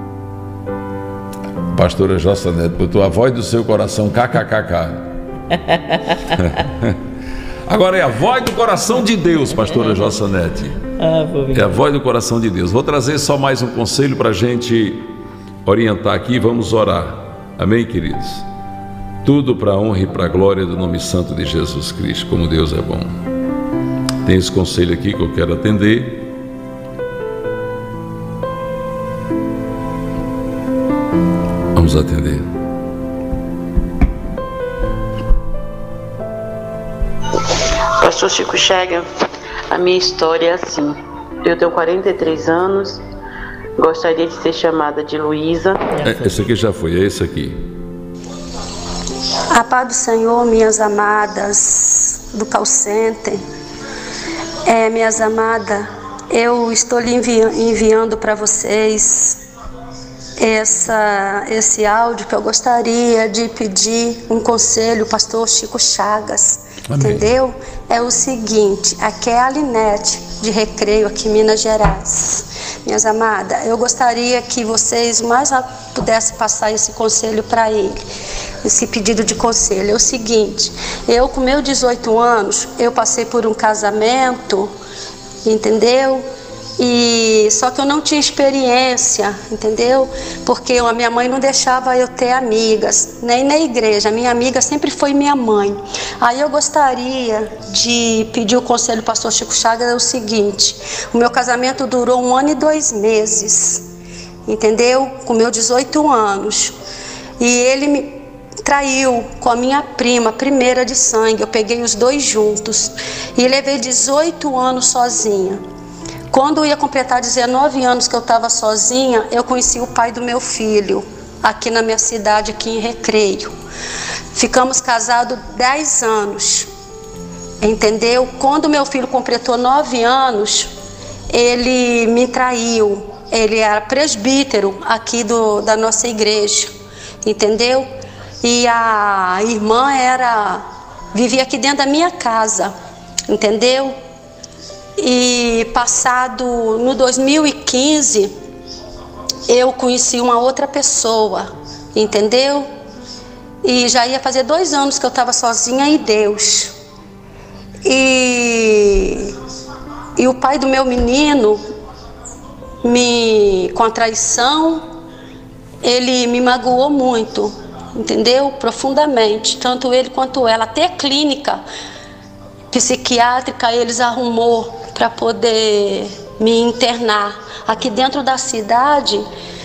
Pastora Jossa Neto botou a voz do seu coração, kkkk. Agora é a voz do coração de Deus, pastora Jossanete. É a voz do coração de Deus. Vou trazer só mais um conselho para a gente orientar aqui. Vamos orar. Amém, queridos? Tudo para a honra e para a glória do nome santo de Jesus Cristo. Como Deus é bom. Tem esse conselho aqui que eu quero atender. Vamos atender. Pastor Chico Chagas, a minha história é assim. Eu tenho 43 anos, gostaria de ser chamada de Luísa. Esse aqui já foi, é esse aqui. A paz do Senhor, minhas amadas do call center. Minhas amadas, eu estou lhe enviando para vocês esse áudio que eu gostaria de pedir um conselho, pastor Chico Chagas. Amém. Entendeu? é o seguinte, aqui é a Alinete, de Recreio, aqui em Minas Gerais. Minhas amadas, eu gostaria que vocês mais rápido pudessem passar esse conselho para ele, esse pedido de conselho. É o seguinte, eu com meus 18 anos, eu passei por um casamento, entendeu? E só que eu não tinha experiência, entendeu? Porque a minha mãe não deixava eu ter amigas, nem na igreja. A minha amiga sempre foi minha mãe. Aí eu gostaria de pedir o conselho do pastor Chico Chagas, é o seguinte, o meu casamento durou 1 ano e 2 meses, entendeu? Com meus 18 anos. E ele me traiu com a minha prima, primeira de sangue. Eu peguei os dois juntos e levei 18 anos sozinha. Quando eu ia completar 19 anos que eu estava sozinha, eu conheci o pai do meu filho, aqui na minha cidade, aqui em Recreio. Ficamos casados 10 anos, entendeu? Quando meu filho completou 9 anos, ele me traiu. Ele era presbítero aqui da nossa igreja, entendeu? E a irmã vivia aqui dentro da minha casa, entendeu? E passado no 2015, eu conheci uma outra pessoa, entendeu? E já ia fazer 2 anos que eu estava sozinha em Deus. E o pai do meu menino, com a traição, ele me magoou muito, entendeu? Profundamente, tanto ele quanto ela. Até clínica psiquiátrica eles arrumou para poder me internar. Aqui dentro da cidade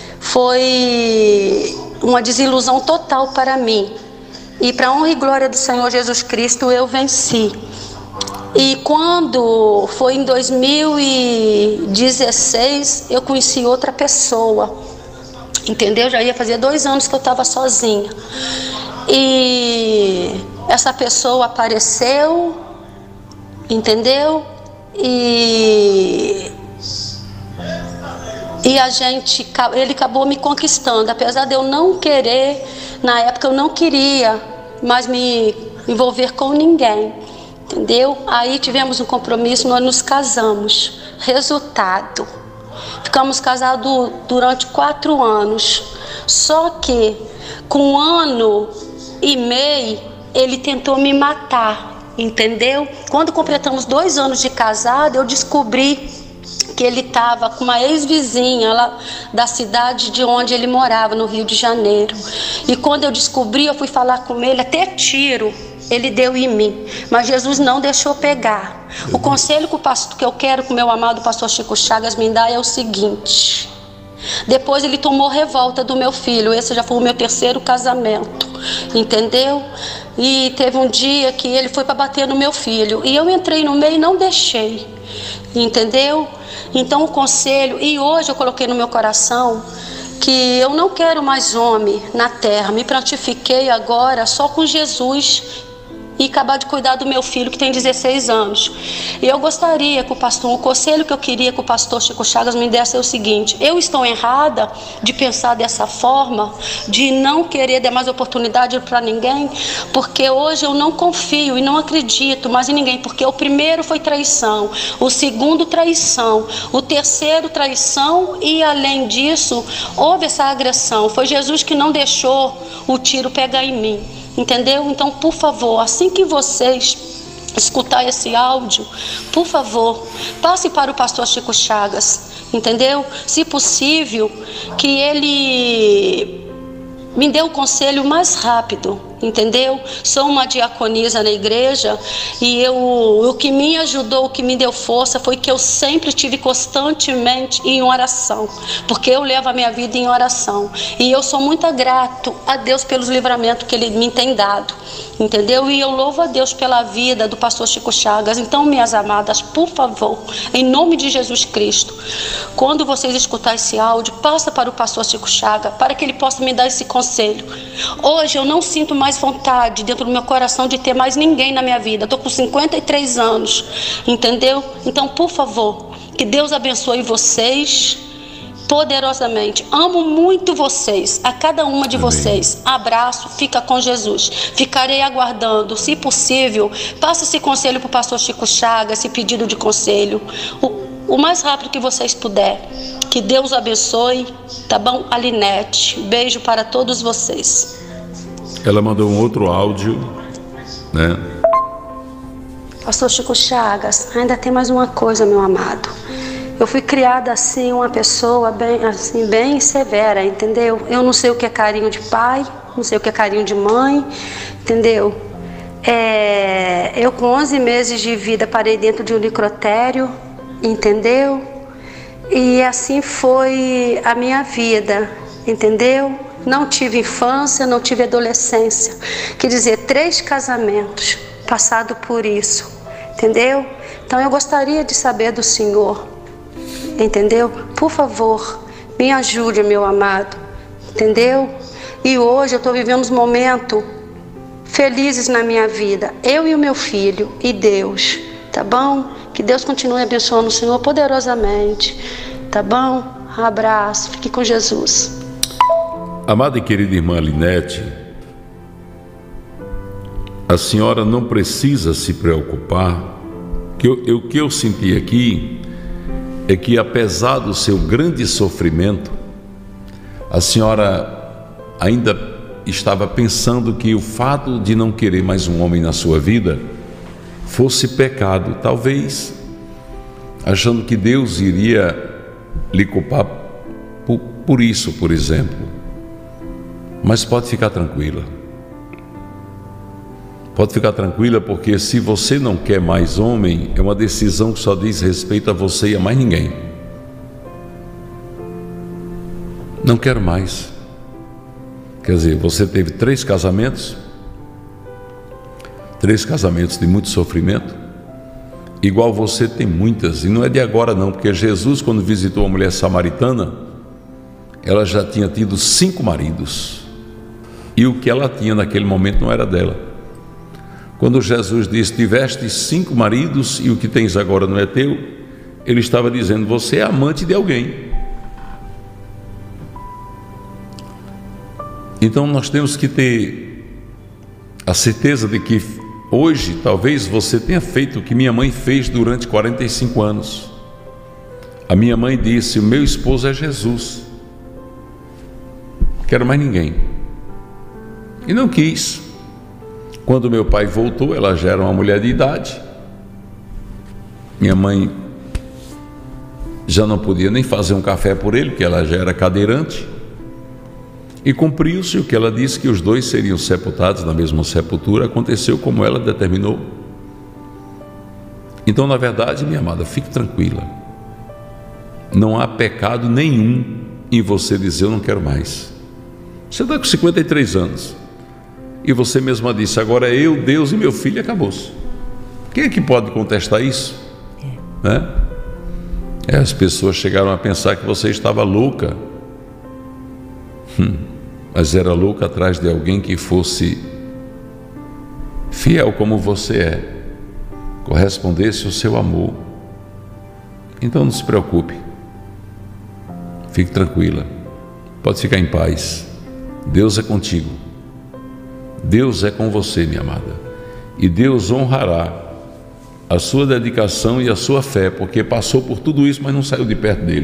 foi uma desilusão total para mim. E para a honra e glória do Senhor Jesus Cristo eu venci. E quando foi em 2016 eu conheci outra pessoa, entendeu? Já ia fazer 2 anos que eu estava sozinha. E essa pessoa apareceu, entendeu? E ele acabou me conquistando, apesar de eu não querer. Na época eu não queria mais me envolver com ninguém, entendeu? Aí tivemos um compromisso, nós nos casamos. Resultado, ficamos casados durante 4 anos. Só que com 1 ano e meio ele tentou me matar, entendeu? Quando completamos 2 anos de casado, eu descobri que ele estava com uma ex-vizinha lá da cidade de onde ele morava, no Rio de Janeiro. E quando eu descobri, eu fui falar com ele, até tiro ele deu em mim, mas Jesus não deixou pegar. O conselho que eu quero que o meu amado pastor Chico Chagas me dá é o seguinte: depois ele tomou revolta do meu filho. Esse já foi o meu 3º casamento, entendeu? E teve um dia que ele foi para bater no meu filho e eu entrei no meio e não deixei, entendeu? Então o conselho, e hoje eu coloquei no meu coração que eu não quero mais homem na terra. Me prontifiquei agora só com Jesus e acabar de cuidar do meu filho que tem 16 anos. E eu gostaria que o conselho que eu queria que o pastor Chico Chagas me desse é o seguinte: eu estou errada de pensar dessa forma, de não querer dar mais oportunidade para ninguém, porque hoje eu não confio e não acredito mais em ninguém, porque o primeiro foi traição, o segundo traição, o terceiro traição, e além disso houve essa agressão. Foi Jesus que não deixou o tiro pegar em mim, entendeu? Então, por favor, assim que vocês escutar esse áudio, por favor, passe para o pastor Chico Chagas, entendeu? Se possível, que ele me dê o conselho mais rápido, entendeu? Sou uma diaconisa na igreja e o que me ajudou, o que me deu força foi que eu sempre tive constantemente em oração, porque eu levo a minha vida em oração e eu sou muito grato a Deus pelos livramentos que Ele me tem dado, entendeu? E eu louvo a Deus pela vida do pastor Chico Chagas. Então, minhas amadas, por favor, em nome de Jesus Cristo, quando vocês escutarem esse áudio, passa para o pastor Chico Chagas, para que ele possa me dar esse conselho. Hoje eu não sinto mais vontade dentro do meu coração de ter mais ninguém na minha vida. Estou com 53 anos, entendeu? Então, por favor, que Deus abençoe vocês, poderosamente. Amo muito vocês, a cada uma de vocês. Abraço, fica com Jesus. Ficarei aguardando, se possível, passa esse conselho para o pastor Chico Chagas, esse pedido de conselho, o mais rápido que vocês puderem. Que Deus abençoe, tá bom? Alinete, beijo para todos vocês. Ela mandou um outro áudio, né? Pastor Chico Chagas, ainda tem mais uma coisa, meu amado. Eu fui criada assim, uma pessoa bem severa, entendeu? Eu não sei o que é carinho de pai, não sei o que é carinho de mãe, entendeu? Eu com 11 meses de vida parei dentro de um necrotério, entendeu? E assim foi a minha vida, entendeu? Não tive infância, não tive adolescência. Quer dizer, 3 casamentos passado por isso, entendeu? Então eu gostaria de saber do Senhor, entendeu? Por favor, me ajude, meu amado, entendeu? E hoje eu estou vivendo um momento felizes na minha vida, eu e o meu filho e Deus, tá bom? Que Deus continue abençoando o Senhor poderosamente, tá bom? Um abraço, fique com Jesus. Amada e querida irmã Linete, a senhora não precisa se preocupar, que o que eu senti aqui é que, apesar do seu grande sofrimento, a senhora ainda estava pensando que o fato de não querer mais um homem na sua vida fosse pecado, talvez achando que Deus iria lhe culpar por isso, por exemplo. Mas pode ficar tranquila. Pode ficar tranquila, porque se você não quer mais homem, é uma decisão que só diz respeito a você e a mais ninguém. Não quero mais. Quer dizer, você teve 3 casamentos, 3 casamentos de muito sofrimento, igual você tem muitas, e não é de agora não, porque Jesus, quando visitou a mulher samaritana, ela já tinha tido 5 maridos, e o que ela tinha naquele momento não era dela. Quando Jesus disse, tiveste 5 maridos e o que tens agora não é teu, ele estava dizendo, você é amante de alguém. Então nós temos que ter a certeza de que hoje talvez você tenha feito o que minha mãe fez durante 45 anos. A minha mãe disse, o meu esposo é Jesus, não quero mais ninguém. E não quis. Quando meu pai voltou, ela já era uma mulher de idade. Minha mãe já não podia nem fazer um café por ele, porque ela já era cadeirante. E cumpriu-se o que ela disse, que os 2 seriam sepultados na mesma sepultura. Aconteceu como ela determinou. Então, na verdade, minha amada, fique tranquila. Não há pecado nenhum em você dizer, eu não quero mais. Você está com 53 anos. E você mesma disse, agora é eu, Deus e meu filho, acabou-se. Quem é que pode contestar isso? Né? As pessoas chegaram a pensar que você estava louca. Mas era louca atrás de alguém que fosse fiel como você é, correspondesse ao seu amor. Então não se preocupe, fique tranquila, pode ficar em paz. Deus é contigo, Deus é com você, minha amada, e Deus honrará a sua dedicação e a sua fé, porque passou por tudo isso, mas não saiu de perto dele.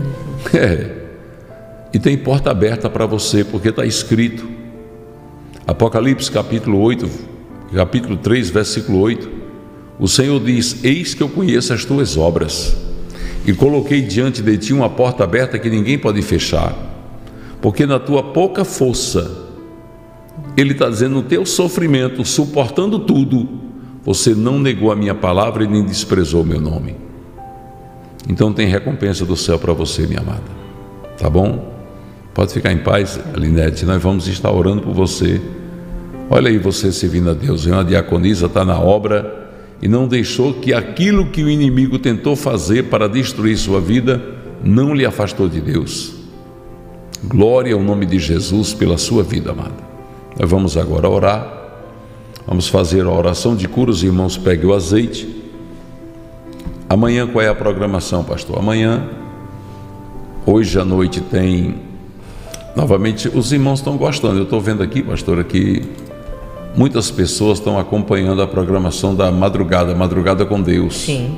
E tem porta aberta para você, porque está escrito, Apocalipse capítulo 8, capítulo 3, versículo 8, o Senhor diz, eis que eu conheço as tuas obras, e coloquei diante de ti uma porta aberta que ninguém pode fechar, porque na tua pouca força, ele está dizendo, no teu sofrimento, suportando tudo, você não negou a minha palavra e nem desprezou o meu nome. Então tem recompensa do céu para você, minha amada, tá bom? Pode ficar em paz, Linete, nós vamos estar orando por você. Olha aí você servindo a Deus, uma diaconisa está na obra e não deixou que aquilo que o inimigo tentou fazer para destruir sua vida, não lhe afastou de Deus. Glória ao nome de Jesus pela sua vida, amada. Nós vamos agora orar, vamos fazer a oração de cura, os irmãos peguem o azeite. Amanhã qual é a programação, pastor? Amanhã Hoje à noite tem, novamente, os irmãos estão gostando. Eu estou vendo aqui, pastora, que muitas pessoas estão acompanhando a programação da Madrugada com Deus. Sim.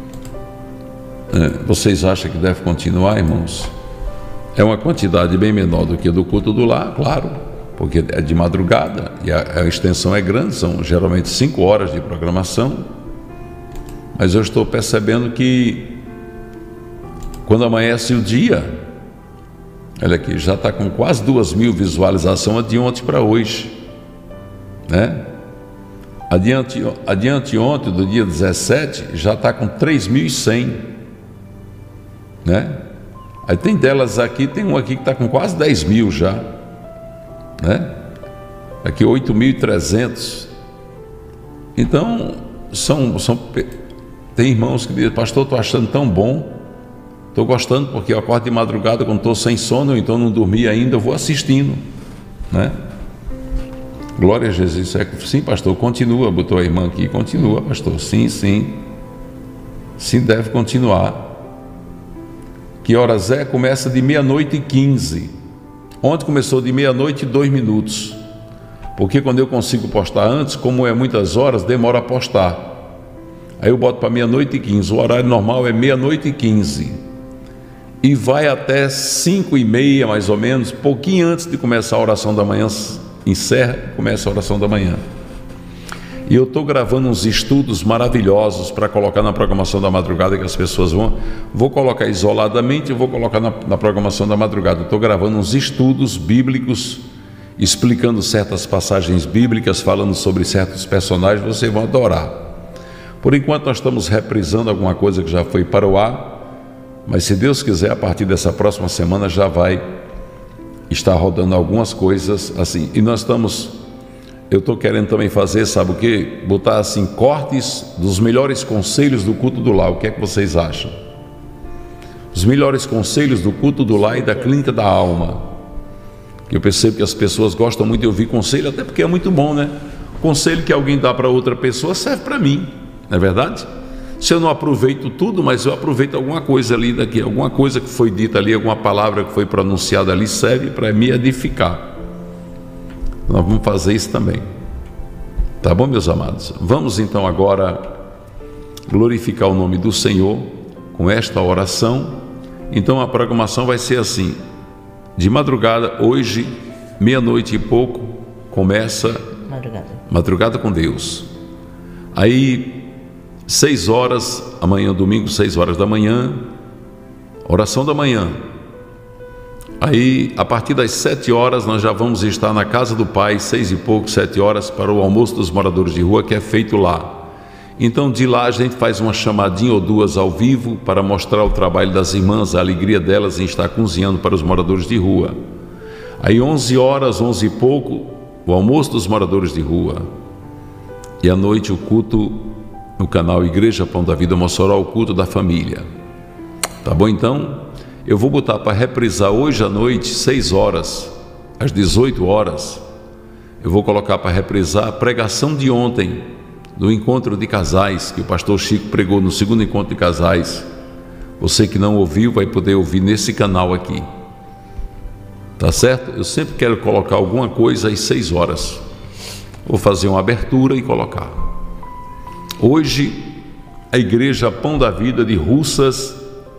Vocês acham que deve continuar, irmãos? É uma quantidade bem menor do que do culto do lar, claro, porque é de madrugada e a extensão é grande, são geralmente 5 horas de programação. Mas eu estou percebendo que quando amanhece o dia, olha aqui, já está com quase 2.000 visualizações de ontem para hoje, né? Adiante ontem, do dia 17, já está com 3.100, né? Aí tem delas aqui, tem um aqui que está com quase 10.000 já, né? Aqui 8.300. Então, tem irmãos que dizem: pastor, estou achando tão bom, estou gostando, porque eu acordo de madrugada quando estou sem sono, então não dormi ainda, eu vou assistindo, né? Glória a Jesus. Sim, pastor, continua, botou a irmã aqui, continua, pastor. Sim, deve continuar. Que horas é? Começa de 00h15. Ontem começou de 00h02, porque quando eu consigo postar antes, como é muitas horas, demora a postar. Aí eu boto para 00h15. O horário normal é 00h15 e vai até 5h30 mais ou menos, pouquinho antes de começar a oração da manhã. Encerra e começa a oração da manhã. E eu estou gravando uns estudos maravilhosos para colocar na programação da madrugada, que as pessoas vou colocar isoladamente e vou colocar na programação da madrugada. Estou gravando uns estudos bíblicos, explicando certas passagens bíblicas, falando sobre certos personagens, vocês vão adorar. Por enquanto nós estamos reprisando alguma coisa que já foi para o ar, mas se Deus quiser, a partir dessa próxima semana já vai estar rodando algumas coisas assim. E eu estou querendo também fazer, sabe o que? Botar assim, cortes dos melhores conselhos do culto do lar. O que é que vocês acham? Os melhores conselhos do culto do lar e da clínica da alma. Eu percebo que as pessoas gostam muito de ouvir conselho, até porque é muito bom, né? Conselho que alguém dá para outra pessoa serve para mim, não é verdade? Se eu não aproveito tudo, mas eu aproveito alguma coisa ali daqui, alguma coisa que foi dita ali, alguma palavra que foi pronunciada ali, serve para me edificar. Nós vamos fazer isso também. Tá bom, meus amados? Vamos então agora glorificar o nome do Senhor com esta oração. Então a programação vai ser assim: de madrugada, hoje, 00h e pouco, começa Madrugada com Deus. Aí 6 horas, amanhã domingo, 6 horas da manhã, oração da manhã. Aí, a partir das 7 horas, nós já vamos estar na casa do Pai, 6 e pouco, 7 horas, para o almoço dos moradores de rua, que é feito lá. Então, de lá a gente faz uma chamadinha ou duas ao vivo para mostrar o trabalho das irmãs, a alegria delas em estar cozinhando para os moradores de rua. Aí, 11 horas, 11 e pouco, o almoço dos moradores de rua. E à noite, o culto no canal Igreja Pão da Vida Mossoró, o culto da família. Tá bom, então? Eu vou botar para reprisar hoje à noite, 6 horas, às 18 horas. Eu vou colocar para reprisar a pregação de ontem, do encontro de casais, que o pastor Chico pregou no segundo encontro de casais. Você que não ouviu, vai poder ouvir nesse canal aqui. Tá certo? Eu sempre quero colocar alguma coisa às 6 horas. Vou fazer uma abertura e colocar. Hoje, a Igreja Pão da Vida de Russas.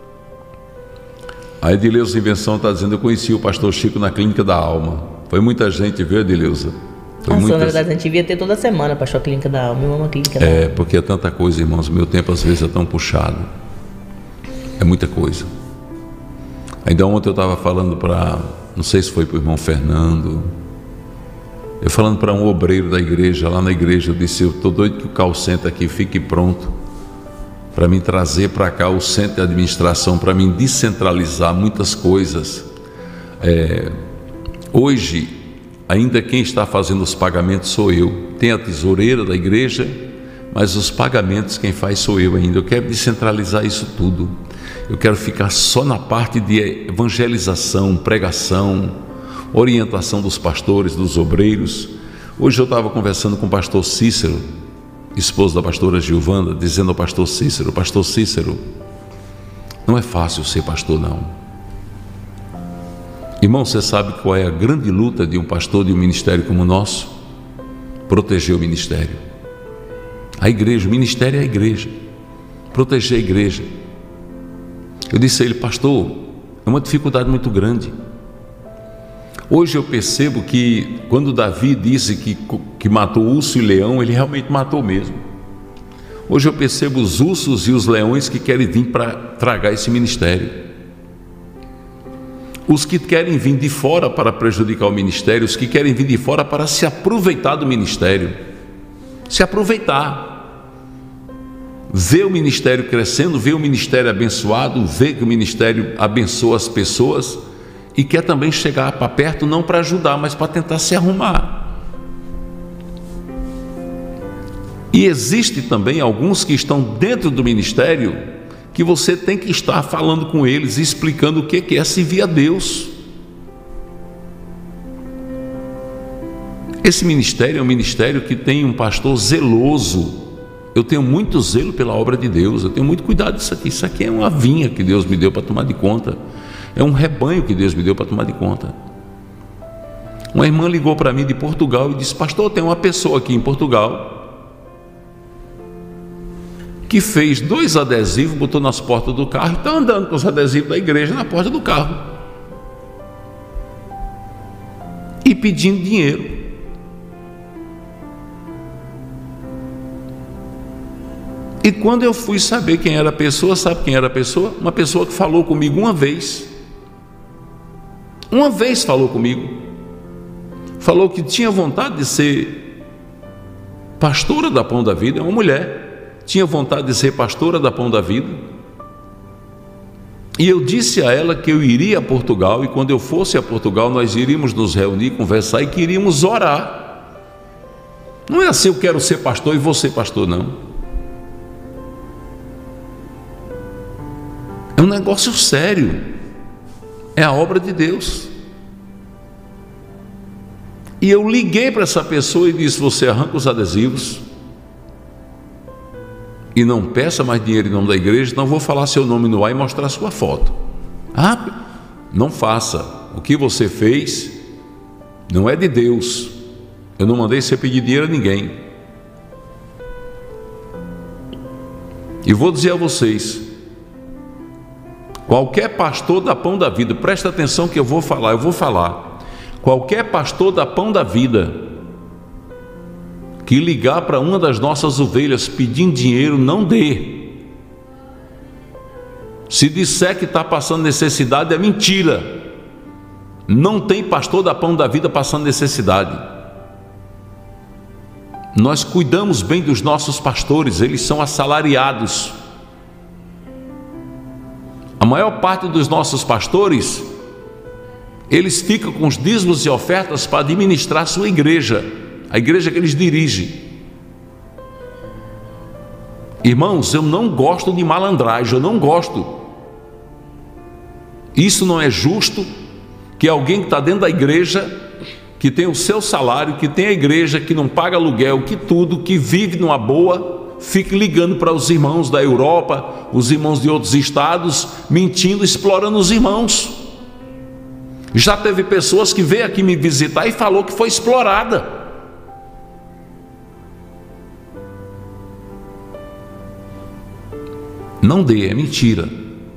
A Edileuza Invenção está dizendo: eu conheci o pastor Chico na Clínica da Alma. Foi muita gente, viu, Edileuza? Na verdade, a gente devia ter toda semana, pastor, a Clínica da Alma. Eu amo a Clínica da Alma. É, porque é tanta coisa, irmãos. Meu tempo às vezes é tão puxado. É muita coisa. Ainda ontem eu estava falando para, não sei se foi para o irmão Fernando, eu falando para um obreiro da igreja, lá na igreja, eu disse: eu estou doido que o call center aqui fique pronto para mim trazer para cá o centro de administração, para mim descentralizar muitas coisas. Hoje, ainda quem está fazendo os pagamentos sou eu. Tem a tesoureira da igreja, mas os pagamentos quem faz sou eu ainda. Eu quero descentralizar isso tudo. Eu quero ficar só na parte de evangelização, pregação, orientação dos pastores, dos obreiros. Hoje eu estava conversando com o pastor Cícero, esposo da pastora Gilvanda, dizendo ao pastor Cícero: pastor Cícero, não é fácil ser pastor, não. Irmão, você sabe qual é a grande luta de um pastor de um ministério como o nosso? Proteger o ministério. A igreja, o ministério é a igreja. Proteger a igreja. Eu disse a ele: pastor, é uma dificuldade muito grande. Hoje eu percebo que quando Davi disse que matou urso e leão, ele realmente matou mesmo. Hoje eu percebo os ursos e os leões que querem vir para tragar esse ministério. Os que querem vir de fora para prejudicar o ministério, os que querem vir de fora para se aproveitar do ministério, se aproveitar, ver o ministério crescendo, ver o ministério abençoado, ver que o ministério abençoa as pessoas e quer também chegar para perto, não para ajudar, mas para tentar se arrumar. E existe também alguns que estão dentro do ministério que você tem que estar falando com eles, explicando o que é servir a Deus. Esse ministério é um ministério que tem um pastor zeloso. Eu tenho muito zelo pela obra de Deus, eu tenho muito cuidado disso aqui. Isso aqui é uma vinha que Deus me deu para tomar de conta, é um rebanho que Deus me deu para tomar de conta. Uma irmã ligou para mim de Portugal e disse: pastor, tem uma pessoa aqui em Portugal que fez 2 adesivos, botou nas portas do carro e está andando com os adesivos da igreja na porta do carro e pedindo dinheiro. E quando eu fui saber quem era a pessoa, sabe quem era a pessoa? Uma pessoa que falou comigo uma vez falou comigo, falou que tinha vontade de ser pastora da Pão da Vida. É uma mulher, tinha vontade de ser pastora da Pão da Vida, e eu disse a ela que eu iria a Portugal, e quando eu fosse a Portugal nós iríamos nos reunir, conversar e queríamos orar. Não é assim: eu quero ser pastor e você pastor, não. É um negócio sério, é a obra de Deus. E eu liguei para essa pessoa e disse: você arranca os adesivos e não peça mais dinheiro em nome da igreja, não vou falar seu nome no ar e mostrar sua foto. Não faça. O que você fez não é de Deus. Eu não mandei você pedir dinheiro a ninguém. E vou dizer a vocês: qualquer pastor da Pão da Vida, presta atenção que eu vou falar, qualquer pastor da Pão da Vida que ligar para uma das nossas ovelhas pedindo dinheiro, não dê. Se disser que está passando necessidade, é mentira. Não tem pastor da Pão da Vida passando necessidade. Nós cuidamos bem dos nossos pastores, eles são assalariados. A maior parte dos nossos pastores, eles ficam com os dízimos e ofertas para administrar a sua igreja, a igreja que eles dirigem. Irmãos, eu não gosto de malandragem, eu não gosto. Isso não é justo, que alguém que está dentro da igreja, que tem o seu salário, que tem a igreja, que não paga aluguel, que tudo, que vive numa boa, fique ligando para os irmãos da Europa, os irmãos de outros estados, mentindo, explorando os irmãos. Já teve pessoas que veio aqui me visitar e falou que foi explorada. Não dê, é mentira.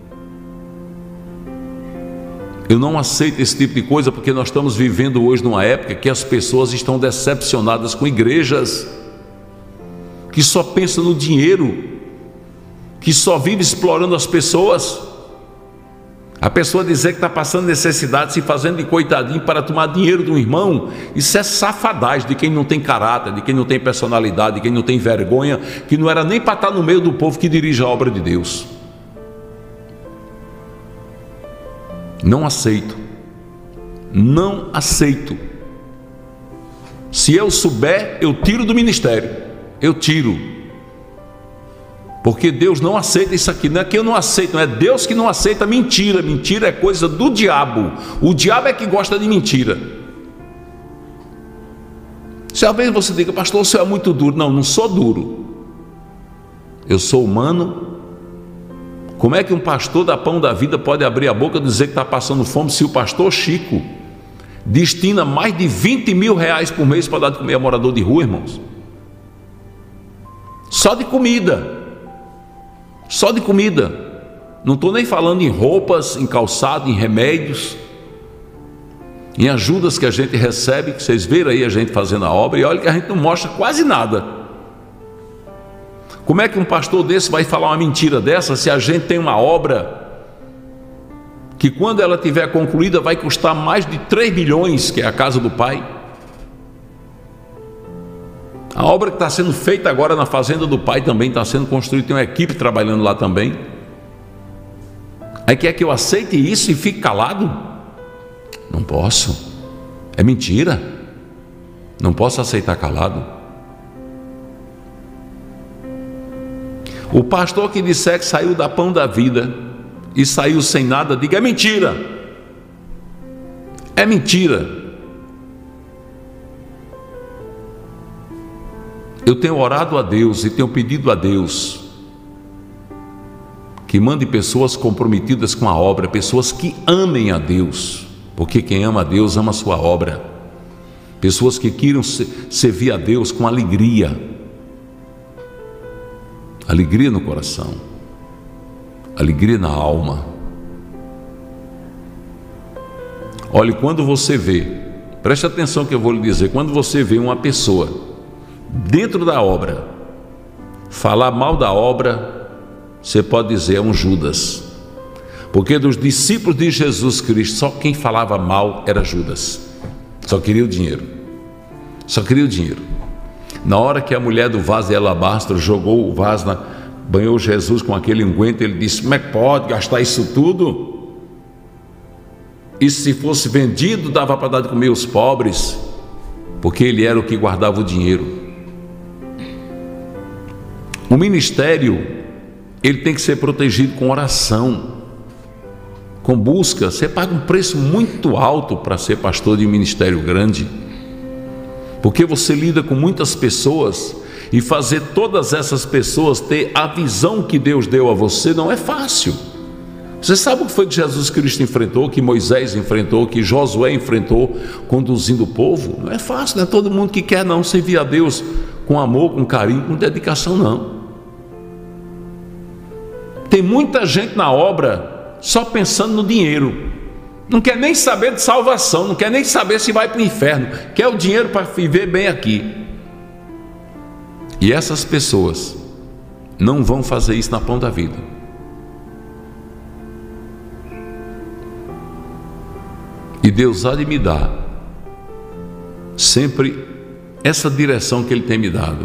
Eu não aceito esse tipo de coisa, porque nós estamos vivendo hoje numa época que as pessoas estão decepcionadas com igrejas que só pensam no dinheiro, que só vive explorando as pessoas. A pessoa dizer que está passando necessidade, se fazendo de coitadinho para tomar dinheiro de um irmão, isso é safadagem de quem não tem caráter, de quem não tem personalidade, de quem não tem vergonha, que não era nem para estar no meio do povo que dirige a obra de Deus. Não aceito. Não aceito. Se eu souber, eu tiro do ministério. Eu tiro. Porque Deus não aceita isso aqui. Não é que eu não aceito, não é Deus que não aceita mentira. Mentira é coisa do diabo. O diabo é que gosta de mentira. Se talvez você diga: pastor, o senhor é muito duro. Não, não sou duro. Eu sou humano, Como é que um pastor da Pão da Vida pode abrir a boca e dizer que está passando fome se o pastor Chico destina mais de 20 mil reais por mês para dar de comer a morador de rua, irmãos? Só de comida. Só de comida. Não estou nem falando em roupas, em calçado, em remédios, em ajudas que a gente recebe, que vocês viram aí a gente fazendo a obra, e olha que a gente não mostra quase nada. Como é que um pastor desse vai falar uma mentira dessa se a gente tem uma obra que quando ela estiver concluída vai custar mais de 3 milhões, que é a casa do Pai? A obra que está sendo feita agora na fazenda do Pai também está sendo construída, tem uma equipe trabalhando lá também. Aí quer que eu aceite isso e fique calado? Não posso, é mentira, não posso aceitar calado. O pastor que disser que saiu da Pão da Vida e saiu sem nada, diga: é mentira, é mentira. Eu tenho orado a Deus e tenho pedido a Deus que mande pessoas comprometidas com a obra, pessoas que amem a Deus, porque quem ama a Deus ama a sua obra, pessoas que queiram servir a Deus com alegria, alegria no coração, alegria na alma. Olhe, quando você vê, preste atenção que eu vou lhe dizer, quando você vê uma pessoa dentro da obra falar mal da obra, você pode dizer: é um Judas. Porque dos discípulos de Jesus Cristo, só quem falava mal era Judas. Só queria o dinheiro. Só queria o dinheiro. Na hora que a mulher do vaso de alabastro jogou o vaso, banhou Jesus com aquele unguento, ele disse: como é que pode gastar isso tudo? E se fosse vendido, dava para dar de comer aos pobres. Porque ele era o que guardava o dinheiro. O ministério, ele tem que ser protegido com oração, com busca. Você paga um preço muito alto para ser pastor de um ministério grande, porque você lida com muitas pessoas, e fazer todas essas pessoas ter a visão que Deus deu a você não é fácil. Você sabe o que foi que Jesus Cristo enfrentou, que Moisés enfrentou, que Josué enfrentou conduzindo o povo? Não é fácil, não é todo mundo que quer não servir a Deus com amor, com carinho, com dedicação, não. Tem muita gente na obra só pensando no dinheiro, não quer nem saber de salvação, não quer nem saber se vai para o inferno, quer o dinheiro para viver bem aqui. E essas pessoas não vão fazer isso na Pão da Vida. E Deus há de me dar sempre essa direção que Ele tem me dado.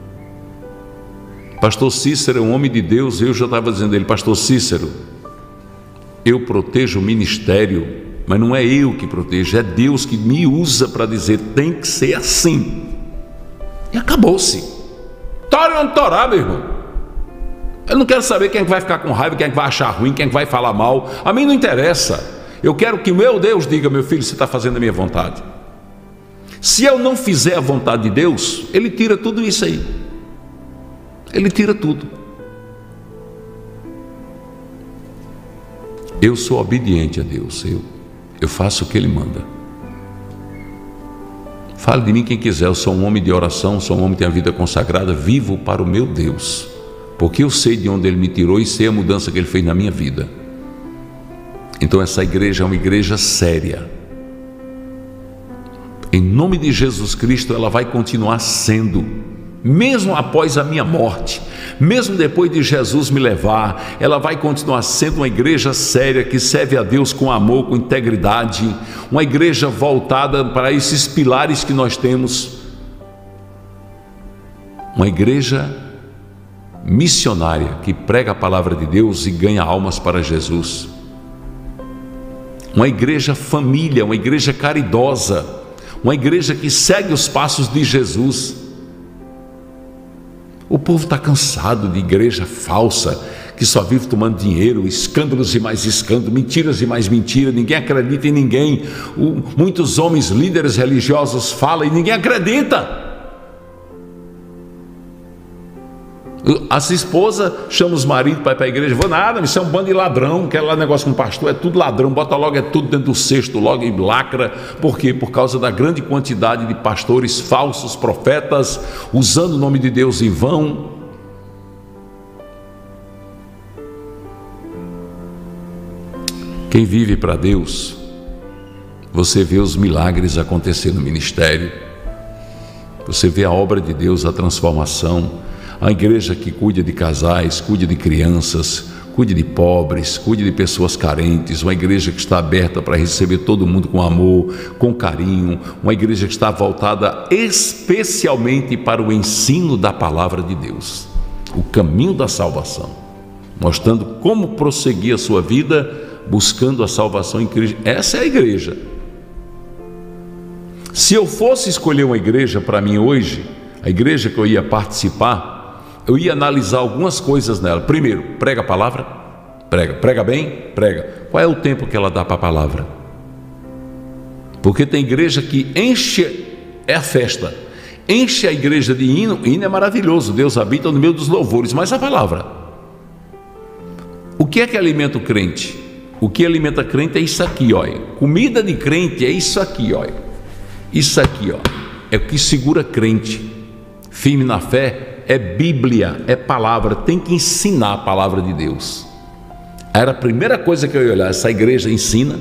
Pastor Cícero é um homem de Deus. Eu já estava dizendo a ele: pastor Cícero, eu protejo o ministério, mas não é eu que protejo, é Deus que me usa para dizer: tem que ser assim. E acabou-se. Tora ou não torar, meu irmão. Eu não quero saber quem é que vai ficar com raiva, quem é que vai achar ruim, quem é que vai falar mal. A mim não interessa. Eu quero que meu Deus diga: meu filho, você está fazendo a minha vontade. Se eu não fizer a vontade de Deus, Ele tira tudo isso aí. Ele tira tudo. Eu sou obediente a Deus. Eu faço o que Ele manda. Fale de mim quem quiser. Eu sou um homem de oração, sou um homem que tem a vida consagrada, vivo para o meu Deus, porque eu sei de onde Ele me tirou e sei a mudança que Ele fez na minha vida. Então essa igreja é uma igreja séria. Em nome de Jesus Cristo, ela vai continuar sendo, mesmo após a minha morte, mesmo depois de Jesus me levar, ela vai continuar sendo uma igreja séria, que serve a Deus com amor, com integridade, uma igreja voltada para esses pilares que nós temos, uma igreja missionária, que prega a palavra de Deus e ganha almas para Jesus, uma igreja família, uma igreja caridosa, uma igreja que segue os passos de Jesus. O povo está cansado de igreja falsa, que só vive tomando dinheiro, escândalos e mais escândalos, mentiras e mais mentiras, ninguém acredita em ninguém. Muitos homens líderes religiosos falam e ninguém acredita. As esposas chamam os maridos para ir para a igreja. Vou nada, isso é um bando de ladrão. Quer lá negócio com pastor, é tudo ladrão. Bota logo, é tudo dentro do cesto, logo e lacra. Por quê? Por causa da grande quantidade de pastores falsos, profetas, usando o nome de Deus em vão. Quem vive para Deus, você vê os milagres acontecer no ministério, você vê a obra de Deus, a transformação. A igreja que cuida de casais, cuida de crianças, cuida de pobres, cuida de pessoas carentes, uma igreja que está aberta para receber todo mundo com amor, com carinho, uma igreja que está voltada especialmente para o ensino da palavra de Deus, o caminho da salvação, mostrando como prosseguir a sua vida buscando a salvação em Cristo. Essa é a igreja. Se eu fosse escolher uma igreja para mim hoje, a igreja que eu ia participar, eu ia analisar algumas coisas nela. Primeiro, prega a palavra? Prega bem? Prega. Qual é o tempo que ela dá para a palavra? Porque tem igreja que enche, é a festa, enche a igreja de hino. Hino é maravilhoso, Deus habita no meio dos louvores, mas a palavra, o que é que alimenta o crente? O que alimenta crente é isso aqui, olha. Comida de crente é isso aqui, olha. Isso aqui, ó, é o que segura crente firme na fé. É Bíblia, é palavra. Tem que ensinar a palavra de Deus. Era a primeira coisa que eu ia olhar. Essa igreja ensina?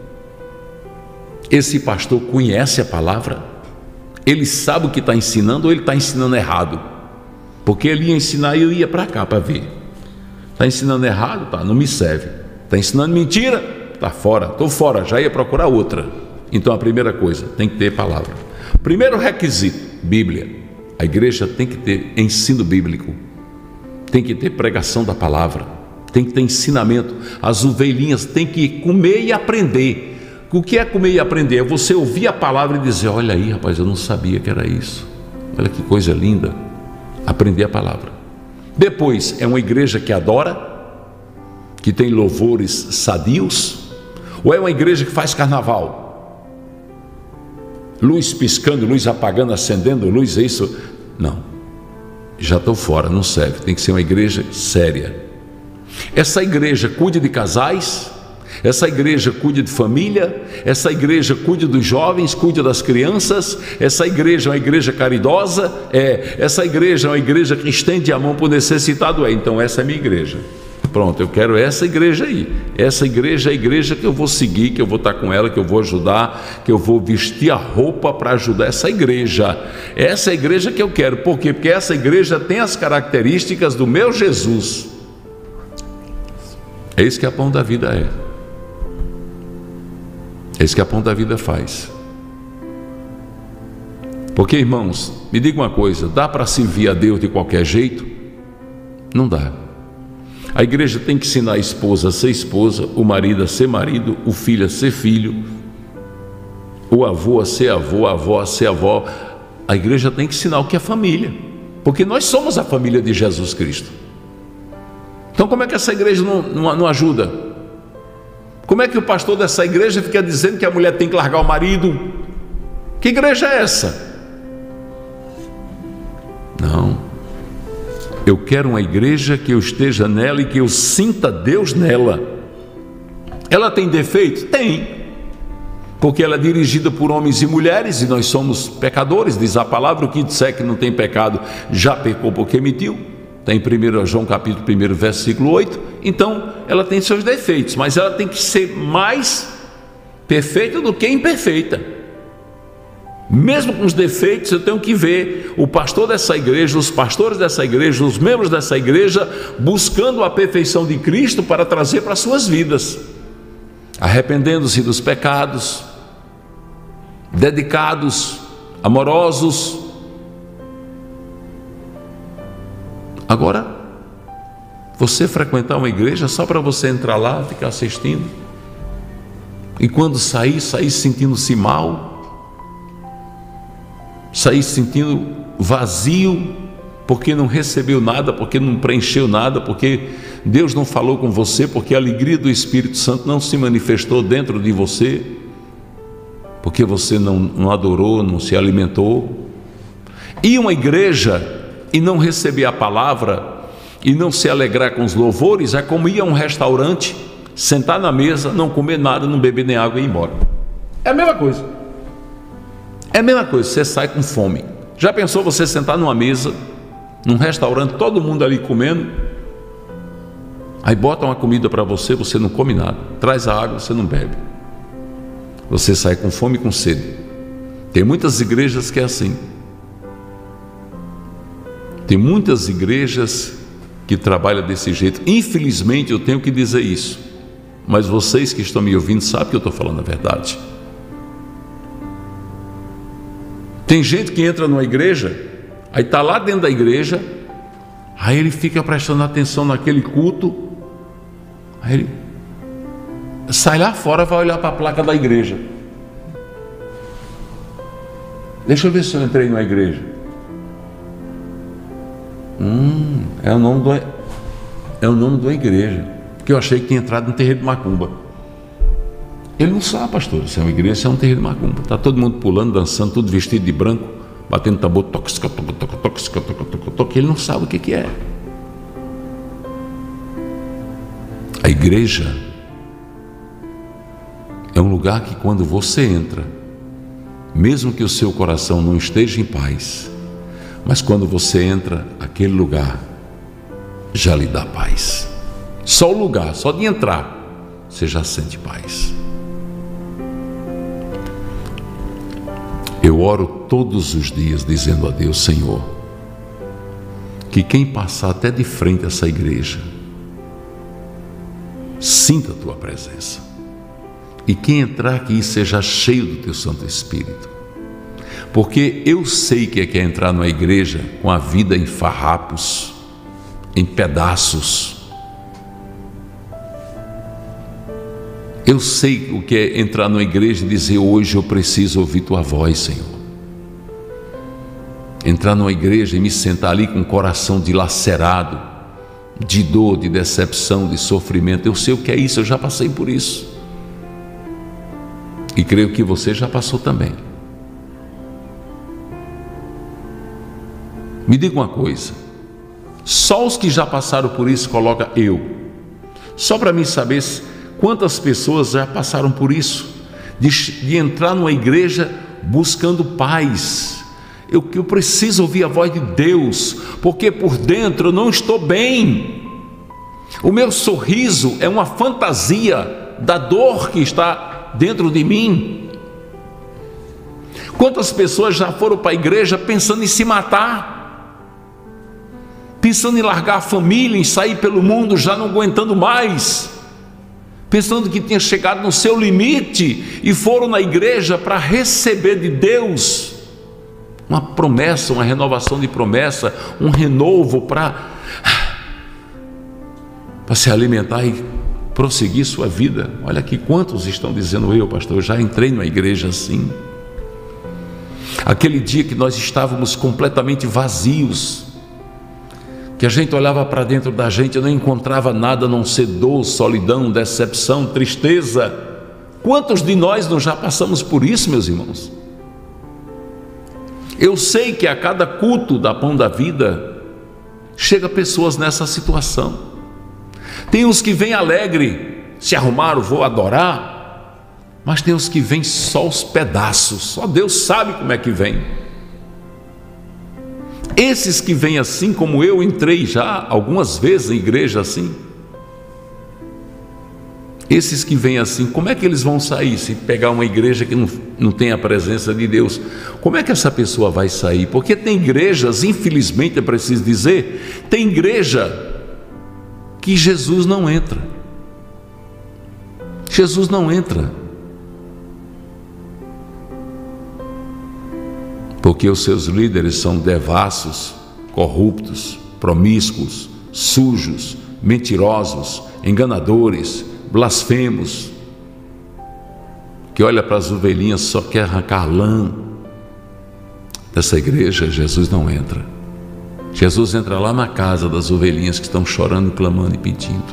Esse pastor conhece a palavra? Ele sabe o que está ensinando ou ele está ensinando errado? Porque ele ia ensinar e eu ia para cá para ver. Está ensinando errado? Tá, não me serve. Está ensinando mentira? Está fora, estou fora, já ia procurar outra. Então a primeira coisa, tem que ter palavra. Primeiro requisito, Bíblia. A igreja tem que ter ensino bíblico, tem que ter pregação da palavra, tem que ter ensinamento. As ovelhinhas têm que comer e aprender. O que é comer e aprender? É você ouvir a palavra e dizer: olha aí, rapaz, eu não sabia que era isso. Olha que coisa linda. Aprender a palavra. Depois, é uma igreja que adora, que tem louvores sadios, ou é uma igreja que faz carnaval? Luz piscando, luz apagando, acendendo, luz, é isso? Não, já estou fora, não serve. Tem que ser uma igreja séria. Essa igreja cuide de casais, essa igreja cuide de família, essa igreja cuide dos jovens, cuide das crianças, essa igreja é uma igreja caridosa, essa igreja é uma igreja que estende a mão para o necessitado, então essa é a minha igreja. Pronto, eu quero essa igreja aí. Essa igreja é a igreja que eu vou seguir, que eu vou estar com ela, que eu vou ajudar, que eu vou vestir a roupa para ajudar essa igreja. Essa é a igreja que eu quero. Por quê? Porque essa igreja tem as características do meu Jesus. É isso que a Pão da Vida é. É isso que a Pão da Vida faz. Porque, irmãos, me diga uma coisa: dá para servir a Deus de qualquer jeito? Não dá. A igreja tem que ensinar a esposa a ser esposa, o marido a ser marido, o filho a ser filho, o avô a ser avô, a avó a ser avó. A igreja tem que ensinar o que é família, porque nós somos a família de Jesus Cristo. Então como é que essa igreja não ajuda? Como é que o pastor dessa igreja fica dizendo que a mulher tem que largar o marido? Que igreja é essa? Não. Eu quero uma igreja que eu esteja nela e que eu sinta Deus nela. Ela tem defeito? Tem. Porque ela é dirigida por homens e mulheres e nós somos pecadores, diz a palavra. O que disser que não tem pecado já pecou porque mentiu. Está em 1 João capítulo 1, versículo 8. Então ela tem seus defeitos, mas ela tem que ser mais perfeita do que imperfeita. Mesmo com os defeitos, eu tenho que ver o pastor dessa igreja, os pastores dessa igreja, os membros dessa igreja buscando a perfeição de Cristo para trazer para as suas vidas, arrependendo-se dos pecados, dedicados, amorosos. Agora, você frequentar uma igreja só para você entrar lá, ficar assistindo, e quando sair sentindo-se mal, sair sentindo vazio, porque não recebeu nada, porque não preencheu nada, porque Deus não falou com você, porque a alegria do Espírito Santo não se manifestou dentro de você, porque você não adorou, não se alimentou. Ir uma igreja e não receber a palavra e não se alegrar com os louvores é como ir a um restaurante, sentar na mesa, não comer nada, não beber nem água e ir embora. É a mesma coisa. É a mesma coisa, você sai com fome. Já pensou você sentar numa mesa, num restaurante, todo mundo ali comendo, aí bota uma comida para você, você não come nada, traz a água, você não bebe. Você sai com fome e com sede. Tem muitas igrejas que é assim. Tem muitas igrejas que trabalham desse jeito. Infelizmente eu tenho que dizer isso, mas vocês que estão me ouvindo sabem que eu estou falando a verdade. Tem gente que entra numa igreja, aí está lá dentro da igreja, aí ele fica prestando atenção naquele culto, aí ele sai lá fora, vai olhar para a placa da igreja. Deixa eu ver se eu entrei numa igreja. É o nome da igreja, que eu achei que tinha entrado no terreiro de macumba. Ele não sabe, pastor, se é uma igreja, se é um terreiro de macumba. Está todo mundo pulando, dançando, tudo vestido de branco, batendo tambor, ele não sabe o que é. A igreja é um lugar que quando você entra, mesmo que o seu coração não esteja em paz, mas quando você entra, aquele lugar já lhe dá paz. Só o lugar, só de entrar, você já sente paz. Eu oro todos os dias dizendo a Deus: Senhor, que quem passar até de frente a essa igreja sinta a tua presença, e quem entrar aqui seja cheio do teu Santo Espírito. Porque eu sei que é entrar numa igreja com a vida em farrapos, em pedaços. Eu sei o que é entrar numa igreja e dizer: hoje eu preciso ouvir tua voz, Senhor. Entrar numa igreja e me sentar ali com o coração dilacerado, de dor, de decepção, de sofrimento. Eu sei o que é isso, eu já passei por isso. E creio que você já passou também. Me diga uma coisa, só os que já passaram por isso coloca eu, só para mim saber quantas pessoas já passaram por isso, de entrar numa igreja buscando paz. Eu preciso ouvir a voz de Deus, porque por dentro eu não estou bem. O meu sorriso é uma fantasia da dor que está dentro de mim. Quantas pessoas já foram para a igreja pensando em se matar, pensando em largar a família, em sair pelo mundo, já não aguentando mais, pensando que tinha chegado no seu limite, e foram na igreja para receber de Deus uma promessa, uma renovação de promessa, um renovo para se alimentar e prosseguir sua vida. Olha aqui quantos estão dizendo: eu, pastor, eu já entrei numa igreja assim. Aquele dia que nós estávamos completamente vazios, que a gente olhava para dentro da gente e não encontrava nada a não ser dor, solidão, decepção, tristeza. Quantos de nós não já passamos por isso, meus irmãos? Eu sei que a cada culto da Pão da Vida chega pessoas nessa situação. Tem os que vêm alegre, se arrumaram, vou adorar, mas tem os que vêm só os pedaços, só Deus sabe como é que vem. Esses que vêm assim, como eu entrei já algumas vezes em igreja assim, esses que vêm assim, como é que eles vão sair se pegar uma igreja que não tem a presença de Deus? Como é que essa pessoa vai sair? Porque tem igrejas, infelizmente é preciso dizer, tem igreja que Jesus não entra. Jesus não entra. Porque os seus líderes são devassos, corruptos, promíscuos, sujos, mentirosos, enganadores, blasfemos, que olha para as ovelhinhas, só quer arrancar lã. Dessa igreja Jesus não entra. Jesus entra lá na casa das ovelhinhas que estão chorando, clamando e pedindo.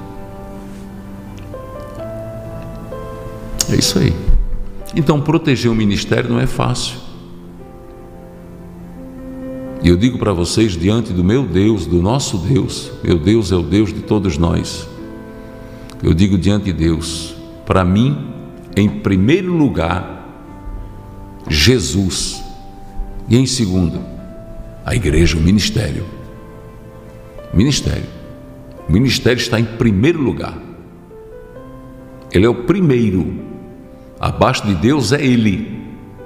É isso aí. Então proteger o ministério não é fácil. E eu digo para vocês, diante do meu Deus, do nosso Deus, meu Deus é o Deus de todos nós. Eu digo diante de Deus, para mim, em primeiro lugar, Jesus. E em segundo, a igreja, o ministério. O ministério está em primeiro lugar. Ele é o primeiro. Abaixo de Deus é Ele.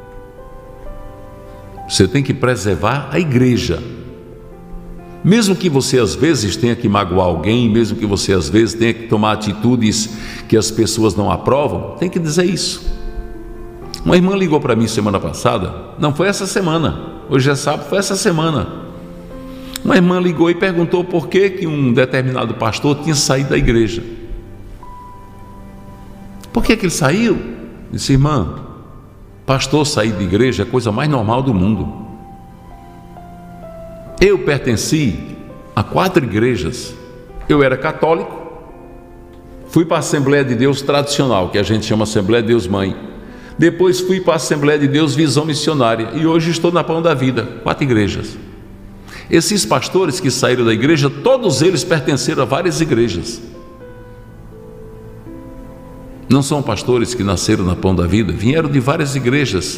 Você tem que preservar a igreja. Mesmo que você às vezes tenha que magoar alguém, mesmo que você às vezes tenha que tomar atitudes que as pessoas não aprovam, tem que dizer isso. Uma irmã ligou para mim semana passada, não foi essa semana, hoje é sábado, foi essa semana. Uma irmã ligou e perguntou por que um determinado pastor tinha saído da igreja. Por que ele saiu? Disse: irmã, pastor sair de igreja é a coisa mais normal do mundo. Eu pertenci a 4 igrejas. Eu era católico, fui para a Assembleia de Deus tradicional, que a gente chama Assembleia de Deus Mãe. Depois fui para a Assembleia de Deus Visão Missionária. E hoje estou na Pão da Vida, 4 igrejas. Esses pastores que saíram da igreja, todos eles pertenceram a várias igrejas. Não são pastores que nasceram na Pão da Vida, vieram de várias igrejas.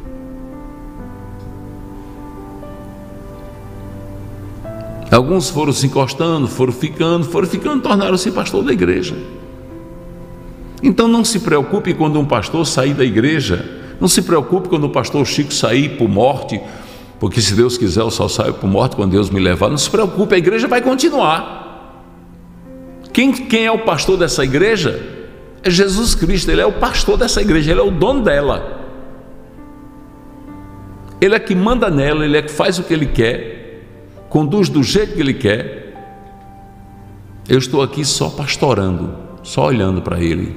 Alguns foram se encostando, foram ficando, tornaram-se pastor da igreja. Então não se preocupe quando um pastor sair da igreja, não se preocupe quando o pastor Chico sair por morte, porque se Deus quiser eu só saio por morte quando Deus me levar. Não se preocupe, a igreja vai continuar. Quem é o pastor dessa igreja? É Jesus Cristo. Ele é o pastor dessa igreja, Ele é o dono dela. Ele é que manda nela, Ele é que faz o que Ele quer, conduz do jeito que Ele quer. Eu estou aqui só pastorando, só olhando para Ele.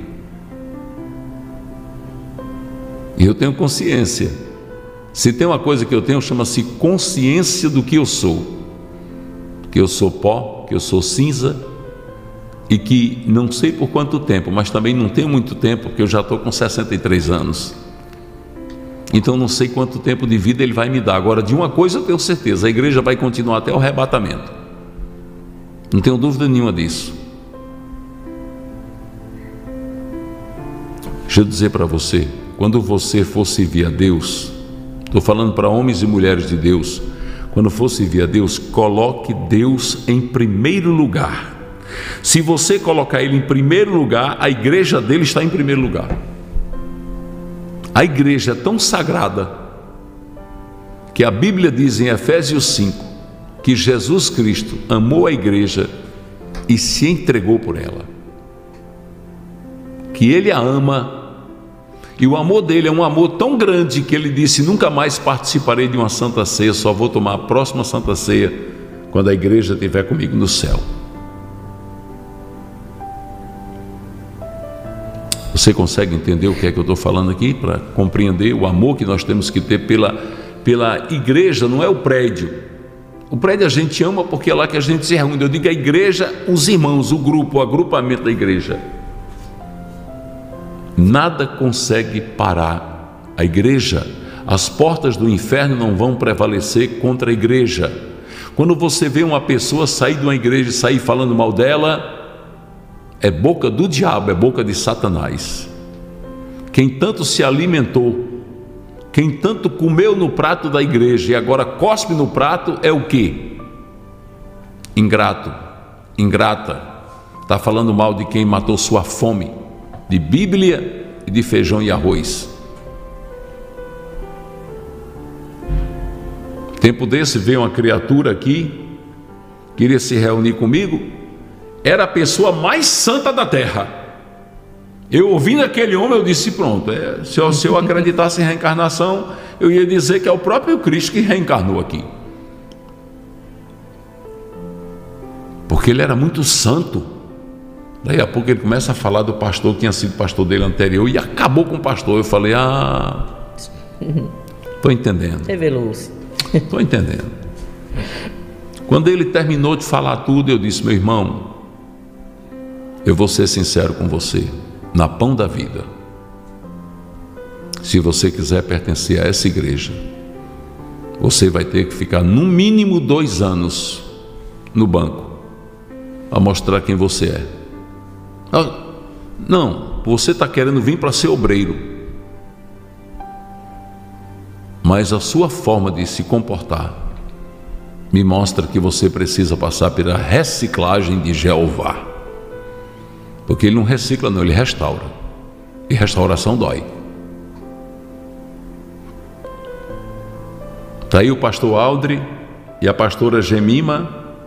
E eu tenho consciência. Se tem uma coisa que eu tenho, chama-se consciência do que eu sou. Que eu sou pó, que eu sou cinza, e que não sei por quanto tempo, mas também não tenho muito tempo, porque eu já estou com 63 anos. Então não sei quanto tempo de vida Ele vai me dar. Agora, de uma coisa eu tenho certeza: a igreja vai continuar até o arrebatamento. Não tenho dúvida nenhuma disso. Deixa eu dizer para você, quando você for servir a Deus, estou falando para homens e mulheres de Deus, quando for servir a Deus, coloque Deus em primeiro lugar. Se você colocar Ele em primeiro lugar, a igreja dele está em primeiro lugar. A igreja é tão sagrada que a Bíblia diz em Efésios 5 que Jesus Cristo amou a igreja e se entregou por ela, que Ele a ama, e o amor dele é um amor tão grande que Ele disse: nunca mais participarei de uma santa ceia, só vou tomar a próxima santa ceia quando a igreja estiver comigo no céu. Você consegue entender o que é que eu estou falando aqui? Para compreender o amor que nós temos que ter pela igreja. Não é o prédio. O prédio a gente ama porque é lá que a gente se reúne. Eu digo a igreja, os irmãos, o grupo, o agrupamento da igreja. Nada consegue parar a igreja. As portas do inferno não vão prevalecer contra a igreja. Quando você vê uma pessoa sair de uma igreja e sair falando mal dela, é boca do diabo, é boca de Satanás. Quem tanto se alimentou, quem tanto comeu no prato da igreja e agora cospe no prato, é o quê? Ingrato, ingrata. Está falando mal de quem matou sua fome de Bíblia e de feijão e arroz. Tempo desse veio uma criatura aqui, queria se reunir comigo. Era a pessoa mais santa da terra. Eu ouvindo aquele homem, eu disse: pronto, se eu acreditasse em reencarnação, eu ia dizer que é o próprio Cristo que reencarnou aqui. Porque ele era muito santo. Daí a pouco ele começa a falar do pastor que tinha sido pastor dele anterior e acabou com o pastor. Eu falei: estou entendendo. Revelou-se. Estou entendendo. Quando ele terminou de falar tudo, eu disse: meu irmão, eu vou ser sincero com você, na Pão da Vida, se você quiser pertencer a essa igreja, você vai ter que ficar no mínimo 2 anos no banco a mostrar quem você é. Não, você está querendo vir para ser obreiro, mas a sua forma de se comportar me mostra que você precisa passar pela reciclagem de Jeová, porque ele não recicla não, ele restaura, e restauração dói. Está aí o pastor Aldri e a pastora Gemima,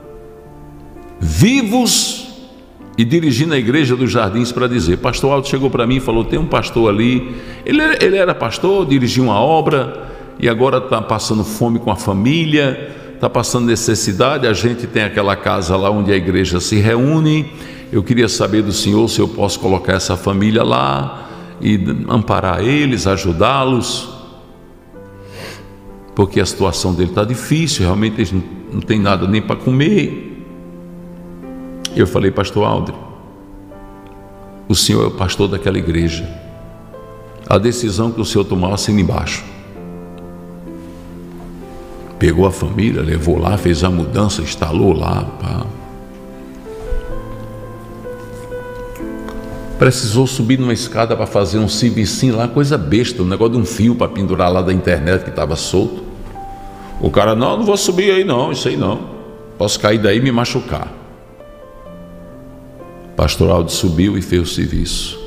vivos e dirigindo a igreja dos Jardins para dizer, pastor Aldri chegou para mim e falou, tem um pastor ali, ele era pastor, dirigia uma obra e agora está passando fome com a família, está passando necessidade, a gente tem aquela casa lá onde a igreja se reúne, eu queria saber do senhor se eu posso colocar essa família lá e amparar eles, ajudá-los, porque a situação dele está difícil, realmente eles não tem nada nem para comer. Eu falei, pastor Aldri, o senhor é o pastor daquela igreja, a decisão que o senhor tomar, assina embaixo. Pegou a família, levou lá, fez a mudança, instalou lá, pá. Precisou subir numa escada para fazer um servicinho lá, coisa besta, um negócio de um fio para pendurar lá da internet que estava solto. O cara, não vou subir aí não, isso aí não, posso cair daí e me machucar. Pastor Aldri subiu e fez o serviço.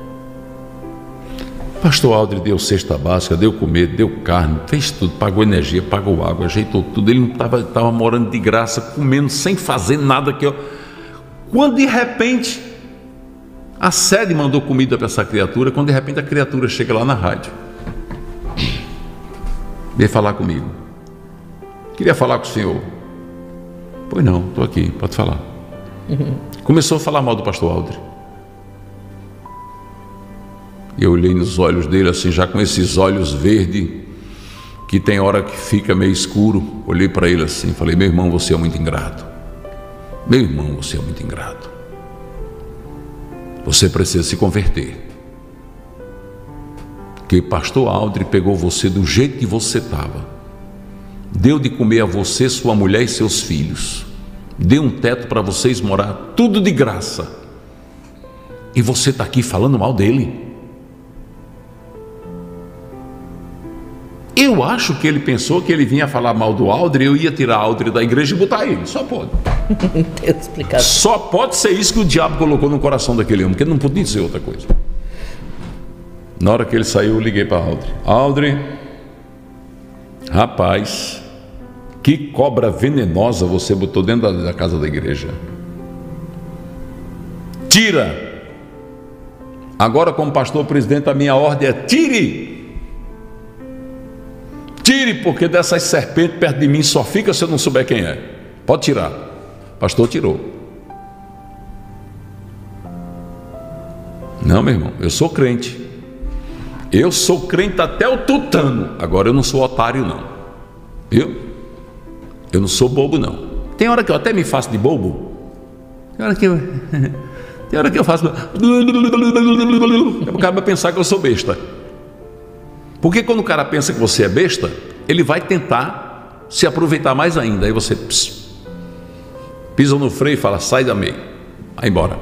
Pastor Aldri deu cesta básica, deu comida, deu carne, fez tudo, pagou energia, pagou água, ajeitou tudo. Ele não estava morando de graça, comendo, sem fazer nada. Quando de repente a sede mandou comida para essa criatura, quando de repente a criatura chega lá na rádio, veio falar comigo. Queria falar com o senhor. Pois não, estou aqui, pode falar. Começou a falar mal do pastor Aldri. Eu olhei nos olhos dele assim, já com esses olhos verdes, que tem hora que fica meio escuro. Olhei para ele assim, falei, meu irmão, você é muito ingrato. Meu irmão, você é muito ingrato. Você precisa se converter. Porque pastor Aldri pegou você do jeito que você estava, deu de comer a você, sua mulher e seus filhos, deu um teto para vocês morar, tudo de graça, e você está aqui falando mal dele. Eu acho que ele pensou que ele vinha falar mal do Aldri, eu ia tirar Aldri da igreja e botar ele, só pode. Só pode ser isso que o diabo colocou no coração daquele homem, porque ele não podia dizer outra coisa. Na hora que ele saiu, eu liguei para Aldri. Aldri, rapaz, que cobra venenosa você botou dentro da casa da igreja. Tira. Agora, como pastor presidente, a minha ordem é tire. Tire, porque dessas serpentes perto de mim só fica se eu não souber quem é. Pode tirar. Pastor tirou. Não, meu irmão, eu sou crente. Eu sou crente até o tutano. Agora eu não sou otário não. Viu? Eu não sou bobo não. Tem hora que eu até me faço de bobo. Tem hora que eu faço. O cara vai pensar que eu sou besta. Porque quando o cara pensa que você é besta, ele vai tentar se aproveitar mais ainda. Aí você pisa no freio e fala, sai da meia, vai embora.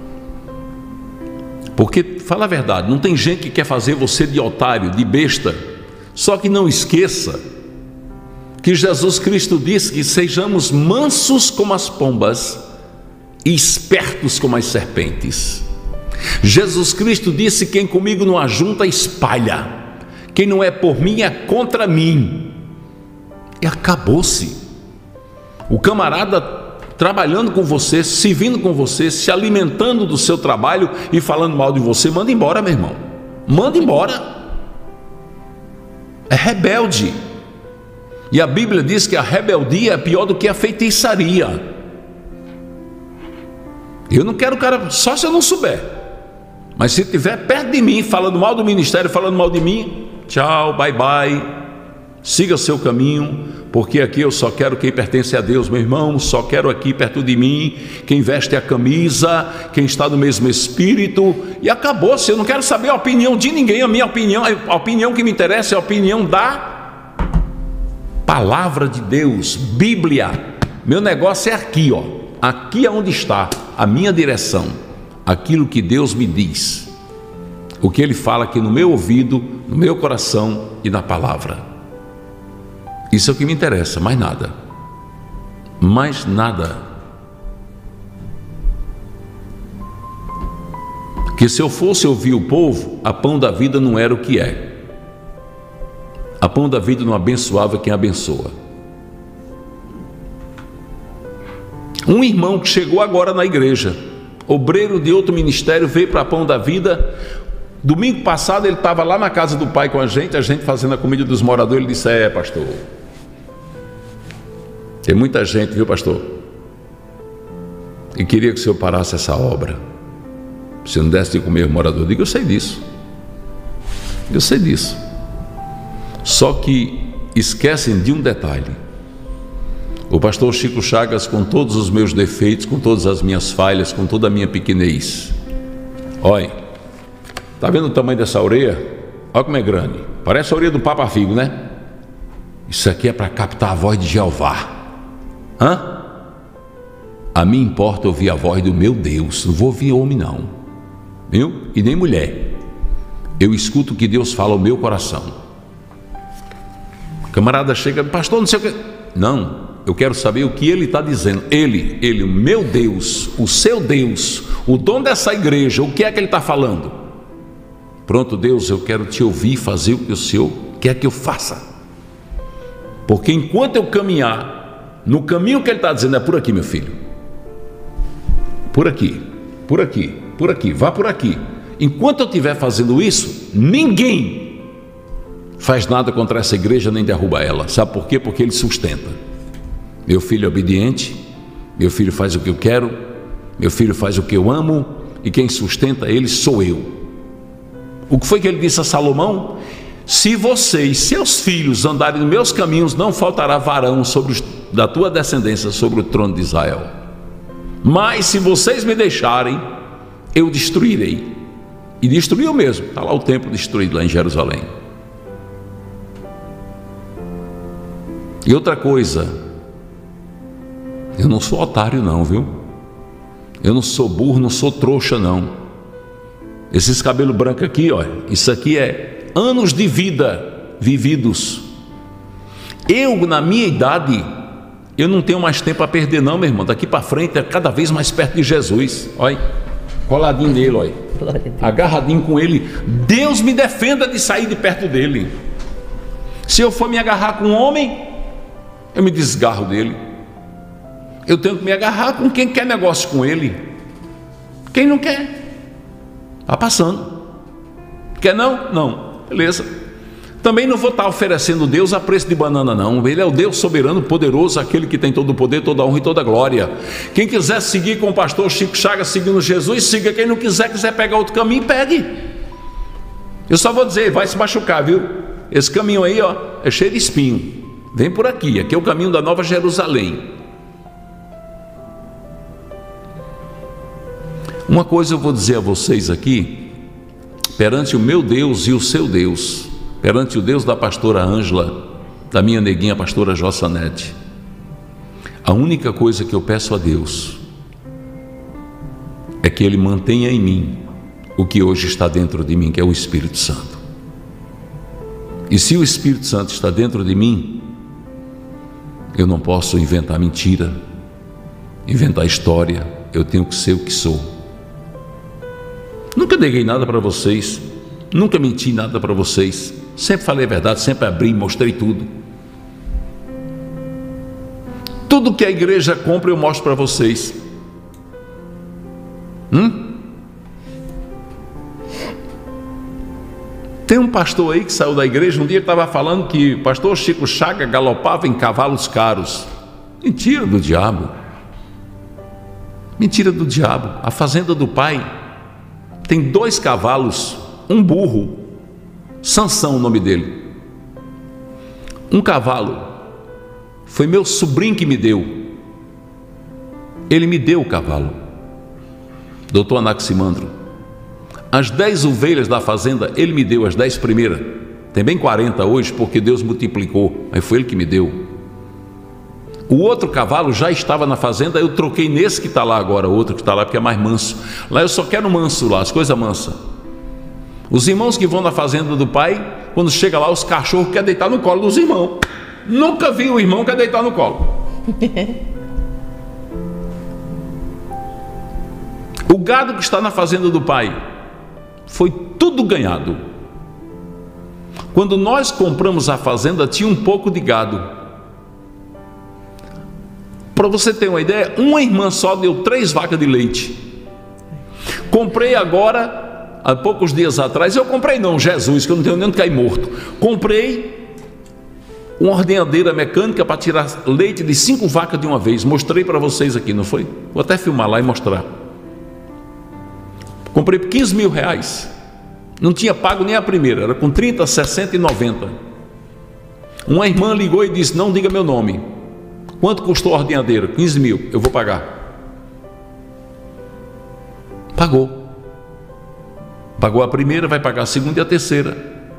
Porque, fala a verdade, não tem gente que quer fazer você de otário, de besta. Só que não esqueça que Jesus Cristo disse que sejamos mansos como as pombas e espertos como as serpentes. Jesus Cristo disse, quem comigo não ajunta, espalha. Quem não é por mim é contra mim. E acabou-se. O camarada trabalhando com você, servindo com você, se alimentando do seu trabalho e falando mal de você, manda embora, meu irmão. Manda embora. É rebelde. E a Bíblia diz que a rebeldia é pior do que a feitiçaria. Eu não quero o cara, só se eu não souber. Mas se estiver perto de mim, falando mal do ministério, falando mal de mim, tchau, bye bye, siga o seu caminho, porque aqui eu só quero quem pertence a Deus, meu irmão, só quero aqui perto de mim quem veste a camisa, quem está no mesmo espírito, e acabou-se. Eu não quero saber a opinião de ninguém, a minha opinião, a opinião que me interessa é a opinião da Palavra de Deus, Bíblia. Meu negócio é aqui, ó. Aqui é onde está a minha direção, aquilo que Deus me diz, o que Ele fala aqui no meu ouvido, no meu coração e na palavra. Isso é o que me interessa, mais nada. Mais nada. Que se eu fosse ouvir o povo, a Pão da Vida não era o que é. A Pão da Vida não abençoava quem abençoa. Um irmão que chegou agora na igreja, obreiro de outro ministério, veio para a Pão da Vida. Domingo passado ele estava lá na casa do pai com a gente fazendo a comida dos moradores. Ele disse: pastor, tem muita gente, viu, pastor? E queria que o senhor parasse essa obra. Se não desse de comer o morador. Eu digo: eu sei disso. Eu sei disso. Só que esquecem de um detalhe. O pastor Chico Chagas, com todos os meus defeitos, com todas as minhas falhas, com toda a minha pequenez. Olha, tá vendo o tamanho dessa orelha? Olha como é grande. Parece a orelha do Papa Figo, né? Isso aqui é para captar a voz de Jeová. A mim importa ouvir a voz do meu Deus. Não vou ouvir homem não, viu? E nem mulher. Eu escuto o que Deus fala ao meu coração. O camarada chega: pastor, não sei o que. Não, eu quero saber o que ele está dizendo. Ele, o meu Deus, o seu Deus, o dono dessa igreja, o que é que ele está falando? Pronto, Deus, eu quero te ouvir, fazer o que o Senhor quer que eu faça. Porque enquanto eu caminhar no caminho que ele está dizendo, é por aqui, meu filho. Por aqui, por aqui, por aqui, vá por aqui. Enquanto eu estiver fazendo isso, ninguém faz nada contra essa igreja nem derruba ela. Sabe por quê? Porque ele sustenta. Meu filho é obediente, meu filho faz o que eu quero, meu filho faz o que eu amo, e quem sustenta ele sou eu. O que foi que ele disse a Salomão? Se vocês, seus filhos, andarem nos meus caminhos, não faltará varão da tua descendência sobre o trono de Israel. Mas se vocês me deixarem, eu destruirei. E destruiu mesmo. Está lá o templo destruído lá em Jerusalém. E outra coisa, eu não sou otário não, viu? Eu não sou burro, não sou trouxa não. Esses cabelos brancos aqui, ó, isso aqui é anos de vida vividos. Eu, na minha idade, eu não tenho mais tempo a perder não, meu irmão. Daqui para frente é cada vez mais perto de Jesus. Olha, coladinho nele, olha, agarradinho com ele. Deus me defenda de sair de perto dele. Se eu for me agarrar com um homem, eu me desgarro dele. Eu tenho que me agarrar com quem quer negócio com ele. Quem não quer, está passando. Quer não? Não, beleza. Também não vou estar oferecendo Deus a preço de banana não. Ele é o Deus soberano, poderoso, aquele que tem todo o poder, toda a honra e toda a glória. Quem quiser seguir com o pastor Chico Chagas, seguindo Jesus, siga. Quem não quiser pegar outro caminho, pegue. Eu só vou dizer, vai se machucar, viu? Esse caminho aí, ó, é cheio de espinho. Vem por aqui, aqui é o caminho da Nova Jerusalém. Uma coisa eu vou dizer a vocês aqui, perante o meu Deus e o seu Deus, perante o Deus da pastora Ângela, da minha neguinha pastora Jossanete, a única coisa que eu peço a Deus é que Ele mantenha em mim o que hoje está dentro de mim, que é o Espírito Santo. E se o Espírito Santo está dentro de mim, eu não posso inventar mentira, inventar história. Eu tenho que ser o que sou. Nunca neguei nada para vocês, nunca menti nada para vocês, sempre falei a verdade, sempre abri, mostrei tudo. Tudo que a igreja compra eu mostro para vocês. Tem um pastor aí que saiu da igreja um dia, que estava falando que o pastor Chico Chagas galopava em cavalos caros. Mentira do diabo. Mentira do diabo. A fazenda do pai tem 2 cavalos, um burro, Sansão o nome dele. Um cavalo foi meu sobrinho que me deu. Ele me deu o cavalo, doutor Anaximandro. As 10 ovelhas da fazenda, ele me deu as 10 primeiras. Tem bem 40 hoje, porque Deus multiplicou, mas foi Ele que me deu. O outro cavalo já estava na fazenda, eu troquei nesse que está lá agora, o outro que está lá, porque é mais manso. Lá eu só quero manso lá, as coisas mansas. Os irmãos que vão na fazenda do pai, quando chega lá, os cachorros querem deitar no colo dos irmãos. Nunca vi o irmão que quer deitar no colo. O gado que está na fazenda do pai foi tudo ganhado. Quando nós compramos a fazenda, tinha um pouco de gado. Para você ter uma ideia, uma irmã só deu 3 vacas de leite. Comprei agora, há poucos dias atrás, eu comprei não, Jesus, que eu não tenho nem onde cair morto. Comprei uma ordenhadeira mecânica para tirar leite de 5 vacas de uma vez. Mostrei para vocês aqui, não foi? Vou até filmar lá e mostrar. Comprei por 15 mil reais. Não tinha pago nem a primeira, era com 30, 60 e 90. Uma irmã ligou e disse: não diga meu nome. Quanto custou a ordenhadeira? 15 mil, eu vou pagar. Pagou. Pagou a primeira, vai pagar a segunda e a terceira.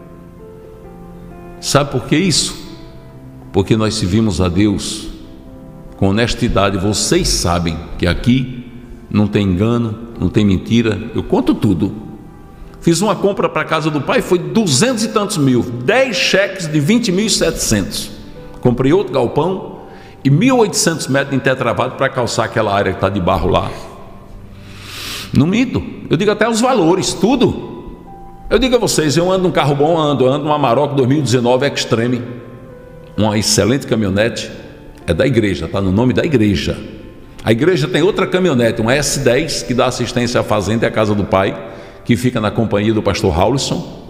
Sabe por que isso? Porque nós servimos a Deus com honestidade. Vocês sabem que aqui não tem engano, não tem mentira. Eu conto tudo. Fiz uma compra para a casa do pai, foi 200 e tantos mil, 10 cheques de 20.700. Comprei outro galpão e 1.800 metros de tetravado para calçar aquela área que está de barro lá. Não minto, eu digo até os valores, tudo. Eu digo a vocês, eu ando num carro bom, ando numa Amarok 2019 Extreme, uma excelente caminhonete, é da igreja, está no nome da igreja. A igreja tem outra caminhonete, uma S10, que dá assistência à fazenda e à casa do pai, que fica na companhia do pastor Raulison.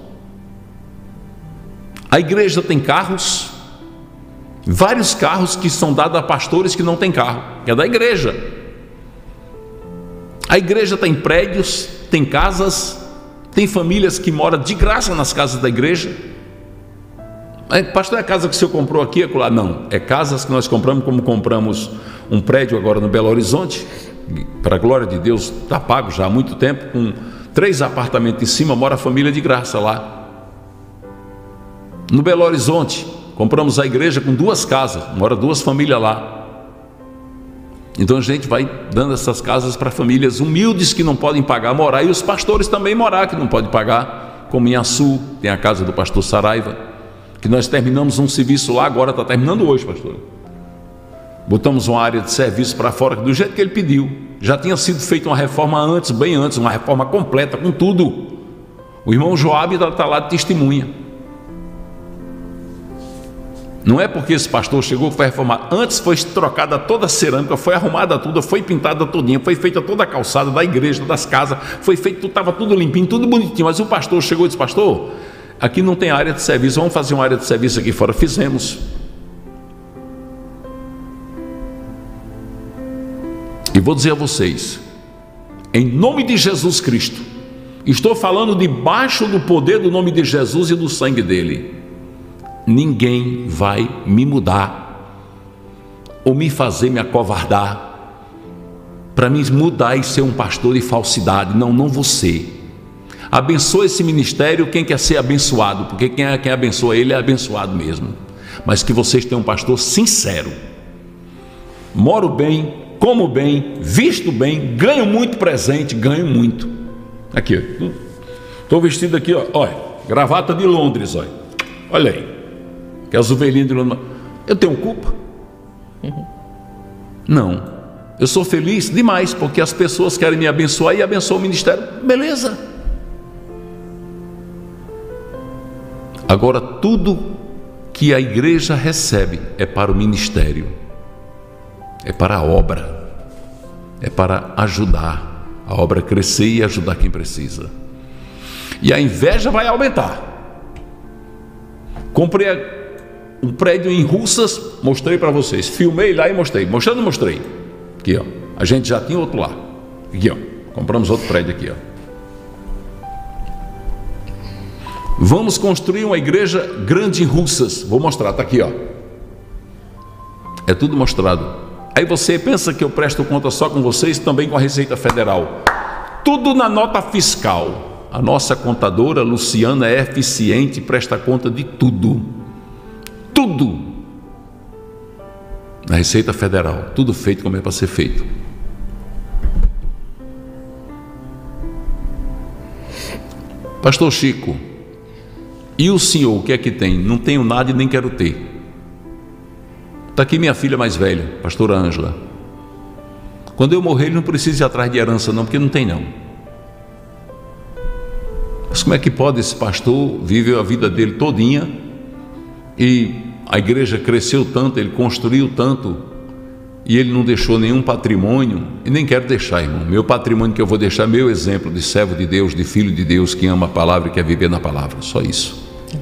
A igreja tem carros, vários carros que são dados a pastores que não têm carro, que é da igreja. A igreja tem prédios, tem casas, tem famílias que moram de graça nas casas da igreja. Pastor, é a casa que o senhor comprou aqui? Acolá? Não, é casas que nós compramos, como compramos um prédio agora no Belo Horizonte, para a glória de Deus, está pago já há muito tempo, com 3 apartamentos em cima, mora a família de graça lá. No Belo Horizonte, compramos a igreja com 2 casas, mora 2 famílias lá. Então a gente vai dando essas casas para famílias humildes que não podem pagar morar, e os pastores também morar, que não podem pagar, como em Açu, tem a casa do pastor Saraiva, que nós terminamos um serviço lá, agora está terminando hoje, pastor. Botamos uma área de serviço para fora, do jeito que ele pediu. Já tinha sido feita uma reforma antes, bem antes, uma reforma completa, com tudo. O irmão Joabe está lá de testemunha. Não é porque esse pastor chegou que foi reformar. Antes foi trocada toda a cerâmica, foi arrumada tudo, foi pintada todinha, foi feita toda a calçada da igreja, das casas, foi feito, estava tudo limpinho, tudo bonitinho. Mas o pastor chegou e disse: pastor, aqui não tem área de serviço, vamos fazer uma área de serviço aqui fora. Fizemos. E vou dizer a vocês, em nome de Jesus Cristo, estou falando debaixo do poder do nome de Jesus e do sangue dele, ninguém vai me mudar ou me fazer me acovardar para me mudar e ser um pastor de falsidade. Não você. Abençoa esse ministério quem quer ser abençoado, porque quem abençoa ele é abençoado mesmo. Mas que vocês tenham um pastor sincero. Moro bem, como bem, visto bem, ganho muito presente, ganho muito. Aqui, estou vestido aqui, ó, olha, gravata de Londres, olha aí, que é as ovelhinhas de Londres. Eu tenho culpa? Não, eu sou feliz demais, porque as pessoas querem me abençoar e abençoar o ministério, beleza. Agora, tudo que a igreja recebe é para o ministério, é para a obra, é para ajudar a obra a crescer e ajudar quem precisa. E a inveja vai aumentar. Comprei um prédio em Russas, mostrei para vocês, filmei lá e mostrei. Mostrando, mostrei. Aqui, ó. A gente já tinha outro lá. Aqui, ó. Compramos outro prédio aqui, ó. Vamos construir uma igreja grande em Russas. Vou mostrar, tá aqui, ó. É tudo mostrado. Aí você pensa que eu presto conta só com vocês, também com a Receita Federal. Tudo na nota fiscal. A nossa contadora, Luciana, é eficiente e presta conta de tudo. Tudo. Na Receita Federal. Tudo feito como é para ser feito. Pastor Chico, e o senhor, o que é que tem? Não tenho nada e nem quero ter. Está aqui minha filha mais velha, pastora Ângela. Quando eu morrer, ele não precisa ir atrás de herança não, porque não tem não. Mas como é que pode esse pastor viver a vida dele todinha e a igreja cresceu tanto, ele construiu tanto e ele não deixou nenhum patrimônio? E nem quero deixar, irmão. Meu patrimônio que eu vou deixar é meu exemplo de servo de Deus, de filho de Deus, que ama a palavra e quer viver na palavra, só isso.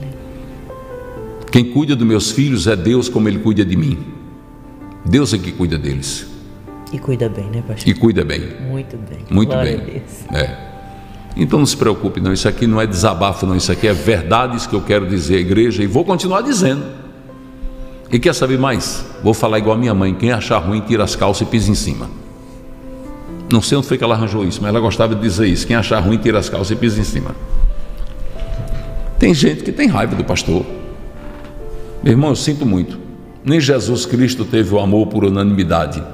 Quem cuida dos meus filhos é Deus, como Ele cuida de mim. Deus é que cuida deles. E cuida bem, né, pastor? E cuida bem. Muito bem. Muito Glória bem. a Deus. É. Então não se preocupe não, isso aqui não é desabafo não, isso aqui é verdades que eu quero dizer à igreja e vou continuar dizendo. E quer saber mais? Vou falar igual a minha mãe: quem achar ruim tira as calças e pisa em cima. Não sei onde foi que ela arranjou isso, mas ela gostava de dizer isso: quem achar ruim tira as calças e pisa em cima. Tem gente que tem raiva do pastor. Meu irmão, eu sinto muito. Nem Jesus Cristo teve o amor por unanimidade.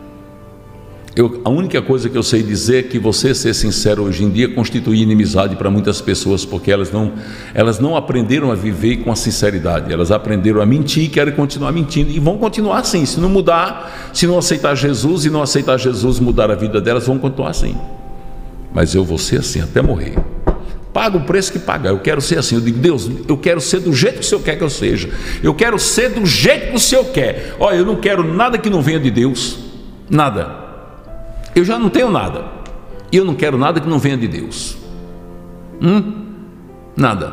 A única coisa que eu sei dizer é que você ser sincero hoje em dia constitui inimizade para muitas pessoas, porque elas não aprenderam a viver com a sinceridade, elas aprenderam a mentir e querem continuar mentindo, e vão continuar assim, se não mudar, se não aceitar Jesus e não aceitar Jesus mudar a vida delas, vão continuar assim. Mas eu vou ser assim até morrer. Paga o preço que pagar, eu quero ser assim. Eu digo: Deus, eu quero ser do jeito que o Senhor quer que eu seja, eu quero ser do jeito que o Senhor quer. Olha, eu não quero nada que não venha de Deus, nada. Eu já não tenho nada, e eu não quero nada que não venha de Deus. Nada.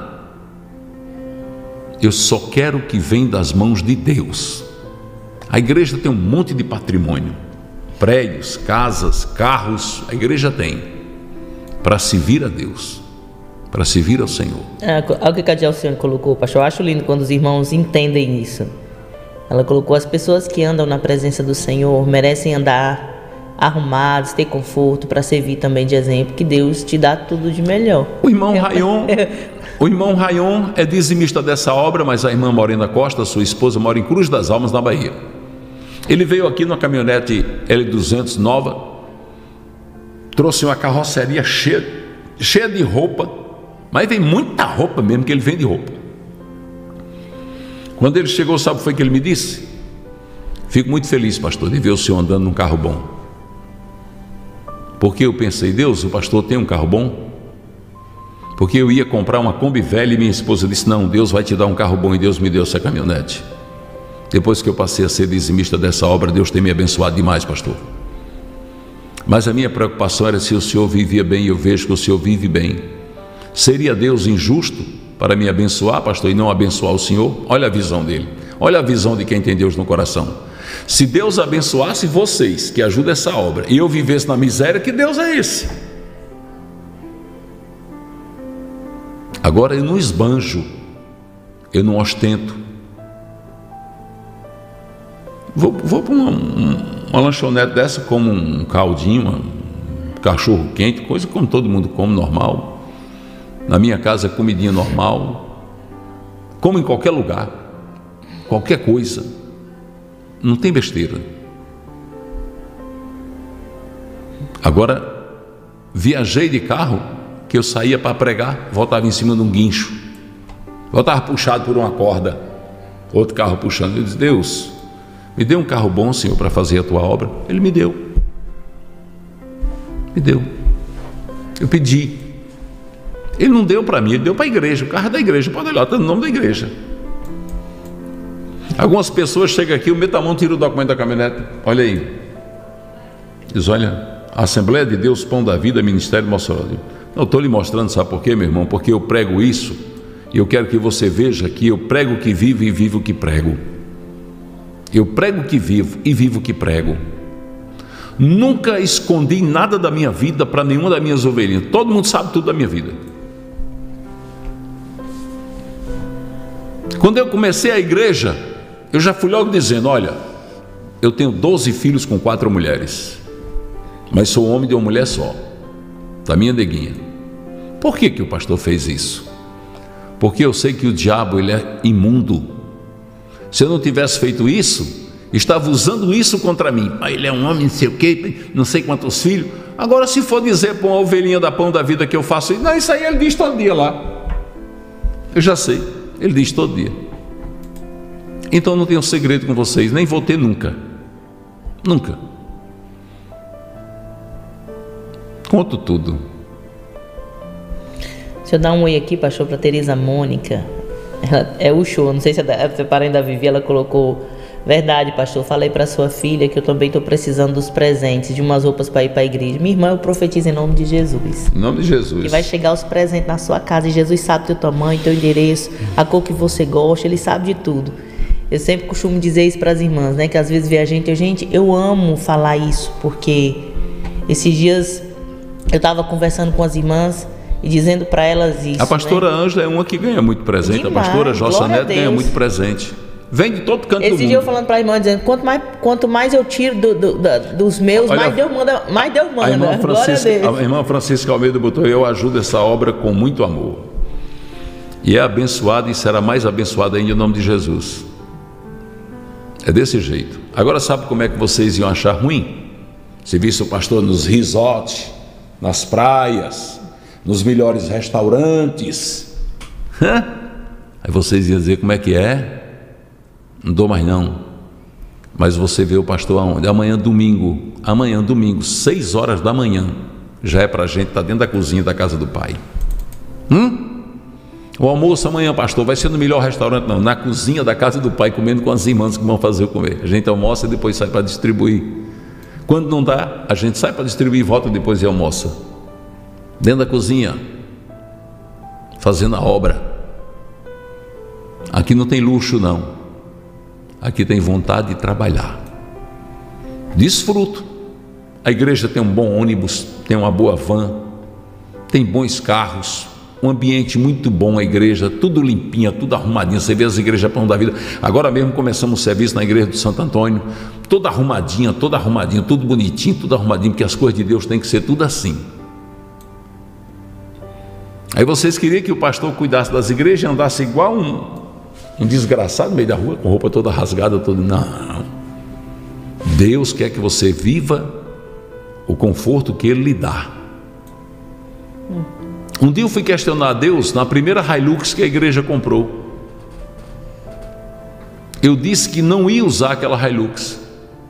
Eu só quero o que vem das mãos de Deus. A igreja tem um monte de patrimônio, prédios, casas, carros, a igreja tem, para servir a Deus, para servir ao Senhor. Algo que a Cadiel Alcione colocou, pastor, eu acho lindo quando os irmãos entendem isso. Ela colocou: as pessoas que andam na presença do Senhor merecem andar arrumados, ter conforto, para servir também de exemplo, que Deus te dá tudo de melhor. O irmão Rayon é dizimista dessa obra, mas a irmã Morena Costa, sua esposa, mora em Cruz das Almas, na Bahia. Ele veio aqui numa caminhonete L200 nova, trouxe uma carroceria cheia de roupa, mas vem muita roupa mesmo, que ele vende roupa. Quando ele chegou, sabe o que foi que ele me disse? Fico muito feliz, pastor, de ver o senhor andando num carro bom. Porque eu pensei: Deus, o pastor tem um carro bom? Porque eu ia comprar uma Kombi velha e minha esposa disse: não, Deus vai te dar um carro bom, e Deus me deu essa caminhonete. Depois que eu passei a ser dizimista dessa obra, Deus tem me abençoado demais, pastor. Mas a minha preocupação era se o senhor vivia bem, e eu vejo que o senhor vive bem. Seria Deus injusto para me abençoar, pastor, e não abençoar o senhor? Olha a visão dele, olha a visão de quem tem Deus no coração. Se Deus abençoasse vocês que ajudam essa obra e eu vivesse na miséria, que Deus é esse? Agora eu não esbanjo, eu não ostento. Vou para uma lanchonete dessa, como um caldinho, um cachorro quente, coisa como todo mundo come, normal. Na minha casa, comidinha normal, como em qualquer lugar, qualquer coisa. Não tem besteira. Agora, viajei de carro, que eu saía para pregar, voltava em cima de um guincho, voltava puxado por uma corda, outro carro puxando. Eu disse: Deus, me dê um carro bom, Senhor, para fazer a tua obra. Ele me deu. Eu pedi. Ele não deu para mim, ele deu para a igreja. O carro é da igreja, pode olhar, está no nome da igreja. Algumas pessoas chegam aqui, o metamão tira o documento da caminhonete, olha aí, diz: olha, Assembleia de Deus, Pão da Vida, Ministério de Mossoró. Não, estou lhe mostrando, sabe por quê, meu irmão? Porque eu prego isso, e eu quero que você veja que eu prego o que vivo e vivo o que prego. Eu prego o que vivo e vivo o que prego. Nunca escondi nada da minha vida para nenhuma das minhas ovelhinhas. Todo mundo sabe tudo da minha vida. Quando eu comecei a igreja, eu já fui logo dizendo: olha, eu tenho 12 filhos com 4 mulheres, mas sou homem de uma mulher só, da minha neguinha. Por que o pastor fez isso? Porque eu sei que o diabo, ele é imundo. Se eu não tivesse feito isso, estava usando isso contra mim. Ele é um homem, não sei o quê, não sei quantos filhos. Agora, se for dizer para uma ovelhinha da Pão da Vida que eu faço isso, não, isso aí ele diz todo dia lá. Eu já sei, ele diz todo dia. Então não tenho segredo com vocês, nem vou ter nunca. Nunca. Conto tudo. Deixa eu dar um oi aqui, pastor, para Teresa Mônica. Ela é o show, não sei se é parente da Vivi, ela colocou: verdade, pastor, falei para sua filha que eu também estou precisando dos presentes, de umas roupas para ir para a igreja. Minha irmã, eu profetizo em nome de Jesus. Em nome de Jesus. Que vai chegar os presentes na sua casa e Jesus sabe teu tamanho, teu endereço, a cor que você gosta, ele sabe de tudo. Eu sempre costumo dizer isso para as irmãs, né? Que às vezes vê a gente, eu amo falar isso, porque esses dias eu estava conversando com as irmãs e dizendo para elas isso. A pastora Ângela é uma que ganha muito presente. Demais, a pastora Jossa Neto ganha muito presente. Vem de todo canto do mundo. Esse dia eu falando para a irmã, dizendo: quanto mais eu tiro dos meus, olha, mais Deus manda. A irmã Francisca Almeida botou: eu ajudo essa obra com muito amor. E é abençoada e será mais abençoada ainda em nome de Jesus. É desse jeito. Agora, sabe como é que vocês iam achar ruim? Se visse o pastor nos resorts, nas praias, nos melhores restaurantes. Aí vocês iam dizer: como é que é? Não dou mais não. Mas você vê o pastor aonde? Amanhã domingo, 6 horas da manhã, já é pra gente estar dentro da cozinha da casa do Pai. O almoço amanhã, pastor, vai ser no melhor restaurante? Não, na cozinha da casa do Pai, comendo com as irmãs que vão fazer o comer. A gente almoça e depois sai para distribuir. Quando não dá, a gente sai para distribuir e volta depois e almoça. Dentro da cozinha, fazendo a obra. Aqui não tem luxo não. Aqui tem vontade de trabalhar. Desfruto. A igreja tem um bom ônibus, tem uma boa van, tem bons carros, um ambiente muito bom, a igreja, tudo limpinha, tudo arrumadinho. Você vê as igrejas Pão da Vida. Agora mesmo começamos o serviço na igreja do Santo Antônio, toda arrumadinha, tudo bonitinho, tudo arrumadinho, porque as coisas de Deus tem que ser tudo assim. Aí vocês queriam que o pastor cuidasse das igrejas e andasse igual um desgraçado no meio da rua, com roupa toda rasgada, toda... Não. Deus quer que você viva o conforto que Ele lhe dá. Um dia eu fui questionar a Deus na primeira Hilux que a igreja comprou. Eu disse que não ia usar aquela Hilux.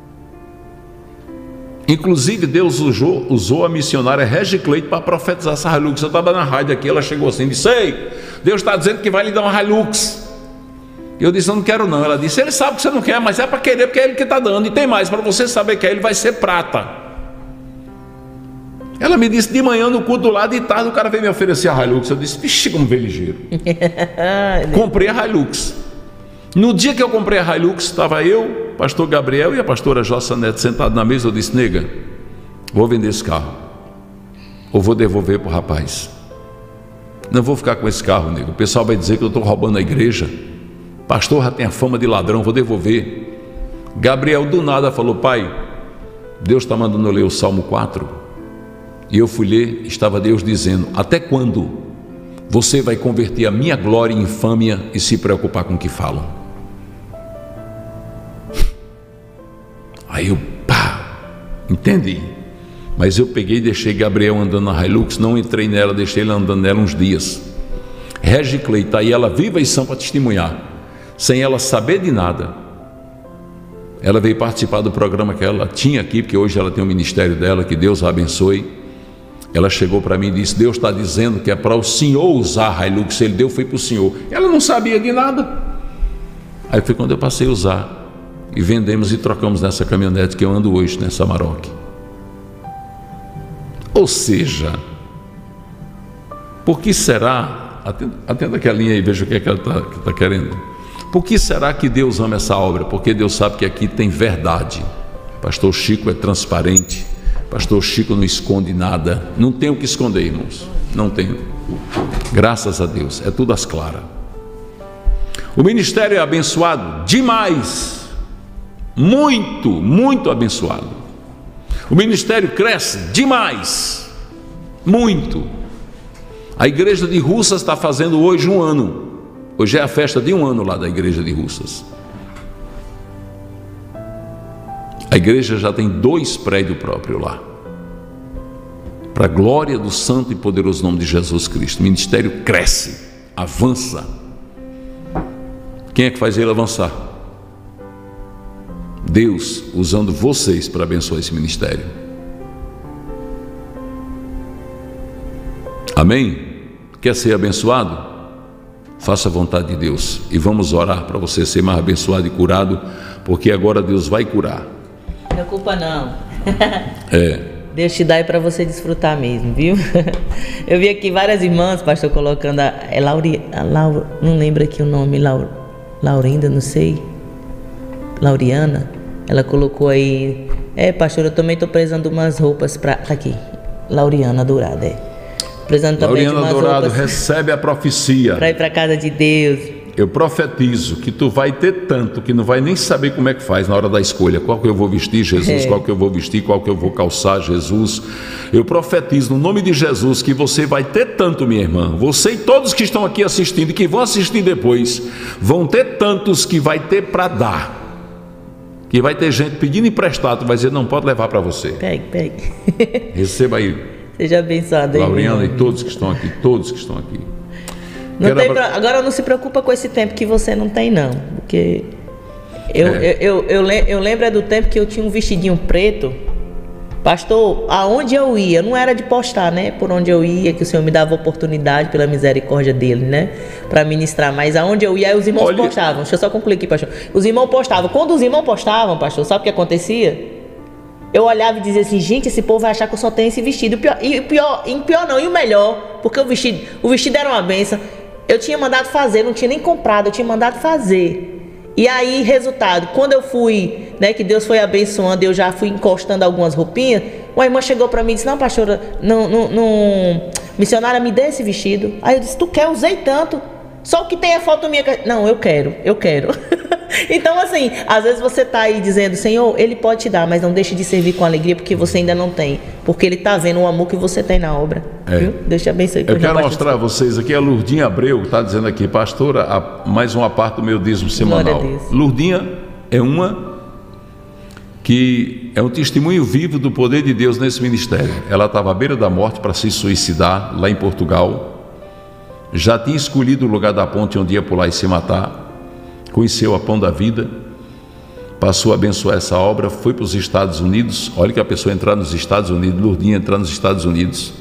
Inclusive Deus usou a missionária Regi Cleide para profetizar essa Hilux. Eu estava na rádio aqui, ela chegou assim e disse: ei, Deus está dizendo que vai lhe dar uma Hilux. Eu disse: eu não quero não. Ela disse: ele sabe que você não quer, mas é para querer, porque é Ele que está dando. E tem mais, para você saber que Ele vai ser prata. Ela me disse de manhã no culto do lado, de tarde o cara veio me oferecer a Hilux. Eu disse: vixe, como veio ligeiro. Comprei a Hilux. No dia que eu comprei a Hilux, estava eu, pastor Gabriel e a pastora Jossa Neto sentados na mesa. Eu disse: nega, vou vender esse carro, ou vou devolver para o rapaz. Não vou ficar com esse carro, nega. O pessoal vai dizer que eu estou roubando a igreja. Pastor já tem a fama de ladrão, vou devolver. Gabriel do nada falou: pai, Deus está mandando eu ler o Salmo 4. E eu fui ler, estava Deus dizendo: até quando você vai converter a minha glória em infâmia e se preocupar com o que falam? Aí eu, entendi. Mas eu peguei e deixei Gabriel andando na Hilux, não entrei nela, deixei ele andando nela uns dias. Regi Cleide está aí, ela viva e sã para testemunhar, sem ela saber de nada. Ela veio participar do programa que ela tinha aqui, porque hoje ela tem o ministério dela, que Deus a abençoe. Ela chegou para mim e disse: Deus está dizendo que é para o senhor usar a Hilux. Ele deu, foi para o senhor. Ela não sabia de nada. Aí foi quando eu passei a usar, e vendemos e trocamos nessa caminhonete que eu ando hoje, nessa Amarok. Ou seja, por que será, atenda aquela linha aí, veja o que é que ela está querendo. Por que será que Deus ama essa obra? Porque Deus sabe que aqui tem verdade. Pastor Chico é transparente. Pastor Chico não esconde nada. Não tem o que esconder, irmãos. Não tem. Graças a Deus. É tudo às claras. O ministério é abençoado demais. Muito, muito abençoado. O ministério cresce demais. Muito. A igreja de Russas está fazendo hoje 1 ano. Hoje é a festa de 1 ano lá da igreja de Russas. A igreja já tem 2 prédios próprios lá. Para a glória do santo e poderoso nome de Jesus Cristo. O ministério cresce, avança. Quem é que faz ele avançar? Deus, usando vocês para abençoar esse ministério. Amém? Quer ser abençoado? Faça a vontade de Deus. E vamos orar para você ser mais abençoado e curado, porque agora Deus vai curar. Não preocupa não. É. Deus te dá aí para você desfrutar mesmo, viu? Eu vi aqui várias irmãs, pastor, colocando não lembro aqui o nome, Laurinda, não sei, Lauriana, ela colocou aí, pastor, eu também estou precisando de umas roupas para, tá aqui, Lauriana Dourado, precisando também de umas Dourado, roupas, recebe a profecia, para ir para casa de Deus. Eu profetizo que tu vai ter tanto que não vai nem saber como é que faz na hora da escolha. Qual que eu vou vestir, Jesus? Qual que eu vou vestir? Qual que eu vou calçar, Jesus? Eu profetizo no nome de Jesus que você vai ter tanto, minha irmã. Você e todos que estão aqui assistindo e que vão assistir depois, vão ter tantos que vai ter para dar. Que vai ter gente pedindo emprestado, tu vai dizer, não, pode levar para você. Pegue. Receba aí. Seja abençoado aí, Lauriana e todos que estão aqui, Agora não se preocupa com esse tempo que você não tem não, porque eu lembro do tempo que eu tinha um vestidinho preto, pastor, aonde eu ia, não era de postar, né, por onde eu ia, que o Senhor me dava oportunidade pela misericórdia dele, né, para ministrar, mas aonde eu ia, aí os irmãos postavam, deixa eu só concluir aqui, pastor, os irmãos postavam, quando os irmãos postavam, pastor, sabe o que acontecia? Eu olhava e dizia assim, gente, esse povo vai achar que eu só tenho esse vestido, e o melhor, porque o vestido era uma benção. Eu tinha mandado fazer, não tinha nem comprado, eu tinha mandado fazer. E aí, resultado, quando eu fui, né, que Deus foi abençoando, eu já fui encostando algumas roupinhas, uma irmã chegou pra mim e disse, não, pastora, missionária, me dê esse vestido. Aí eu disse, tu quer? Usei tanto. Só o que tem é foto minha. Não, eu quero. Então, assim, às vezes você tá aí dizendo, Senhor, Ele pode te dar, mas não deixe de servir com alegria, porque você ainda não tem. Porque Ele tá vendo o amor que você tem na obra. Viu? Deus te abençoe. Eu quero mostrar a vocês aqui, a Lurdinha Abreu está dizendo aqui, pastora, mais uma parte do meu dízimo semanal. Lurdinha é uma que é um testemunho vivo do poder de Deus nesse ministério. Ela estava à beira da morte para se suicidar lá em Portugal. Já tinha escolhido o lugar da ponte onde ia pular e se matar. Conheceu a Pão da Vida, passou a abençoar essa obra, foi para os Estados Unidos. Olha que a pessoa entrar nos Estados Unidos, Lurdinha entrar nos Estados Unidos,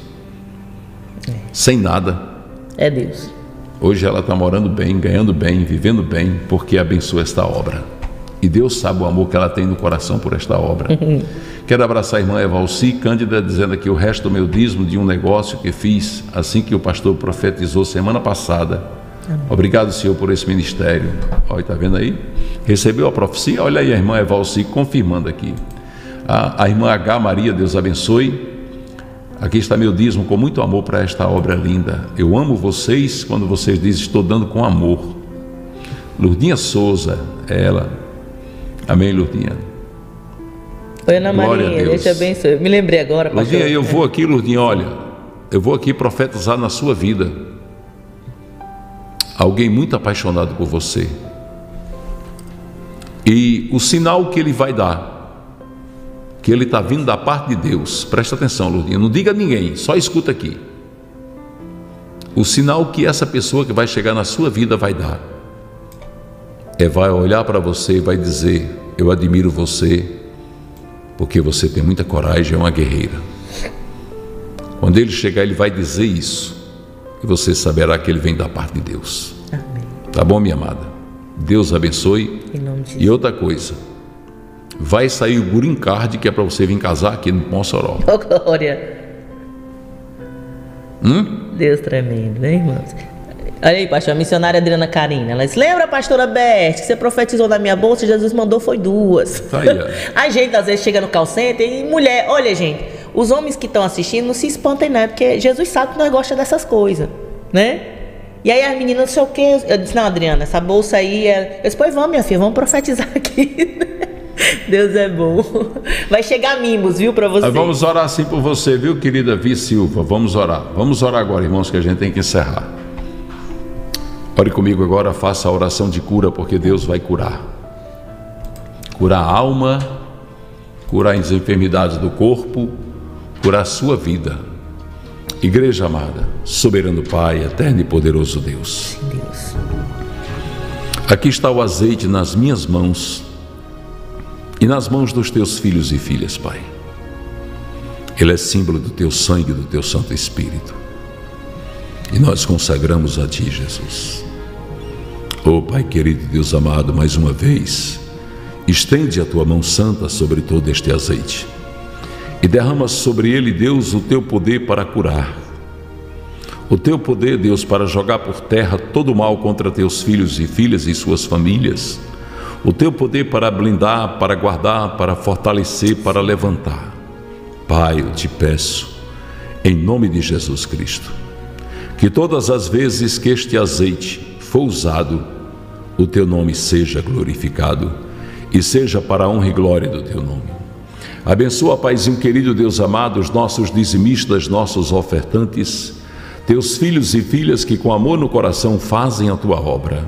sem nada. É Deus. Hoje ela está morando bem, ganhando bem, vivendo bem, porque abençoa esta obra. E Deus sabe o amor que ela tem no coração por esta obra. Quero abraçar a irmã Evalci Cândida, dizendo aqui o resto do meu dízimo de um negócio que fiz assim que o pastor profetizou semana passada. Obrigado, Senhor, por esse ministério. Olha, está vendo aí? Recebeu a profecia? Olha aí a irmã Evalci confirmando aqui. A irmã H. Maria, Deus abençoe. Aqui está meu dízimo com muito amor para esta obra linda. Eu amo vocês quando vocês dizem estou dando com amor. Lurdinha Souza, é ela. Amém, Lurdinha? Oi, Ana Maria, Deus te abençoe. Me lembrei agora, pastor. Lurdinha, eu vou aqui, Lurdinha, olha, eu vou aqui profetizar na sua vida. Alguém muito apaixonado por você. E o sinal que ele vai dar, que ele está vindo da parte de Deus, presta atenção, Lurdinha, não diga a ninguém, só escuta aqui. O sinal que essa pessoa que vai chegar na sua vida vai dar, vai olhar para você e vai dizer, eu admiro você, porque você tem muita coragem, é uma guerreira. Quando ele chegar, ele vai dizer isso. E você saberá que ele vem da parte de Deus. Amém. Tá bom, minha amada? Deus abençoe. Em nome de Jesus. E outra coisa, vai sair o green card que é para você vir casar aqui no Mossoró. Oh, glória. Deus tremendo, né, irmãos? Olha aí, pastor, a missionária Adriana Carina, ela disse, lembra, pastora Beth, que você profetizou na minha bolsa e Jesus mandou foi 2. Tá aí, é. A gente às vezes chega no call center e mulher, olha gente, os homens que estão assistindo não se espantem, né? Porque Jesus sabe que nós gostamos dessas coisas, né? E aí as meninas, não sei o que, eu disse, não, Adriana, essa bolsa aí, eu disse, pois vamos, minha filha, vamos profetizar aqui. Deus é bom. Vai chegar mimos, viu, para você. Vamos orar assim por você, viu, querida Vi Silva? Vamos orar. Vamos orar agora, irmãos, que a gente tem que encerrar. Ore comigo agora, faça a oração de cura, porque Deus vai curar. Curar a alma, curar as enfermidades do corpo, curar a sua vida. Igreja amada, soberano Pai, eterno e poderoso Deus. Sim, Deus. Aqui está o azeite nas minhas mãos e nas mãos dos teus filhos e filhas, Pai. Ele é símbolo do teu sangue e do teu Santo Espírito. E nós consagramos a Ti, Jesus. Oh, Pai querido, Deus amado, mais uma vez, estende a Tua mão santa sobre todo este azeite e derrama sobre ele, Deus, o Teu poder para curar. O Teu poder, Deus, para jogar por terra todo o mal contra Teus filhos e filhas e suas famílias. O Teu poder para blindar, para guardar, para fortalecer, para levantar. Pai, eu Te peço, em nome de Jesus Cristo, que todas as vezes que este azeite for usado, o Teu nome seja glorificado e seja para a honra e glória do Teu nome. Abençoa, Paizinho querido, Deus amado, os nossos dizimistas, nossos ofertantes, Teus filhos e filhas que com amor no coração fazem a Tua obra.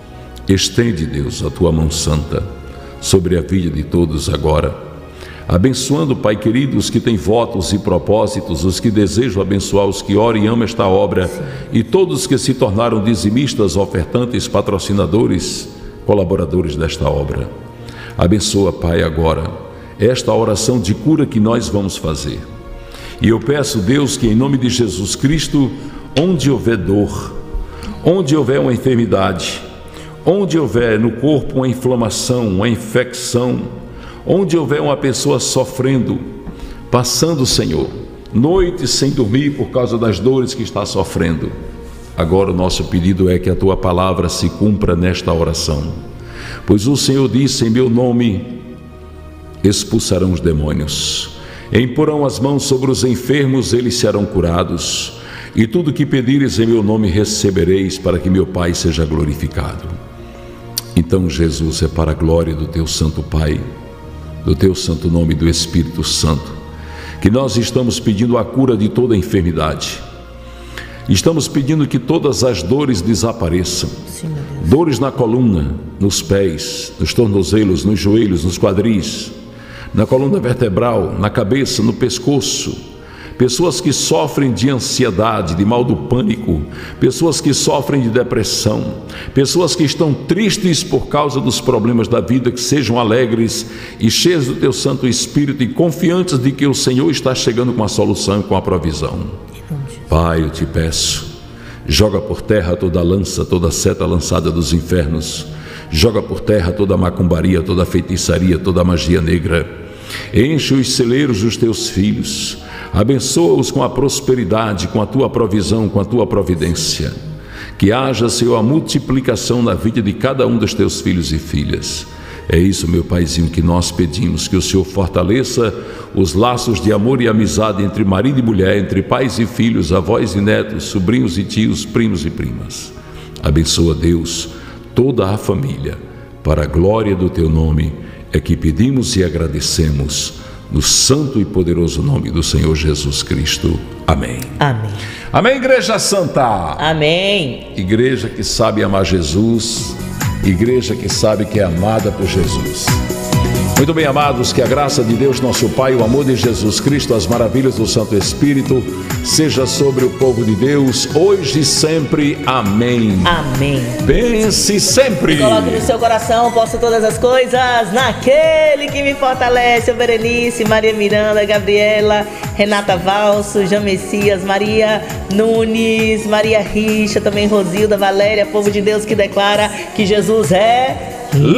Estende, Deus, a Tua mão santa sobre a vida de todos agora, abençoando, Pai querido, os que têm votos e propósitos, os que desejam abençoar, os que oram e amam esta obra, e todos que se tornaram dizimistas, ofertantes, patrocinadores, colaboradores desta obra. Abençoa, Pai, agora esta oração de cura que nós vamos fazer. E eu peço, Deus, que em nome de Jesus Cristo, onde houver dor, onde houver uma enfermidade, onde houver no corpo uma inflamação, uma infecção, onde houver uma pessoa sofrendo, passando, Senhor, noites sem dormir por causa das dores que está sofrendo, agora o nosso pedido é que a Tua palavra se cumpra nesta oração, pois o Senhor disse: em meu nome expulsarão os demônios, imporão as mãos sobre os enfermos, eles serão curados, e tudo que pedires em meu nome recebereis, para que meu Pai seja glorificado. Então, Jesus, é para a glória do Teu Santo Pai, do Teu santo nome, do Espírito Santo, que nós estamos pedindo a cura de toda enfermidade. Estamos pedindo que todas as dores desapareçam. Sim, dores na coluna, nos pés, nos tornozelos, nos joelhos, nos quadris, na coluna vertebral, na cabeça, no pescoço. Pessoas que sofrem de ansiedade, de mal do pânico, pessoas que sofrem de depressão, pessoas que estão tristes por causa dos problemas da vida, que sejam alegres e cheios do Teu Santo Espírito e confiantes de que o Senhor está chegando com a solução e com a provisão. Pai, eu Te peço, joga por terra toda lança, toda seta lançada dos infernos, joga por terra toda macumbaria, toda feitiçaria, toda magia negra, enche os celeiros dos Teus filhos, abençoa-os com a prosperidade, com a Tua provisão, com a Tua providência. Que haja, Senhor, a multiplicação na vida de cada um dos Teus filhos e filhas. É isso, meu Paizinho, que nós pedimos, que o Senhor fortaleça os laços de amor e amizade entre marido e mulher, entre pais e filhos, avós e netos, sobrinhos e tios, primos e primas. Abençoa, Deus, toda a família. Para a glória do Teu nome é que pedimos e agradecemos, no santo e poderoso nome do Senhor Jesus Cristo. Amém. Amém. Amém, Igreja Santa. Amém. Igreja que sabe amar Jesus, igreja que sabe que é amada por Jesus. Muito bem, amados, que a graça de Deus, nosso Pai, o amor de Jesus Cristo, as maravilhas do Santo Espírito, seja sobre o povo de Deus, hoje e sempre. Amém. Amém. Pense sempre. Coloque no seu coração, posso todas as coisas naquele que me fortalece. Berenice, Maria Miranda, Gabriela, Renata Valso, Jean Messias, Maria Nunes, Maria Richa, também Rosilda, Valéria, povo de Deus que declara que Jesus é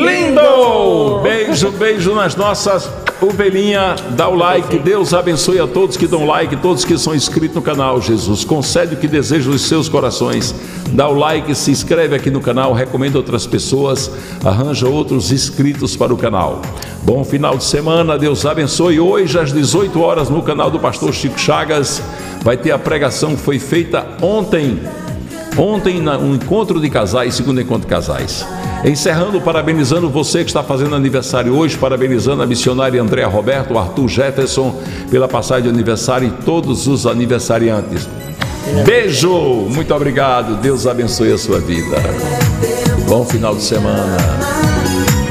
lindo! Beijo, beijo nas nossas ovelhinhas. Dá o like. Deus abençoe a todos que dão like, todos que são inscritos no canal. Jesus, concede o que deseja os seus corações. Dá o like, se inscreve aqui no canal, recomenda outras pessoas, arranja outros inscritos para o canal. Bom final de semana, Deus abençoe. Hoje às 18 horas no canal do pastor Chico Chagas vai ter a pregação que foi feita ontem Ontem, um encontro de casais, segundo encontro de casais. Encerrando, parabenizando você que está fazendo aniversário hoje, parabenizando a missionária Andréa Roberto, o Arthur Jefferson, pela passagem de aniversário e todos os aniversariantes. Beijo! Muito obrigado. Deus abençoe a sua vida. Bom final de semana.